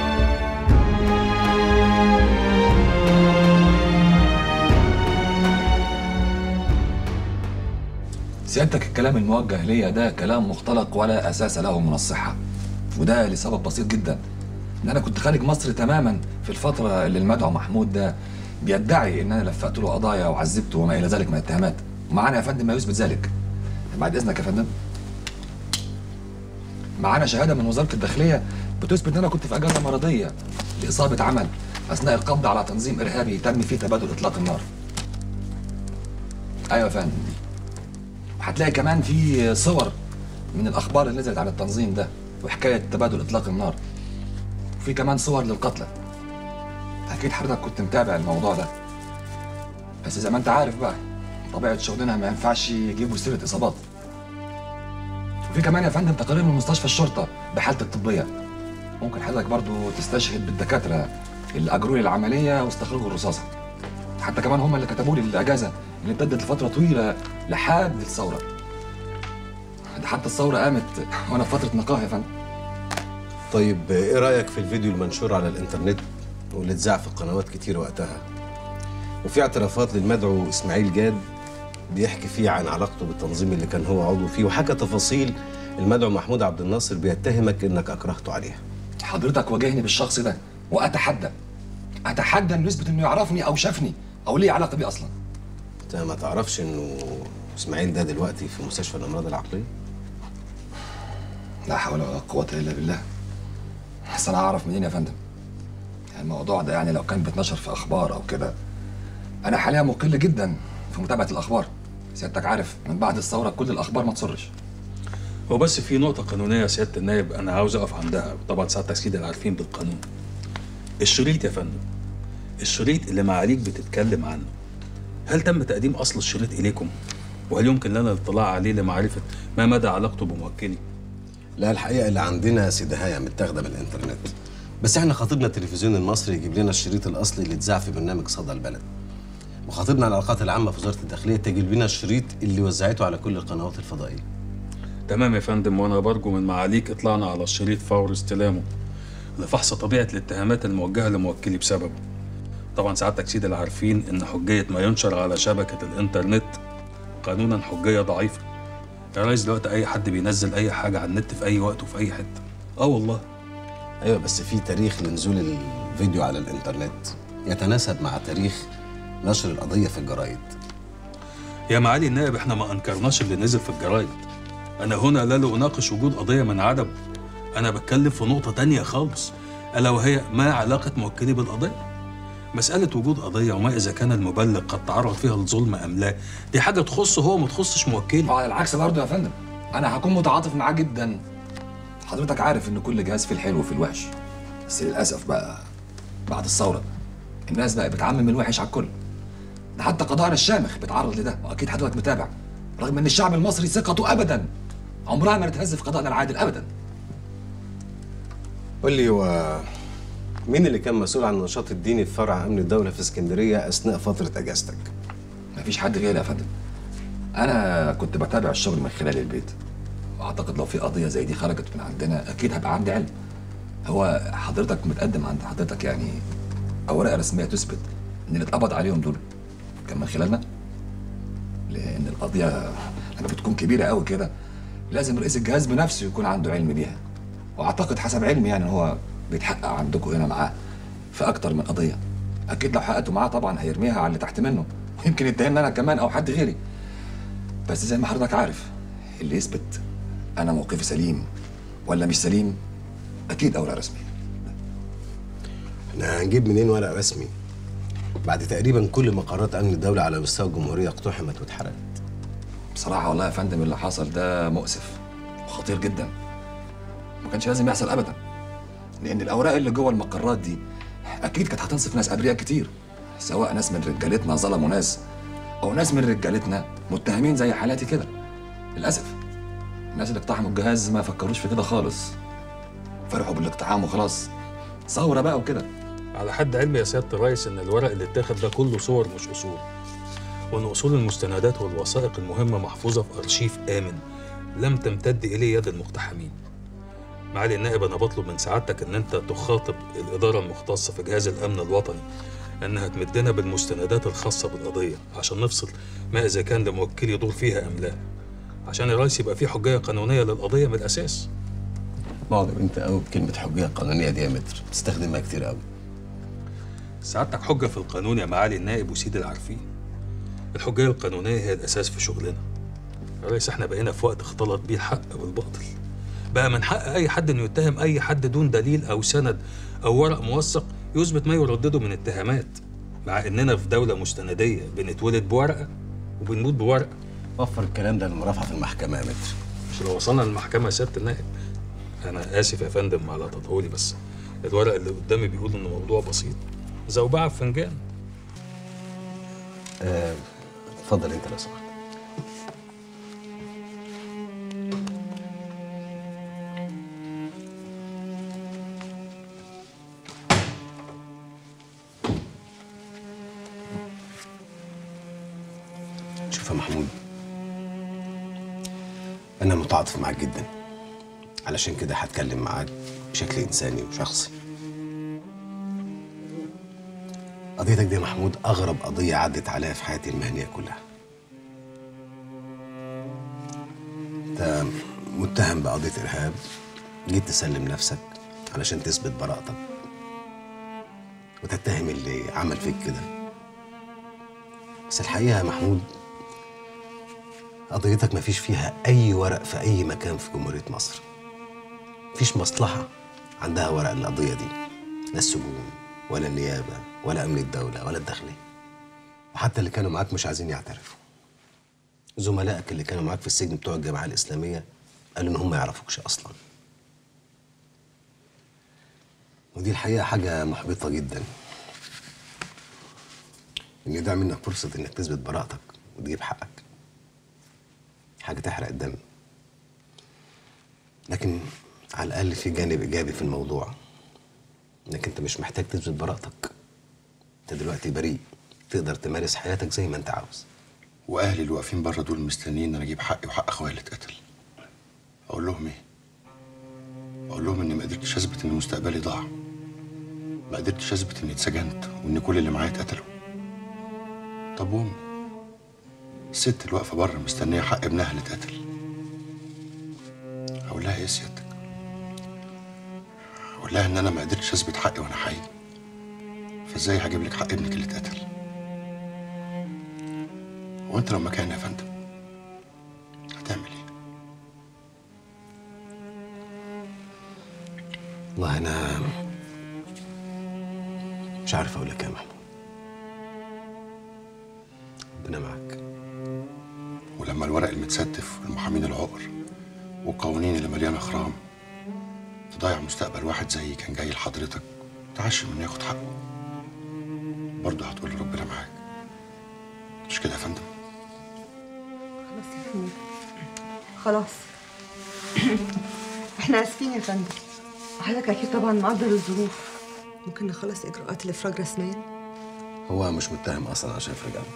سيادتك الكلام الموجه ليا ده كلام مختلق ولا أساس له من الصحة، وده لسبب بسيط جدا. إن أنا كنت خارج مصر تماما في الفترة اللي المدعو محمود ده بيدعي إن أنا لفقت له قضايا وعذبته وما إلى ذلك من الاتهامات، ومعانا يا فندم ما يثبت ذلك. بعد إذنك يا فندم، معانا شهاده من وزاره الداخليه بتثبت ان انا كنت في اجازه مرضيه لاصابه عمل اثناء القبض على تنظيم ارهابي تم فيه تبادل اطلاق النار. ايوه يا فندم. وهتلاقي كمان في صور من الاخبار اللي نزلت عن التنظيم ده وحكايه تبادل اطلاق النار. وفي كمان صور للقتلى. اكيد حضرتك كنت متابع الموضوع ده. بس زي ما انت عارف بقى طبيعه شغلنا ما ينفعش يجيبوا سيره اصابات. وفي كمان يا فندم تقارير من مستشفى الشرطه بحالتي الطبيه. ممكن حضرتك برضو تستشهد بالدكاتره اللي اجروا لي العمليه واستخرجوا الرصاصه. حتى كمان هم اللي كتبوا لي الاجازه اللي امتدت لفتره طويله لحد الثوره. ده حتى الثوره قامت وانا في فتره نقاهه يا فندم. طيب ايه رايك في الفيديو المنشور على الانترنت واللي اتذاع في قنوات كتير وقتها؟ وفي اعترافات للمدعو اسماعيل جاد بيحكي فيه عن علاقته بالتنظيم اللي كان هو عضو فيه، وحكى تفاصيل المدعو محمود عبد الناصر بيتهمك انك اكرهته عليها. حضرتك واجهني بالشخص ده واتحدى انه يثبت انه يعرفني او شافني او ليه علاقه بيه اصلا. انت ما تعرفش انه اسماعيل ده دلوقتي في مستشفى الامراض العقليه؟ لا حول ولا قوه الا بالله. بس انا اعرف منين يا فندم؟ الموضوع ده يعني لو كان بيتنشر في اخبار او كده. انا حاليا مقل جدا في متابعه الاخبار. سيادتك عارف من بعد الثوره كل الاخبار ما تسرش. هو بس في نقطة قانونية يا سيادة النائب أنا عاوز أقف عندها، طبعا سعادتك سيدي اللي عارفين بالقانون. الشريط يا فندم، الشريط اللي معاليك بتتكلم عنه، هل تم تقديم أصل الشريط إليكم؟ وهل يمكن لنا الاطلاع عليه لمعرفة ما مدى علاقته بموكلي؟ لا الحقيقة اللي عندنا سدهاية متاخدة من الإنترنت، بس إحنا خاطبنا التلفزيون المصري يجيب لنا الشريط الأصلي اللي اتذاع في برنامج صدى البلد. وخاطبنا العلاقات العامة في وزارة الداخلية تجيب لنا الشريط اللي وزعته على كل القنوات الفضائية. تمام يا فندم، وأنا برجو من معاليك إطلاعنا على الشريط فور استلامه لفحص طبيعة الاتهامات الموجهة لموكلي بسببه. طبعا سعادتك سيدي اللي عارفين إن حجية ما ينشر على شبكة الإنترنت قانونا حجية ضعيفة. يا ريس دلوقتي أي حد بينزل أي حاجة على النت في أي وقت وفي أي حتة. والله. أيوة بس في تاريخ لنزول الفيديو على الإنترنت يتناسب مع تاريخ نشر القضية في الجرايد. يا معالي النائب احنا ما أنكرناش اللي نزل في الجرايد. أنا هنا لا لأناقش وجود قضية من عدم. أنا بتكلم في نقطة تانية خالص، ألا وهي ما علاقة موكلي بالقضية. مسألة وجود قضية وما إذا كان المبلغ قد تعرض فيها لظلم أم لا، دي حاجة تخصه هو ما تخصش موكلي. وعلى العكس برضه يا فندم، انا هكون متعاطف معاه جدا. حضرتك عارف ان كل جهاز فيه الحلو وفيه الوحش، بس للاسف بقى بعد الثوره الناس بقى بتعمم الوحش على الكل. ده حتى قضاءنا الشامخ بيتعرض لده، واكيد حضرتك متابع، رغم ان الشعب المصري ثقته ابدا عمرها ما تتهز في قضاءنا العادل ابدا. قول لي، هو مين اللي كان مسؤول عن النشاط الديني في فرع امن الدوله في اسكندريه اثناء فتره اجازتك؟ مفيش حد غيري يا فندم. انا كنت بتابع الشغل من خلال البيت، واعتقد لو في قضيه زي دي خرجت من عندنا اكيد هبقى عندي علم. هو حضرتك متقدم عند حضرتك يعني اوراق رسميه تثبت ان اللي اتقبض عليهم دول كان من خلالنا؟ لان القضيه لما بتكون كبيره قوي كده لازم رئيس الجهاز بنفسه يكون عنده علم بيها، واعتقد حسب علمي يعني هو بيتحقق عندكم هنا معاه في اكتر من قضيه. اكيد لو حققتوا معاه طبعا هيرميها على اللي تحت منه، يمكن يتهمني انا كمان او حد غيري. بس زي ما حضرتك عارف اللي يثبت انا موقفي سليم ولا مش سليم اكيد اوراق رسميه. احنا هنجيب منين ورق رسمي بعد تقريبا كل مقرات امن الدوله على مستوى الجمهوريه اقتحمت واتحرقت؟ بصراحه والله يا فندم اللي حصل ده مؤسف وخطير جدا، ما كانش لازم يحصل ابدا، لان الاوراق اللي جوه المقرات دي اكيد كانت هتنصف ناس ابرياء كتير، سواء ناس من رجالتنا ظلموا ناس او ناس من رجالتنا متهمين زي حالاتي كده. للاسف الناس اللي اقتحموا الجهاز ما فكروش في كده خالص، فرحوا بالاقتحام وخلاص، ثوره بقى وكده. على حد علمي يا سياده الرئيس ان الورق اللي اتاخد ده كله صور مش اصول، وان اصول المستندات والوثائق المهمه محفوظه في ارشيف امن لم تمتد اليه يد المقتحمين. معالي النائب، انا بطلب من سعادتك ان انت تخاطب الاداره المختصه في جهاز الامن الوطني انها تمدنا بالمستندات الخاصه بالقضيه عشان نفصل ما اذا كان لموكلي دور فيها ام لا، عشان الرئيس يبقى في حجيه قانونيه للقضيه من الاساس. معجب انت قوي بكلمه حجيه قانونيه دي يا متر، بتستخدمها كتير قوي. سعادتك حجه في القانون يا معالي النائب وسيدي العارفين. الحجيه القانونيه هي الاساس في شغلنا. يا ريس احنا بقينا في وقت اختلط بيه الحق بالباطل. بقى من حق اي حد انه يتهم اي حد دون دليل او سند او ورق موثق يثبت ما يردده من اتهامات، مع اننا في دوله مستنديه بنتولد بورقه وبنموت بورقه. وفر الكلام ده للمرافعه في المحكمه يا متر. مش لو وصلنا للمحكمه يا سياده النائب. انا اسف يا فندم على تطهولي، بس الورق اللي قدامي بيقول انه موضوع بسيط، زوبعه في فنجان. اتفضل انت لو سمحت. شوف يا محمود، أنا متعاطف معاك جدا، علشان كده هتكلم معاك بشكل إنساني وشخصي. قضيتك دي يا محمود أغرب قضية عدت عليها في حياتي المهنية كلها. أنت متهم بقضية إرهاب، جيت تسلم نفسك علشان تثبت براءتك وتتهم اللي عمل فيك كده. بس الحقيقة يا محمود قضيتك مفيش فيها أي ورق في أي مكان في جمهورية مصر. مفيش مصلحة عندها ورق القضية دي، لا السجون ولا النيابة ولا أمن الدولة ولا الداخلية. وحتى اللي كانوا معاك مش عايزين يعترفوا. زملائك اللي كانوا معاك في السجن بتوع الجماعة الإسلامية قالوا إن هم ما يعرفوكش أصلاً. ودي الحقيقة حاجة محبطة جداً، إن يضيع منك فرصة إنك تثبت براءتك وتجيب حقك. حاجة تحرق الدم. لكن على الأقل في جانب إيجابي في الموضوع، إنك أنت مش محتاج تثبت براءتك. أنت دلوقتي بريء، تقدر تمارس حياتك زي ما أنت عاوز. واهلي اللي واقفين بره دول مستنيين انا اجيب حقي وحق اخويا اللي اتقتل. اقول لهم ايه؟ اقول لهم اني ما قدرتش اثبت ان مستقبلي ضاع، ما قدرتش اثبت اني اتسجنت وان كل اللي معايا اتقتلوا. طب وامي؟ الست اللي واقفه بره مستنيه حق ابنها اللي اتقتل. اقول لها ايه سيادتك؟ اقول لها ان انا ما قدرتش اثبت حقي وانا حي، فازاي هجيب لك حق ابنك اللي اتقتل؟ وانت لو مكاني يا فندم هتعمل ايه؟ والله أنا مش عارف أقول لك يا محمود. ربنا معاك. ولما الورق المتستف والمحامين العقر والقوانين اللي مليانه خرام تضيع مستقبل واحد زيي كان جاي لحضرتك تعشم انه ياخد حقه، برضه هتقول ربنا معاك. مش كده يا فندم؟ خلاص يا فندم، خلاص. احنا اسفين يا فندم، حضرتك اكيد طبعا مقدر الظروف. ممكن نخلص اجراءات الافراج رسميا؟ هو مش متهم اصلا عشان يفرج عنه.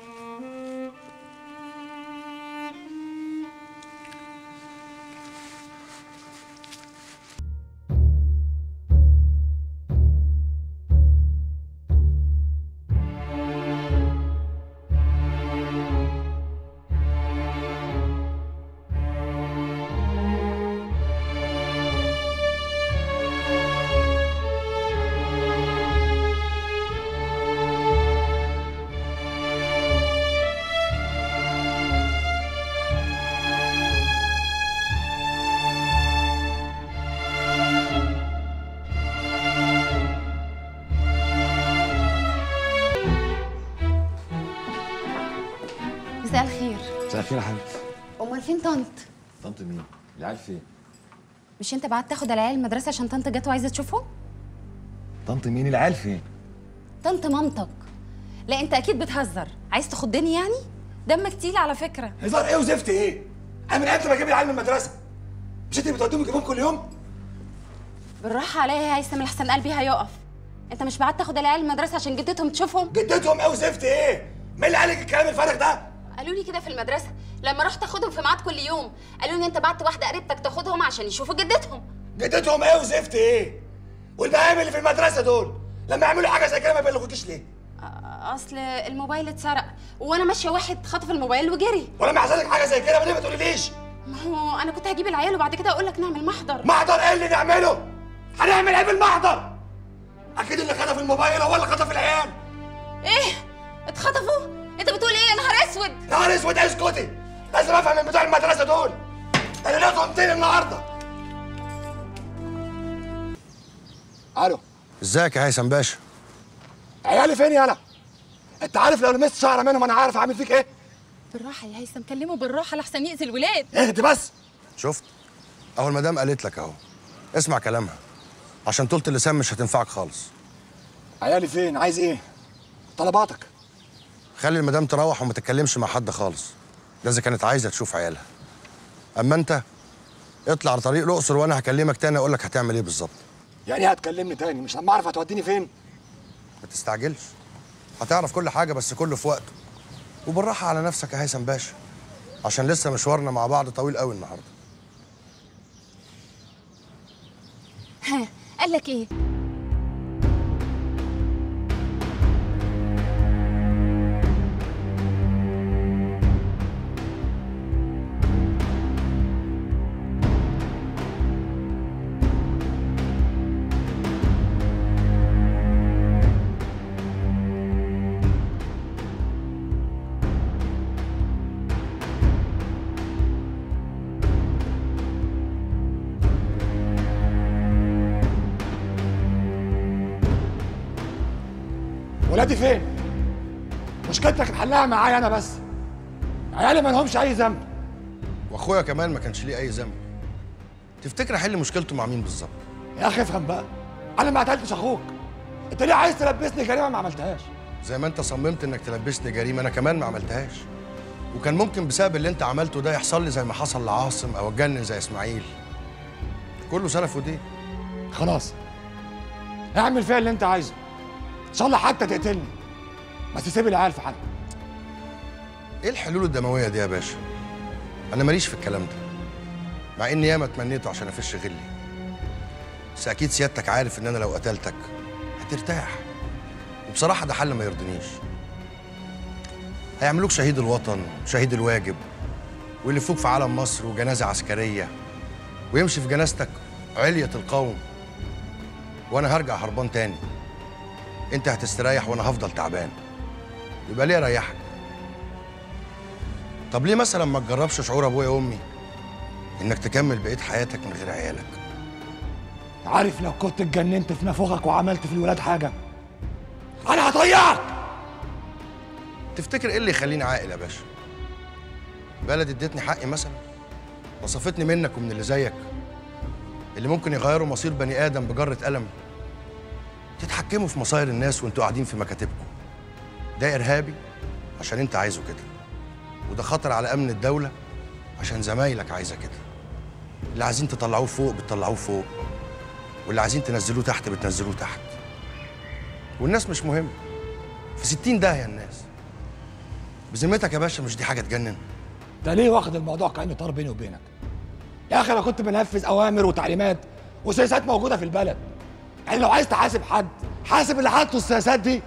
مساء الخير. مساء الخير يا حبيبتي. امال فين طنط؟ طنط مين؟ العيال فين؟ مش انت بعت تاخد العيال المدرسه عشان طنط جت وعايزه تشوفهم؟ طنط مين؟ العيال فين؟ طنط مامتك. لا انت اكيد بتهزر، عايز تخضني يعني؟ دمك تقيل على فكره. هزار ايه وزفت ايه؟ انا من امتى بجيب العيال من المدرسه؟ مش انت اللي بتوديهم تجيبهم كل يوم؟ بالراحه عليا يا هيثم لحسن قلبي هيقف. انت مش بعت تاخد العيال المدرسه عشان جدتهم تشوفهم؟ جدتهم ايه وزفت ايه؟ مين اللي قال لك الكلام الفارغ ده؟ قالوا لي كده في المدرسه لما رحت اخدهم في ميعاد كل يوم، قالوا لي انت بعت واحده قريبتك تاخدهم عشان يشوفوا جدتهم. جدتهم ايه وزفت ايه؟ والبهايم اللي في المدرسه دول لما يعملوا حاجه زي كده ما يبلغوكيش ليه؟ اصل الموبايل اتسرق وانا ماشيه واحد خطف الموبايل وجري. ولما يحصل لك حاجه زي كده ليه ما تقوليليش؟ ما هو انا كنت هجيب العيال وبعد كده اقول لك نعمل محضر. محضر ايه اللي نعمله؟ هنعمل ايه بالمحضر؟ اكيد اللي خطف الموبايل هو اللي خطف العيال. ايه؟ اتخطفوا؟ انت بتقول ايه يا نهار اسود؟ نهار اسود اسكتي، لازم افهم من بتوع المدرسه دول. انا لقيتهم تاني النهارده. الو، ازيك يا هيثم باشا؟ عيالي فين يالا؟ انت عارف لو لمست شعره منهم انا عارف اعمل فيك ايه؟ بالراحه يا هيثم، كلمه بالراحه لحسن يأذي الولاد. اهدي بس. شفت؟ اهو المدام قالت لك اهو، اسمع كلامها عشان طولة اللسان مش هتنفعك خالص. عيالي فين؟ عايز ايه؟ طلباتك. خلي المدام تروح وما تتكلمش مع حد خالص، ده اذا كانت عايزه تشوف عيالها. اما انت اطلع على طريق الاقصر وانا هكلمك تاني اقول لك هتعمل ايه بالظبط. يعني ايه هتكلمني تاني؟ مش لما اعرف هتوديني فين؟ ما تستعجلش، هتعرف كل حاجه بس كله في وقته. وبالراحه على نفسك يا هيثم باشا، عشان لسه مشوارنا مع بعض طويل قوي النهارده. ها قال لك ايه؟ ولادي فين؟ مشكلتك نحلها معايا انا بس. عيالي ما لهمش اي ذنب. واخويا كمان ما كانش ليه اي ذنب. تفتكر احل مشكلته مع مين بالظبط؟ يا اخي افهم بقى، انا ما قتلتش اخوك. انت ليه عايز تلبسني جريمه ما عملتهاش؟ زي ما انت صممت انك تلبسني جريمه انا كمان ما عملتهاش. وكان ممكن بسبب اللي انت عملته ده يحصل لي زي ما حصل لعاصم او اتجنن زي اسماعيل. كله سلف ودين. خلاص اعمل فيها اللي انت عايزه، ان شاء الله حتى تقتلني بس تسيب العيال في حالها. ايه الحلول الدمويه دي يا باشا؟ انا ماليش في الكلام ده، مع اني ياما اتمنيته عشان افش غلي. بس اكيد سيادتك عارف ان انا لو قتلتك هترتاح، وبصراحه ده حل ما يرضينيش. هيعملوك شهيد الوطن وشهيد الواجب، ويلفوك في علم مصر وجنازه عسكريه، ويمشي في جنازتك علية القوم، وانا هرجع هربان تاني. انت هتستريح وانا هفضل تعبان، يبقى ليه اريحك؟ طب ليه مثلا ما تجربش شعور ابويا وامي انك تكمل بقيه حياتك من غير عيالك؟ عارف لو كنت اتجننت في نافوخك وعملت في الولاد حاجه انا هطيعك. تفتكر ايه اللي يخليني عاقل يا باشا؟ بلد ادتني حقي مثلا؟ وصفتني منك ومن اللي زيك اللي ممكن يغيروا مصير بني ادم بجره قلم، تتحكموا في مصاير الناس وانتوا قاعدين في مكاتبكم. ده ارهابي عشان انت عايزه كده، وده خطر على امن الدوله عشان زمايلك عايزه كده. اللي عايزين تطلعوه فوق بتطلعوه فوق، واللي عايزين تنزلوه تحت بتنزلوه تحت. والناس مش مهم، في 60 داهيه الناس. بذمتك يا باشا مش دي حاجه تجنن؟ انت ليه واخد الموضوع كأنه طار بيني وبينك؟ يا اخي انا كنت بنفذ اوامر وتعليمات وسياسات موجوده في البلد. يعني لو عايز تحاسب حد حاسب اللي حاطه السياسات دي.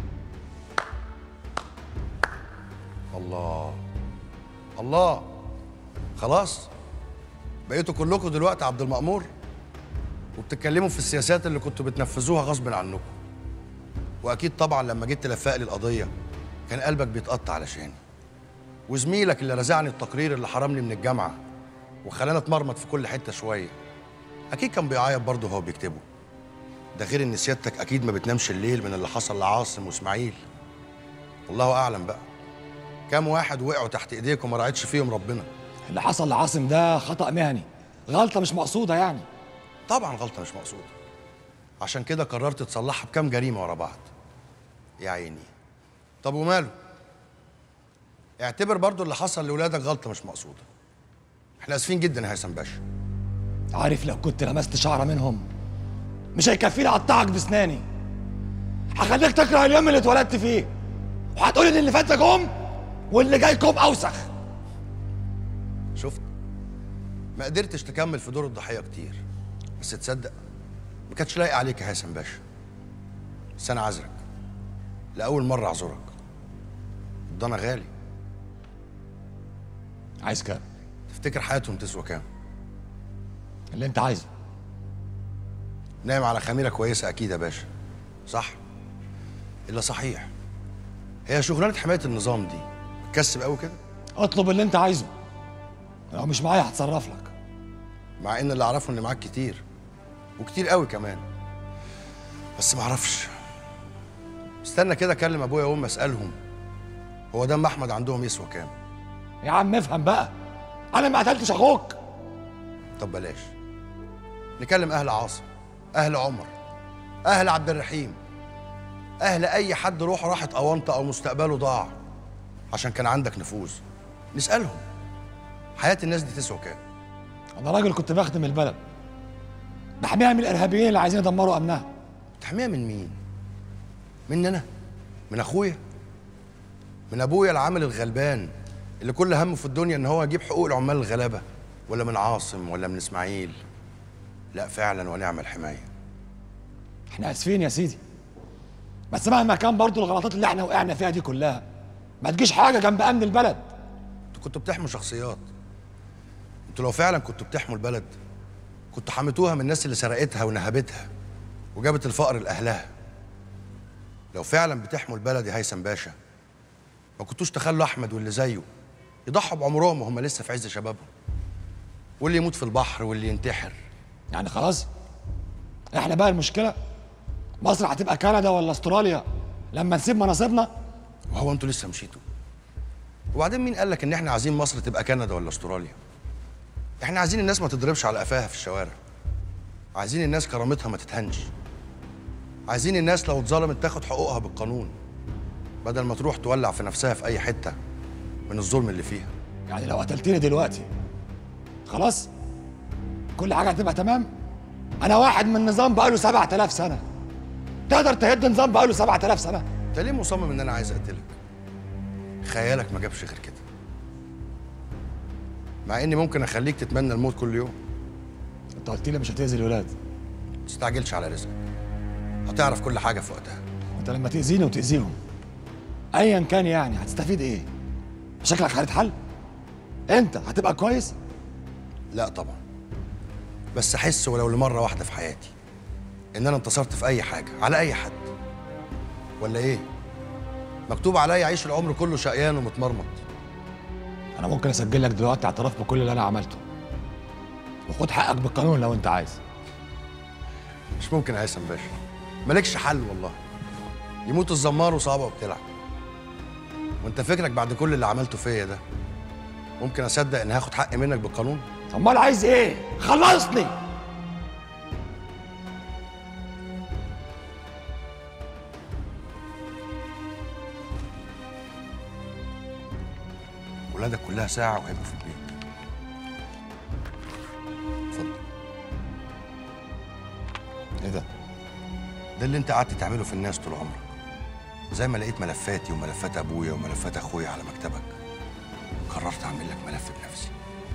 الله الله، خلاص بقيتوا كلكم دلوقتي عبد المأمور وبتتكلموا في السياسات اللي كنتوا بتنفذوها غصب عنكم. واكيد طبعا لما جيت تلفق لي القضيه كان قلبك بيتقطع علشاني. وزميلك اللي رزعني التقرير اللي حرمني من الجامعه وخلاني اتمرمط في كل حته شويه اكيد كان بيعيط برضه وهو بيكتبه. ده غير ان سيادتك اكيد ما بتنامش الليل من اللي حصل لعاصم واسماعيل. والله اعلم بقى كام واحد وقعوا تحت ايديك وما راعيتش فيهم ربنا. اللي حصل لعاصم ده خطأ مهني، غلطه مش مقصوده يعني. طبعا غلطه مش مقصوده، عشان كده قررت تصلحها بكام جريمه ورا بعض. يا عيني. طب وماله؟ اعتبر برضو اللي حصل لاولادك غلطه مش مقصوده. احنا اسفين جدا يا هيثم باشا. عارف لو كنت لمست شعره منهم مش هيكفيني اقطعك بسناني. هخليك تكره اليوم اللي اتولدت فيه، وهتقولي ان اللي فات كوم واللي جاي كوم اوسخ. شفت؟ ما قدرتش تكمل في دور الضحيه كتير، بس تصدق ما كانتش لايقه عليك يا هيثم باشا. بس انا عذرك، لاول مره اعذرك. الضنا غالي. عايز كام؟ تفتكر حياتهم تسوى كام؟ اللي انت عايزه. نايم على خميره كويسه اكيد يا باشا، صح؟ الا صحيح، هي شغلانه حمايه النظام دي بتكسب قوي كده؟ اطلب اللي انت عايزه، لو مش معايا هتصرف لك. مع ان اللي اعرفه ان معاك كتير وكتير قوي كمان، بس ما اعرفش. استنى كده اكلم ابويا وامي اسالهم هو دم احمد عندهم يسوى كام. يا عم افهم بقى، انا ما قتلتش اخوك. طب بلاش، نكلم اهل عاصم، اهل عمر، اهل عبد الرحيم، اهل اي حد روحه راحت اونطه او مستقبله ضاع عشان كان عندك نفوذ. نسالهم حياه الناس دي تسوى كام. انا راجل كنت بخدم البلد، بحميها من الارهابيين اللي عايزين يدمروا امنها. تحميها من مين؟ مني انا؟ من اخويا؟ من ابويا العامل الغلبان اللي كل همه في الدنيا ان هو يجيب حقوق العمال الغلابه؟ ولا من عاصم ولا من اسماعيل؟ لا فعلا ونعم الحمايه. احنا اسفين يا سيدي، بس مهما كان برضه الغلطات اللي احنا وقعنا فيها دي كلها ما تجيش حاجه جنب امن البلد. انتوا كنتوا بتحموا شخصيات. انتوا لو فعلا كنتوا بتحموا البلد كنتوا حميتوها من الناس اللي سرقتها ونهبتها وجابت الفقر لاهلها. لو فعلا بتحموا البلد يا هيثم باشا ما كنتوش تخلوا احمد واللي زيه يضحوا بعمرهم وهم لسه في عز شبابهم، واللي يموت في البحر واللي ينتحر. يعني خلاص احنا بقى المشكله مصر هتبقى كندا ولا استراليا لما نسيب مناصبنا؟ وهو انتوا لسه مشيتوا؟ وبعدين مين قال لك ان احنا عايزين مصر تبقى كندا ولا استراليا؟ احنا عايزين الناس ما تضربش على قفاها في الشوارع، عايزين الناس كرامتها ما تتهنش، عايزين الناس لو اتظلمت تاخد حقوقها بالقانون بدل ما تروح تولع في نفسها في اي حته من الظلم اللي فيها. يعني لو قتلتني دلوقتي خلاص كل حاجه هتبقى تمام؟ انا واحد من نظام بقاله 7000 سنه، تقدر تهد نظام بقاله 7000 سنه؟ انت ليه مصمم ان انا عايز اقتلك؟ خيالك ما جابش غير كده، مع اني ممكن اخليك تتمنى الموت كل يوم. انت قلت لي مش هتاذي الولاد. ما تستعجلش على رزقك، هتعرف كل حاجه في وقتها. انت لما تاذيني وتاذيهم ايا كان يعني هتستفيد ايه؟ شكلك هتتحل؟ انت هتبقى كويس؟ لا طبعا، بس احس ولو لمره واحده في حياتي ان انا انتصرت في اي حاجه على اي حد. ولا ايه؟ مكتوب عليا اعيش العمر كله شقيان ومتمرمط. انا ممكن اسجل لك دلوقتي اعتراف بكل اللي انا عملته وخد حقك بالقانون لو انت عايز. مش ممكن يا هيثم باشا، مالكش حل والله. يموت الزمار وصابه وبتلعب. وانت فكرك بعد كل اللي عملته فيا ده ممكن اصدق ان هاخد حقي منك بالقانون؟ امال عايز ايه؟ خلصني. ولادك كلها ساعة وهيبقوا في البيت. اتفضل. ايه ده؟ ده اللي انت قعدت تعمله في الناس طول عمرك. زي ما لقيت ملفاتي وملفات ابويا وملفات اخويا على مكتبك، قررت اعمل لك ملف بنفسي.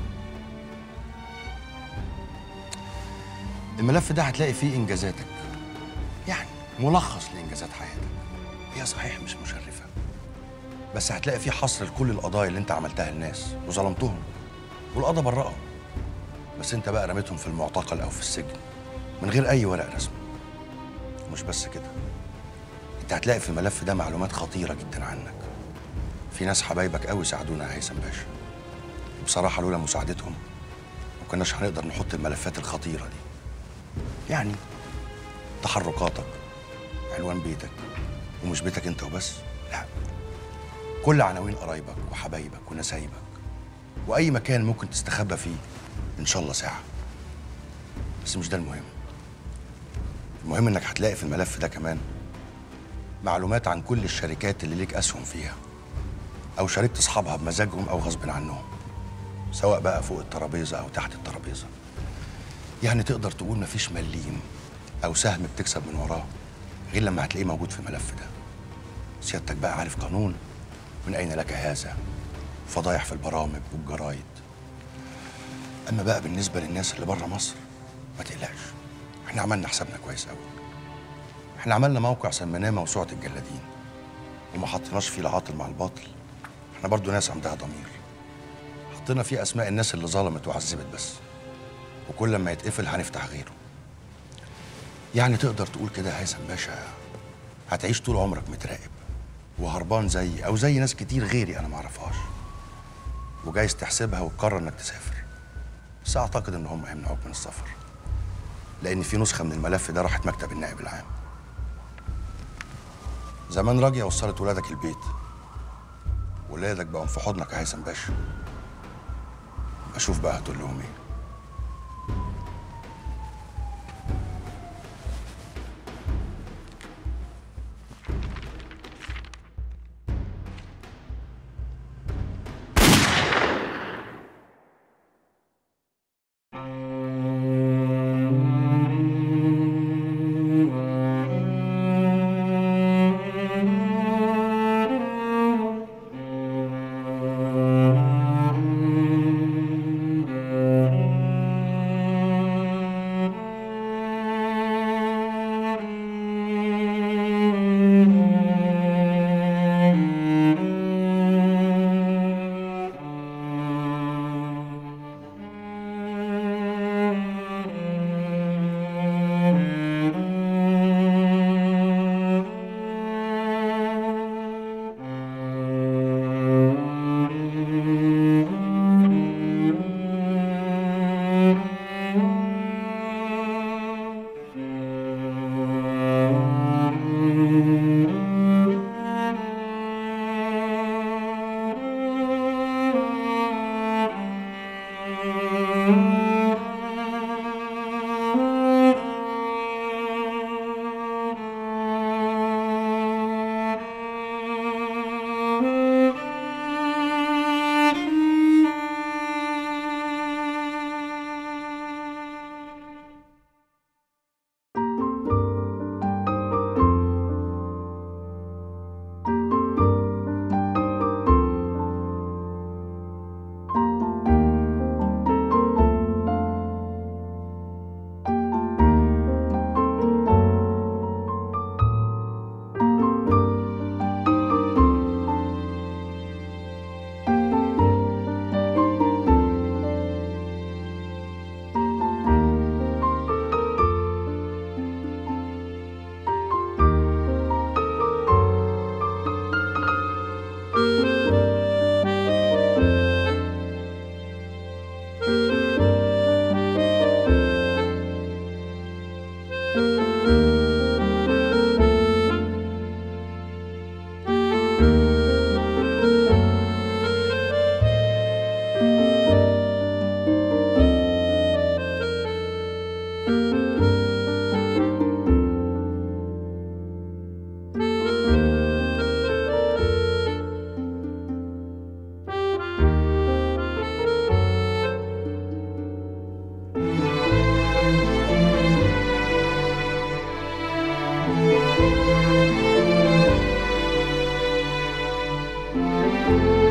الملف ده هتلاقي فيه انجازاتك، يعني ملخص لانجازات حياتك. هي صحيح مش مشرفه، بس هتلاقي فيه حصر لكل القضايا اللي انت عملتها للناس وظلمتهم، والقضا برأهم، بس انت بقى رميتهم في المعتقل او في السجن من غير اي ورق رسمي. ومش بس كده، انت هتلاقي في الملف ده معلومات خطيره جدا عنك. في ناس حبايبك قوي ساعدونا يا هيثم باشا، وبصراحه لولا مساعدتهم ما كناش هنقدر نحط الملفات الخطيره دي. يعني تحركاتك، عنوان بيتك، ومش بيتك انت وبس، لا، كل عناوين قرايبك وحبايبك ونسايبك، واي مكان ممكن تستخبى فيه ان شاء الله ساعه. بس مش ده المهم. المهم انك هتلاقي في الملف ده كمان معلومات عن كل الشركات اللي ليك اسهم فيها، او شاركت اصحابها بمزاجهم او غصب عنهم، سواء بقى فوق الترابيزه او تحت الترابيزه. يعني تقدر تقول مفيش مليم او سهم بتكسب من وراه غير لما هتلاقيه موجود في الملف ده. سيادتك بقى عارف قانون من اين لك هذا، فضايح في البرامج والجرايد. اما بقى بالنسبه للناس اللي بره مصر ما تقلقش، احنا عملنا حسابنا كويس قوي. احنا عملنا موقع سميناه موسوعه الجلادين، وما حطيناش فيه العاطل مع الباطل. احنا برضو ناس عندها ضمير، حطينا فيه اسماء الناس اللي ظلمت وعذبت بس، وكل ما يتقفل هنفتح غيره. يعني تقدر تقول كده يا هيثم باشا هتعيش طول عمرك متراقب وهربان زي او زي ناس كتير غيري انا معرفهاش، وجايز تحسبها وتقرر انك تسافر. بس اعتقد ان هم هيمنعوك من السفر، لان في نسخه من الملف ده راحت مكتب النائب العام. زمان راجية وصلت ولادك البيت، ولادك بقوا في حضنك يا هيثم باشا. اشوف بقى هتقول لهم ايه. العالمين.